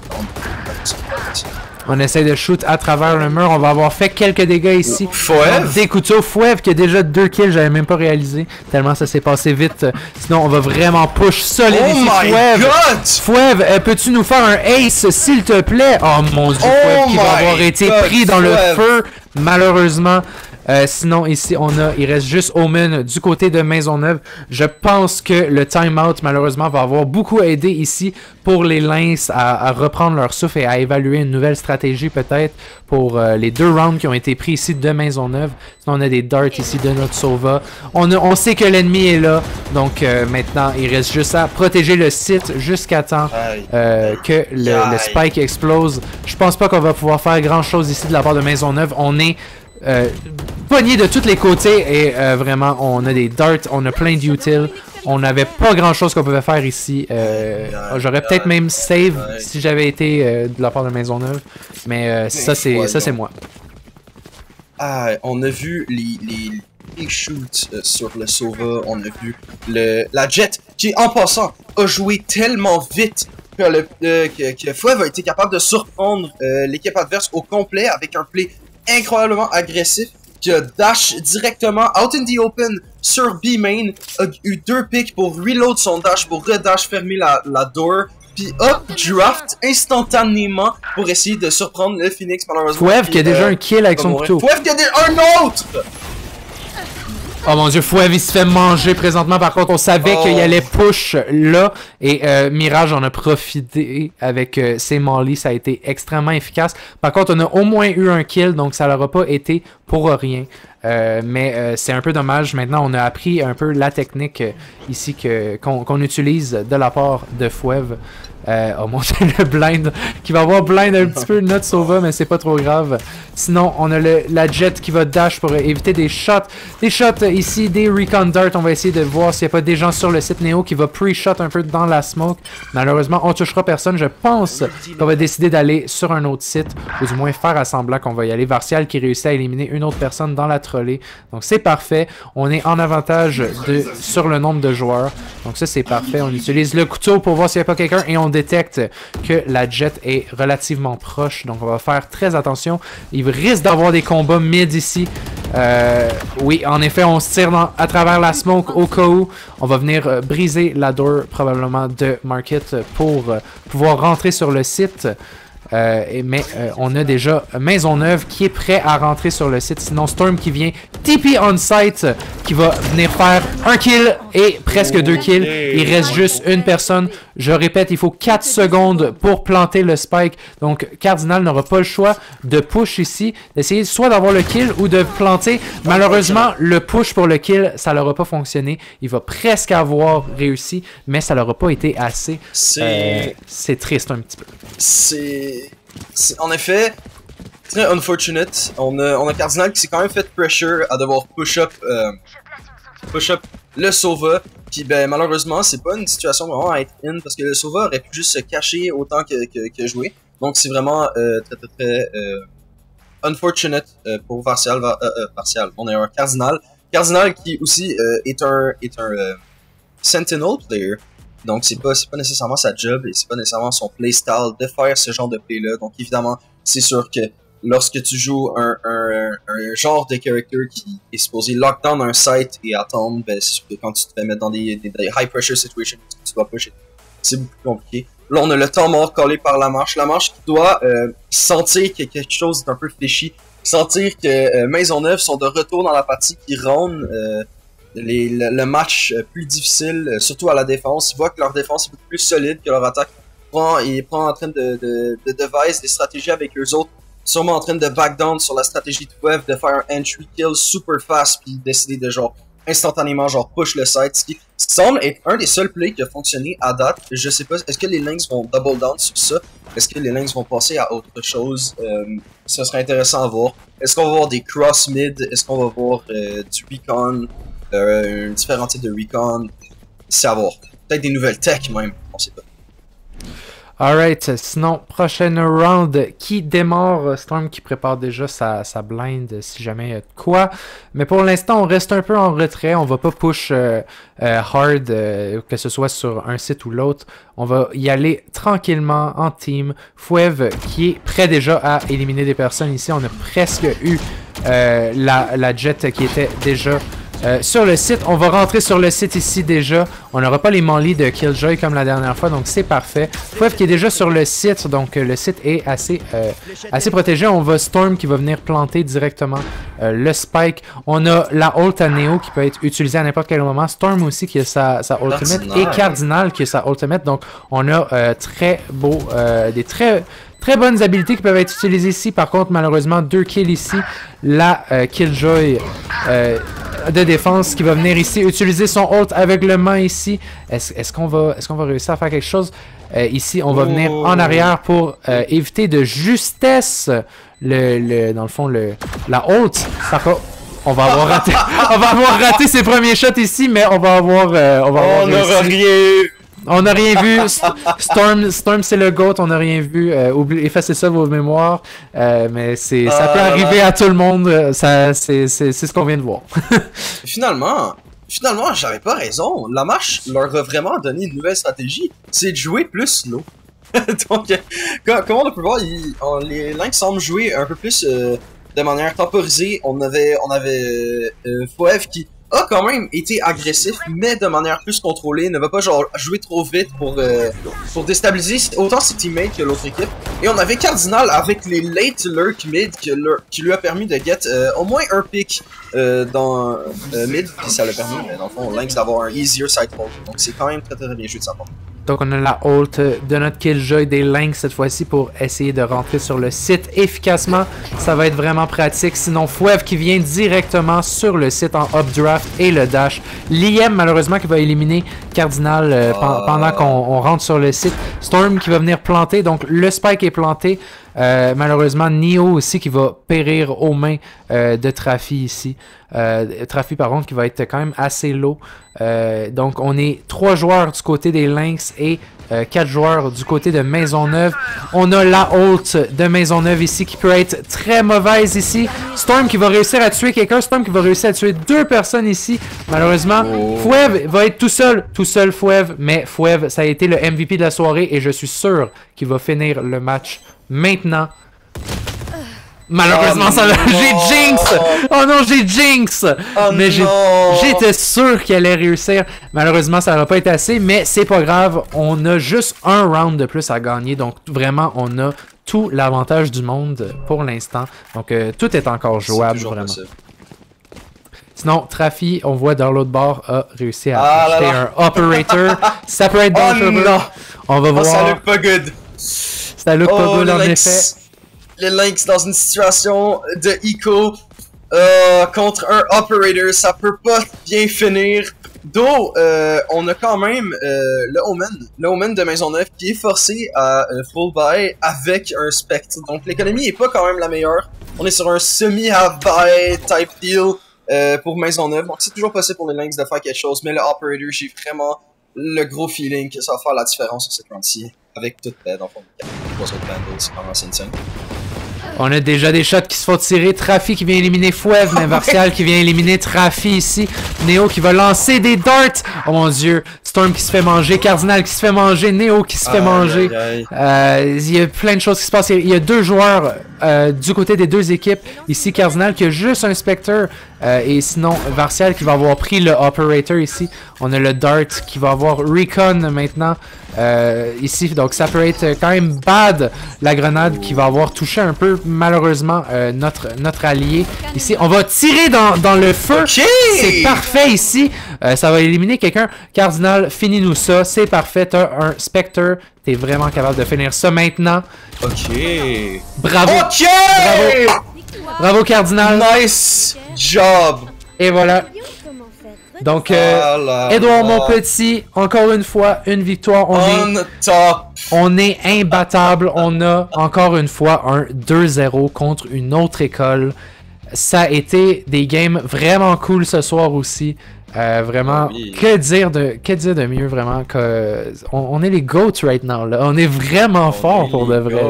Speaker 3: On essaie de shoot à travers le mur. On va avoir fait quelques dégâts ici.
Speaker 2: Fouev!
Speaker 3: Des couteaux. Fouev qui a déjà deux kills. J'avais même pas réalisé. Tellement ça s'est passé vite. Sinon, on va vraiment push solide
Speaker 2: oh
Speaker 3: ici.
Speaker 2: My
Speaker 3: Fouev!
Speaker 2: God!
Speaker 3: Fouev, euh, peux-tu nous faire un ace, s'il te plaît? Oh mon dieu,
Speaker 2: Oh
Speaker 3: Fouev qui va avoir été
Speaker 2: God,
Speaker 3: pris dans
Speaker 2: Fouev.
Speaker 3: le feu. Malheureusement. Euh, sinon, ici, on a, il reste juste Omen du côté de Maisonneuve. Je pense que le timeout, malheureusement, va avoir beaucoup aidé ici pour les Lynx à, à reprendre leur souffle et à évaluer une nouvelle stratégie peut-être pour euh, les deux rounds qui ont été pris ici de Maisonneuve. Sinon, on a des darts ici de notre Sova. On, a, on sait que l'ennemi est là, donc euh, maintenant, il reste juste à protéger le site jusqu'à temps euh, que le, le spike explose. Je pense pas qu'on va pouvoir faire grand-chose ici de la part de Maisonneuve. On est euh, pogné de tous les côtés et euh, vraiment, on a des darts, on a plein d'utils. On n'avait pas grand-chose qu'on pouvait faire ici. Euh, J'aurais peut-être même save si j'avais été euh, de la part de Maisonneuve. Mais euh, ça, c'est ça c'est moi.
Speaker 2: Ah, on a vu les, les, les shoots euh, sur le Sova. On a vu le, la Jet qui, en passant, a joué tellement vite que, le, euh, que, que Fouev a été capable de surprendre euh, l'équipe adverse au complet avec un play incroyablement agressif. Qui a dash directement out in the open sur B-main, a eu deux picks pour reload son dash, pour redash fermer la, la door, puis up draft instantanément pour essayer de surprendre le Phoenix malheureusement.
Speaker 3: Fouev qui a déjà euh, un kill avec son couteau.
Speaker 2: Fouev qui a déjà un autre!
Speaker 3: Oh mon dieu, Fouev il se fait manger présentement. Par contre, on savait oh. qu'il allait push là. Et euh, Mirage en a profité avec euh, ses molly. Ça a été extrêmement efficace. Par contre, on a au moins eu un kill. Donc ça n'aura pas été pour rien. Euh, mais euh, c'est un peu dommage. Maintenant, on a appris un peu la technique euh, ici que qu'on qu'on utilise de la part de Fouev. Euh, oh mon dieu, le blind qui va avoir blind un petit peu notre Sova, mais c'est pas trop grave. Sinon, on a le, la Jet qui va dash pour éviter des shots. Des shots ici, des recon dart. On va essayer de voir s'il n'y a pas des gens sur le site Néo qui va pre-shot un peu dans la smoke. Malheureusement, on touchera personne. Je pense qu'on va décider d'aller sur un autre site, ou du moins faire à semblant qu'on va y aller. Vartial qui réussit à éliminer une autre personne dans la trolley. Donc c'est parfait. On est en avantage de, sur le nombre de joueurs. Donc ça c'est parfait. On utilise le couteau pour voir s'il n'y a pas quelqu'un et on détecte que la Jet est relativement proche. Donc on va faire très attention. Il risque d'avoir des combats mid ici. Euh, oui, en effet, on se tire dans, à travers la smoke au cas où. On va venir euh, briser la door probablement de Market pour euh, pouvoir rentrer sur le site. Euh, et, mais euh, on a déjà Maisonneuve qui est prêt à rentrer sur le site. Sinon Storm qui vient T P on site qui va venir faire un kill et presque deux kills. Il reste juste une personne. Je répète, il faut quatre secondes pour planter le spike. Donc Cardinal n'aura pas le choix de push ici, d'essayer soit d'avoir le kill ou de planter. Malheureusement, le push pour le kill, ça n'aura pas fonctionné. Il va presque avoir réussi, mais ça n'aura pas été assez. C'est euh, triste un petit peu.
Speaker 2: C'est... En effet, très unfortunate. On a, on a Cardinal qui s'est quand même fait pressure à devoir push-up euh, push-up le Sova. Puis ben malheureusement, c'est pas une situation vraiment à être in parce que le Sova aurait pu juste se cacher autant que, que, que jouer. Donc c'est vraiment euh, très très très euh, unfortunate euh, pour Vartial. Euh, euh, Vartial. On a un Cardinal. Cardinal qui aussi euh, est un, est un euh, Sentinel player. Donc c'est pas c'est pas nécessairement sa job et c'est pas nécessairement son playstyle de faire ce genre de play là. Donc évidemment, c'est sûr que lorsque tu joues un, un, un genre de character qui est supposé lockdown un site et attendre, ben c'est sûr que quand tu te fais mettre dans des, des, des high pressure situations, tu dois pusher. C'est beaucoup plus compliqué. Là on a le temps mort collé par la marche. La marche qui doit euh, sentir que quelque chose est un peu fishy. Sentir que euh, Maisonneuve sont de retour dans la partie, qui rendent euh, Les, le, le match plus difficile, surtout à la défense. Ils voient que leur défense est beaucoup plus solide que leur attaque. Ils prend, ils prend en train de, de, de devise des stratégies avec eux autres. Sûrement en train de back down sur la stratégie de Fouev, de faire un entry kill super fast, puis décider de genre instantanément genre push le site. Ce qui, ce qui semble être un des seuls plays qui a fonctionné à date. Je sais pas, est-ce que les Lynx vont double down sur ça? Est-ce que les Lynx vont passer à autre chose? Euh, ça serait intéressant à voir. Est-ce qu'on va voir des cross mid? Est-ce qu'on va voir euh, du recon? Euh, un différent type de recon, c'est à voir. Peut-être des nouvelles tech même, on sait pas.
Speaker 3: Alright, sinon, prochaine round qui démarre. Storm qui prépare déjà sa, sa blind si jamais il y a de quoi. Mais pour l'instant, on reste un peu en retrait. On va pas push euh, euh, hard, euh, que ce soit sur un site ou l'autre. On va y aller tranquillement en team. Fouev qui est prêt déjà à éliminer des personnes ici. On a presque eu euh, la, la Jet qui était déjà euh, sur le site. On va rentrer sur le site ici déjà. On n'aura pas les mollies de Killjoy comme la dernière fois, donc c'est parfait. Fouev qui est déjà sur le site, donc euh, le site est assez, euh, assez protégé. On va Storm qui va venir planter directement euh, le Spike. On a la ult à Neo qui peut être utilisée à n'importe quel moment. Storm aussi qui a sa, sa ultimate.
Speaker 2: Cardinal.
Speaker 3: Et Cardinal qui a sa ultimate. Donc on a euh, très beau, euh, des très... Très bonnes habilités qui peuvent être utilisées ici. Par contre, malheureusement, deux kills ici. La euh, Killjoy euh, de défense qui va venir ici utiliser son ult avec le main ici. Est-ce est-ce qu'on va, est-ce qu'on va réussir à faire quelque chose? Euh, ici, on va
Speaker 2: Oh.
Speaker 3: venir en arrière pour euh, éviter de justesse le, le, dans le fond, le, la ult. Par contre, on va avoir raté, on va avoir raté ses premiers shots ici, mais on va avoir, euh, on va avoir
Speaker 2: On n'aura
Speaker 3: réussi.
Speaker 2: rien.
Speaker 3: On n'a rien vu. Storm, Storm c'est le GOAT. On n'a rien vu. Euh, oubliez, effacez ça de vos mémoires. Euh, mais c'est, ça
Speaker 2: Ah
Speaker 3: peut
Speaker 2: là
Speaker 3: arriver
Speaker 2: là.
Speaker 3: à tout le monde. Ça, c'est, c'est, c'est ce qu'on vient de voir.
Speaker 2: Finalement, finalement, j'avais pas raison. La marche leur a vraiment donné une nouvelle stratégie. C'est de jouer plus slow. Donc, euh, comme, comme on a pu voir, ils- on- les Lynx semblent jouer un peu plus euh, de manière temporisée. On avait, on avait euh, Fouev qui a quand même été agressif, mais de manière plus contrôlée. Ne va pas genre jouer trop vite pour euh, pour déstabiliser autant ses teammates que l'autre équipe. Et on avait Cardinal avec les late lurk mid qui, leur- qui lui a permis de get euh, au moins un pick euh, dans euh, mid, puis ça l'a permis, mais dans le fond, Lynx d'avoir un easier side hold. Donc c'est quand même très très bien joué de sa part.
Speaker 3: Donc on a la ult de notre Killjoy des Lynx cette fois-ci pour essayer de rentrer sur le site efficacement. Ça va être vraiment pratique. Sinon, Fouev qui vient directement sur le site en updraft et le dash. L'I M malheureusement qui va éliminer Cardinal euh, pen-
Speaker 2: Ah.
Speaker 3: pendant qu'on on rentre sur le site. Storm qui va venir planter. Donc le Spike est planté. Euh, malheureusement, Neo aussi qui va périr aux mains euh, de Trafi ici. Euh, Trafi par contre qui va être quand même assez low. Euh, donc on est trois joueurs du côté des Lynx et euh, quatre joueurs du côté de Maisonneuve. On a la ult de Maisonneuve ici qui peut être très mauvaise ici. Storm qui va réussir à tuer quelqu'un. Storm qui va réussir à tuer deux personnes ici. Malheureusement,
Speaker 2: Oh.
Speaker 3: Fouev va être tout seul. Tout seul Fouev. Mais Fouev, ça a été le M V P de la soirée et je suis sûr qu'il va finir le match maintenant. Malheureusement,
Speaker 2: Oh
Speaker 3: ça va-
Speaker 2: non.
Speaker 3: j'ai jinx! Oh non, j'ai jinx!
Speaker 2: Oh
Speaker 3: mais j'ai-
Speaker 2: non.
Speaker 3: j'étais sûr qu'il allait réussir. Malheureusement, ça n'aura pas été assez, mais c'est pas grave. On a juste un round de plus à gagner, donc vraiment, on a tout l'avantage du monde pour l'instant. Donc, euh, tout est encore
Speaker 2: C'est
Speaker 3: jouable,
Speaker 2: toujours
Speaker 3: vraiment.
Speaker 2: possible.
Speaker 3: Sinon, Trafi, on voit dans l'autre bord, a réussi à
Speaker 2: Ah là
Speaker 3: acheter
Speaker 2: là.
Speaker 3: un operator. Separate
Speaker 2: Oh
Speaker 3: Dash Over.
Speaker 2: non.
Speaker 3: On va
Speaker 2: Oh,
Speaker 3: voir.
Speaker 2: ça look pas good.
Speaker 3: Ça look pas
Speaker 2: Oh,
Speaker 3: good,
Speaker 2: les
Speaker 3: en effet.
Speaker 2: Lynx. Les Lynx dans une situation de eco euh, contre un operator, ça peut pas bien finir. D'où euh, on a quand même euh, le Omen, le Omen de Maisonneuve qui est forcé à euh, full buy avec un Spectre. Donc l'économie est pas quand même la meilleure. On est sur un semi-half buy type deal euh, pour Maisonneuve. Donc c'est toujours possible pour les Lynx de faire quelque chose, mais le operator, j'ai vraiment le gros feeling que ça va faire la différence sur cette round-ci. Avec toute l'aide, en fond, trois autres bundles en ancienne scène.
Speaker 3: On a déjà des shots qui se font tirer. Trafi qui vient éliminer Fouev, mais Martial qui vient éliminer Trafi ici. Neo qui va lancer des darts. Oh mon dieu. Storm qui se fait manger. Cardinal qui se fait manger. Neo qui se fait
Speaker 2: Aïe,
Speaker 3: manger.
Speaker 2: aïe, aïe.
Speaker 3: Euh, il y a plein de choses qui se passent. Il y a deux joueurs euh, du côté des deux équipes. Ici, Cardinal qui a juste un Spectre. Euh, et sinon, Martial qui va avoir pris le Operator ici. On a le Dart qui va avoir Recon maintenant. Euh, ici, donc ça peut être quand même bad, la grenade qui va avoir touché un peu malheureusement euh, notre, notre allié. Ici, on va tirer dans, dans le feu.
Speaker 2: Ok!
Speaker 3: C'est parfait ici. Euh, ça va éliminer quelqu'un. Cardinal, finis-nous ça. C'est parfait. T'as un Spectre. T'es vraiment capable de finir ça maintenant.
Speaker 2: Ok.
Speaker 3: Bravo.
Speaker 2: Ok!
Speaker 3: Bravo. Bravo Cardinal.
Speaker 2: Nice job!
Speaker 3: Et voilà. Donc, euh,
Speaker 2: Voilà.
Speaker 3: Edouard mon petit, encore une fois, une victoire. On est...
Speaker 2: On top!
Speaker 3: On est imbattable. On a encore une fois un deux zéro contre une autre école. Ça a été des games vraiment cool ce soir aussi. Euh, vraiment,
Speaker 2: Oui.
Speaker 3: que dire de que dire de mieux vraiment que on, on est les GOATs right now là. On est vraiment fort pour de vrai.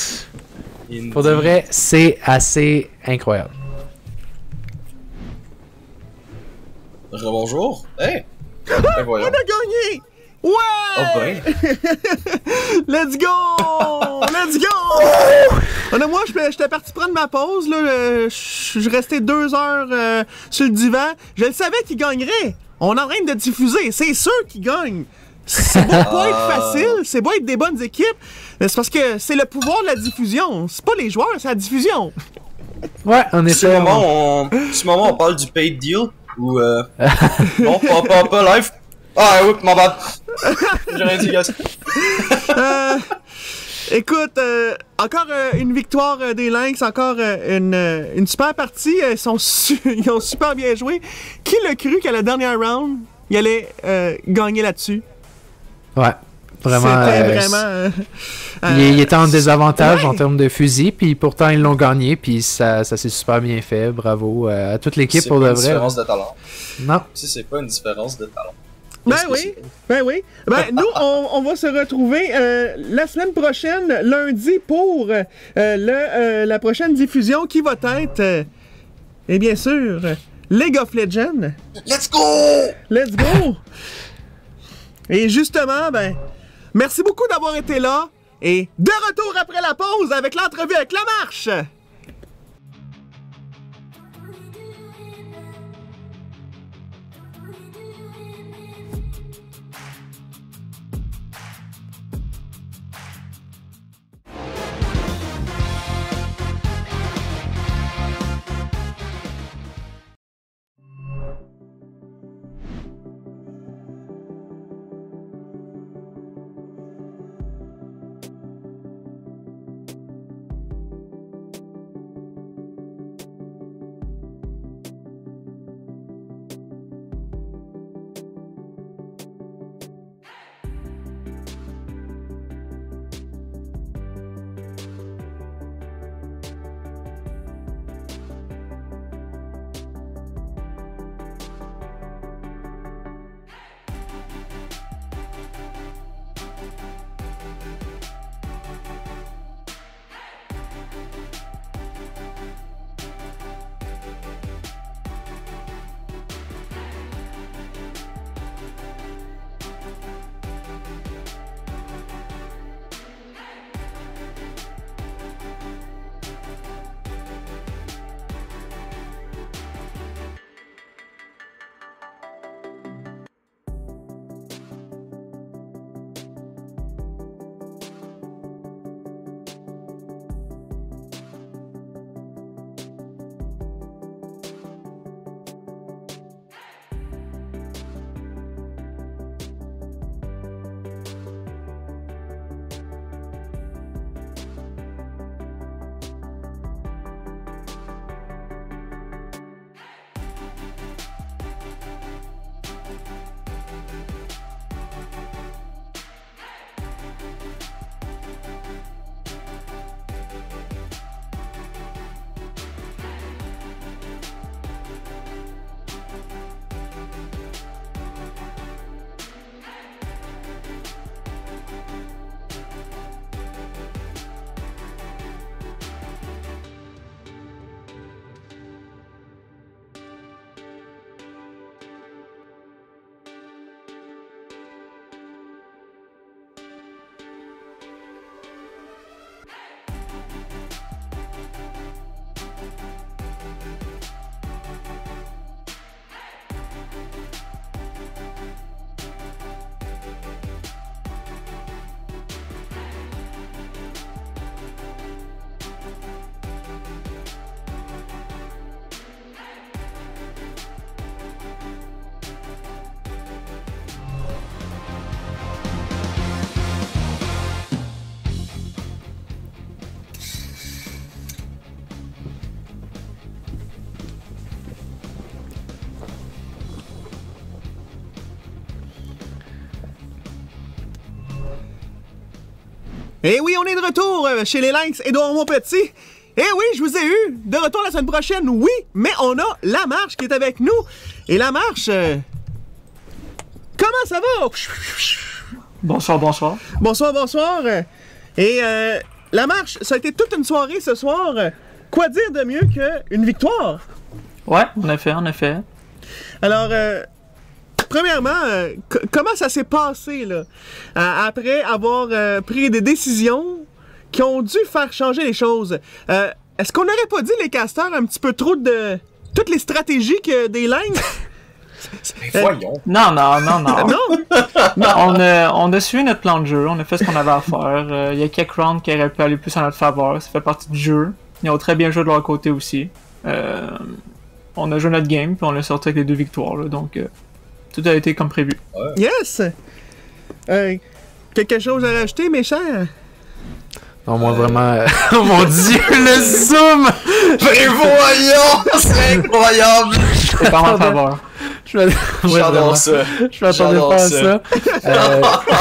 Speaker 3: là. Pour de vrai, c'est assez incroyable.
Speaker 2: Rebonjour. Hey! Ben
Speaker 1: On
Speaker 2: voyons.
Speaker 1: a gagné! Ouais!
Speaker 2: Oh ben.
Speaker 1: Let's go! Let's go! On moi, j'étais parti prendre ma pause. Là. Je suis resté deux heures euh, sur le divan. Je le savais qu'il gagnerait. On est en train de diffuser. C'est sûr qu'il gagne. C'est beau pas être facile. C'est beau être des bonnes équipes. Mais c'est parce que c'est le pouvoir de la diffusion. C'est pas les joueurs, c'est la diffusion.
Speaker 3: Ouais, en
Speaker 2: Ce
Speaker 3: effet.
Speaker 2: moment, on... ce moment, on parle du paid deal ou euh... non, pas, pas, pas live. Ah, oui, my bad. J'ai rien dit, guys.
Speaker 1: euh, écoute, euh, encore euh, une victoire euh, des Lynx, encore euh, une, euh, une super partie. Ils, sont su ils ont super bien joué. Qui l'a cru qu'à la dernière round, il allait euh, gagner là-dessus?
Speaker 3: Ouais, vraiment.
Speaker 1: C'était
Speaker 3: euh,
Speaker 1: vraiment. Euh,
Speaker 3: il, il était en désavantage
Speaker 1: ouais.
Speaker 3: en termes de fusil, puis pourtant ils l'ont gagné, puis ça, ça s'est super bien fait. Bravo euh, à toute l'équipe pour de vrai.
Speaker 2: C'est pas une différence de talent.
Speaker 3: Non.
Speaker 2: Si c'est pas une différence de talent.
Speaker 1: Ben oui, ben oui. Ben nous, on, on va se retrouver euh, la semaine prochaine, lundi, pour euh, le, euh, la prochaine diffusion qui va être, euh, et bien sûr, League of Legends.
Speaker 2: Let's go!
Speaker 1: Let's go! Et justement, ben, merci beaucoup d'avoir été là. Et de retour après la pause avec l'entrevue avec La Marche. Et oui, on est de retour chez les Lynx, Édouard Montpetit. Et oui, je vous ai eu de retour la semaine prochaine, oui, mais on a La Marche qui est avec nous. Et La Marche, euh... comment ça va?
Speaker 5: Bonsoir, bonsoir.
Speaker 1: Bonsoir, bonsoir. Et euh, La Marche, ça a été toute une soirée ce soir. Quoi dire de mieux qu'une victoire?
Speaker 5: Ouais, en effet, en effet.
Speaker 1: Alors, euh, premièrement, euh, c- comment ça s'est passé, là, euh, après avoir euh, pris des décisions qui ont dû faire changer les choses? Euh, est-ce qu'on n'aurait pas dit, les casteurs, un petit peu trop de toutes les stratégies que des lignes?
Speaker 2: Mais voyons.
Speaker 5: Non, non, non, non.
Speaker 1: Non?
Speaker 5: on, a, on a suivi notre plan de jeu, on a fait ce qu'on avait à faire. Euh, Il y a quelques rounds qui auraient pu aller plus en notre faveur, ça fait partie du jeu. Ils ont très bien joué de leur côté aussi. Euh, on a joué notre game, puis on a sorti avec les deux victoires, là, donc euh, tout a été comme prévu.
Speaker 1: Yes! Euh, quelque chose à rajouter, mes chers?
Speaker 3: Non, moi, vraiment... euh, oh mon Dieu, le zoom!
Speaker 2: Mais voyons! C'est incroyable!
Speaker 5: C'est pas en ma faveur.
Speaker 3: Je m'att- Ouais, vraiment.
Speaker 2: J'adore ça.
Speaker 3: Je m'attendais
Speaker 2: J'adore
Speaker 3: pas à
Speaker 2: ça.
Speaker 3: ça. Euh,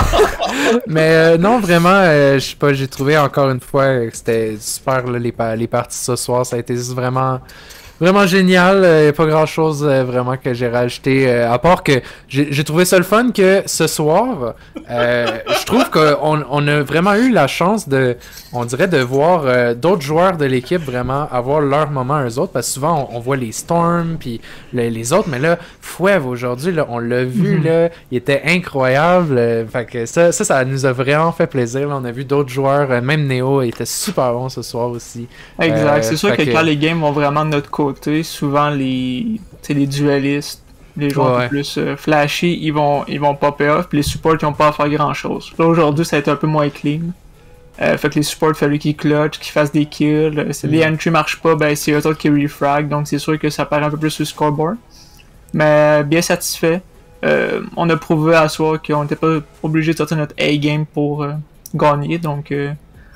Speaker 3: mais euh, non, vraiment, euh, je sais pas, j'ai trouvé encore une fois que c'était super, là, les, pa- les parties ce soir. Ça a été vraiment... Vraiment génial, il euh, pas grand chose euh, vraiment que j'ai rajouté, euh, à part que j'ai j'ai trouvé ça le fun que ce soir, euh, je trouve qu'on on a vraiment eu la chance de, on dirait, de voir euh, d'autres joueurs de l'équipe vraiment avoir leur moment eux autres, parce que souvent on, on voit les Storm puis le- les autres, mais là, Fouev aujourd'hui, là, on l'a vu,
Speaker 5: Mhm.
Speaker 3: là, il était incroyable, euh, fait que ça, ça, ça nous a vraiment fait plaisir, là. On a vu d'autres joueurs, euh, même Neo était super bon ce soir aussi.
Speaker 5: Exact,
Speaker 3: Euh,
Speaker 5: c'est sûr que,
Speaker 3: fait que-
Speaker 5: quand les games vont vraiment de notre côté, souvent les, tu sais, les duellistes, les joueurs
Speaker 3: Ouais,
Speaker 5: un
Speaker 3: ouais.
Speaker 5: peu plus euh, flashy, ils vont, ils vont popper off, puis les supports ils ont pas à faire grand chose. Là aujourd'hui ça a été un peu moins clean. Euh, fait que les supports il fallu qu'ils clutch, qu'ils fassent des kills. Euh, Si les entries marchent pas, ben c'est eux autres qui refrag, donc c'est sûr que ça paraît un peu plus sur le scoreboard. Mais bien satisfait. Euh, on a prouvé à soi qu'on n'était pas obligé de sortir notre A-game pour euh, gagner, donc euh,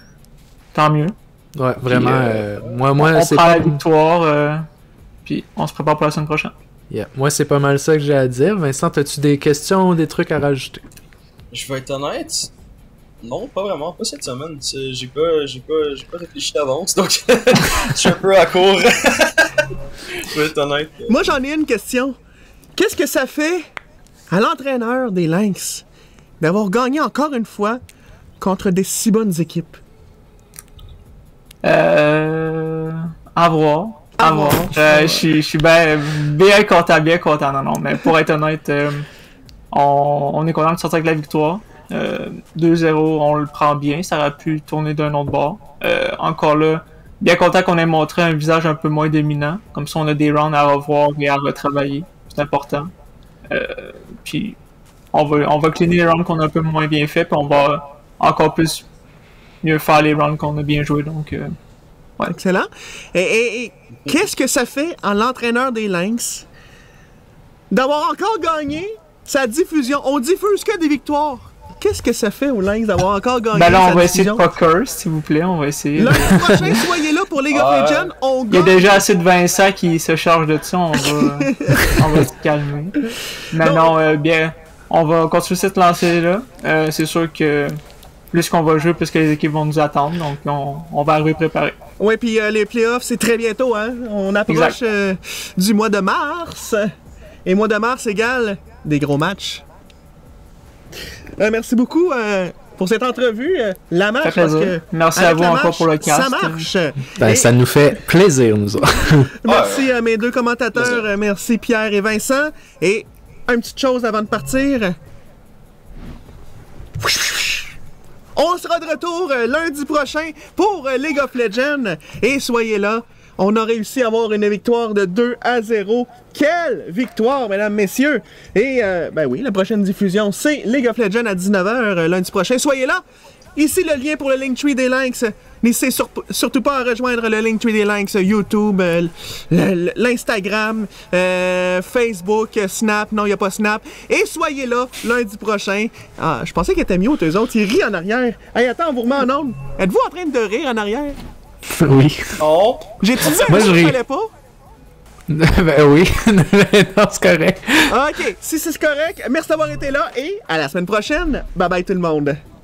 Speaker 5: tant mieux.
Speaker 3: Ouais, vraiment.
Speaker 5: euh,
Speaker 3: euh, moi, moi
Speaker 5: on
Speaker 3: c'est
Speaker 5: prend
Speaker 3: pas...
Speaker 5: la victoire, euh, puis on se prépare pour la semaine prochaine.
Speaker 3: Yeah. Moi, c'est pas mal ça que j'ai à dire. Vincent, as-tu des questions ou des trucs à rajouter?
Speaker 2: Je vais être honnête. Non, pas vraiment, pas cette semaine. C'est- J'ai pas, j'ai pas, j'ai pas réfléchi d'avance, donc je suis un peu à court. Je vais être honnête.
Speaker 1: Moi, j'en ai une question. Qu'est-ce que ça fait à l'entraîneur des Lynx d'avoir gagné encore une fois contre des si bonnes équipes?
Speaker 5: Euh... À voir.
Speaker 1: À
Speaker 5: À voir.
Speaker 1: voir.
Speaker 5: Euh, Je suis je suis bien bien content, bien content. Non, non, mais pour être honnête, euh, on, on est content de sortir avec la victoire. Euh, deux zéro, on le prend bien. Ça aurait pu tourner d'un autre bord. Euh, encore là, bien content qu'on ait montré un visage un peu moins dominant. Comme ça, on a des rounds à revoir et à retravailler. C'est important. Euh, puis, on va, on va cleaner les rounds qu'on a un peu moins bien fait, puis on va encore plus mieux faire les rounds qu'on a bien joué. Donc, euh,
Speaker 1: Excellent. Et, et- et qu'est-ce que ça fait en l'entraîneur des Lynx d'avoir encore gagné sa diffusion? On diffuse que des victoires. Qu'est-ce que ça fait aux Lynx d'avoir encore gagné
Speaker 5: ben là,
Speaker 1: sa
Speaker 5: on va essayer de
Speaker 1: diffusion?
Speaker 5: pas curse, s'il vous plaît. On va essayer.
Speaker 1: Lundi prochain, soyez là pour League of
Speaker 2: Ah,
Speaker 1: Legends. On
Speaker 5: Il y a
Speaker 1: gagne.
Speaker 5: déjà assez de Vincent qui se charge de ça. On va, on va se calmer. Mais
Speaker 1: Non.
Speaker 5: non, euh, bien, on va continuer cette lancée-là. Euh, c'est sûr que plus qu'on va jouer, plus que les équipes vont nous attendre. Donc, on, on va arriver préparé.
Speaker 1: Oui, puis euh, les playoffs, c'est très bientôt, hein? On approche
Speaker 5: Exact.
Speaker 1: euh, du mois de mars. Et mois de mars égale des gros matchs. Euh, merci beaucoup euh, pour cette entrevue. Euh, la
Speaker 5: Ça
Speaker 1: marche,
Speaker 5: fait
Speaker 1: parce
Speaker 5: plaisir.
Speaker 1: que
Speaker 5: Merci
Speaker 1: avec
Speaker 5: à vous
Speaker 1: la
Speaker 5: encore
Speaker 1: marche,
Speaker 5: pour le cast.
Speaker 1: ça marche.
Speaker 3: Ben,
Speaker 1: Et
Speaker 3: ça nous fait plaisir, nous autres.
Speaker 1: merci à mes deux commentateurs.
Speaker 2: Plaisir.
Speaker 1: euh, merci Pierre et Vincent. Et une petite chose avant de partir. On sera de retour euh, lundi prochain pour euh, League of Legends. Et soyez là. On a réussi à avoir une victoire de deux à zéro. Quelle victoire, mesdames, messieurs! Et, euh, ben oui, la prochaine diffusion, c'est League of Legends à dix-neuf heures euh, lundi prochain. Soyez là! Ici le lien pour le Linktree des Lynx. N'hésitez sur- surtout pas à rejoindre le Linktree des Lynx, YouTube, euh, l- l'Instagram, euh, Facebook, euh, Snap. Non, il n'y a pas Snap. Et soyez là lundi prochain. Ah, je pensais qu'ils étaient mieux, eux autres. Ils rient en arrière. Hey, attends, on vous remet en onde. Êtes-vous en train de rire en arrière?
Speaker 3: Oui.
Speaker 2: Non.
Speaker 1: J'ai-tu dit
Speaker 3: Moi,
Speaker 1: un
Speaker 3: je
Speaker 1: mot qu'il
Speaker 3: ris.
Speaker 1: fallait pas?
Speaker 3: Ben oui. Non, c'est correct.
Speaker 1: Ah, ok, si c'est correct, merci d'avoir été là et à la semaine prochaine. Bye bye tout le monde.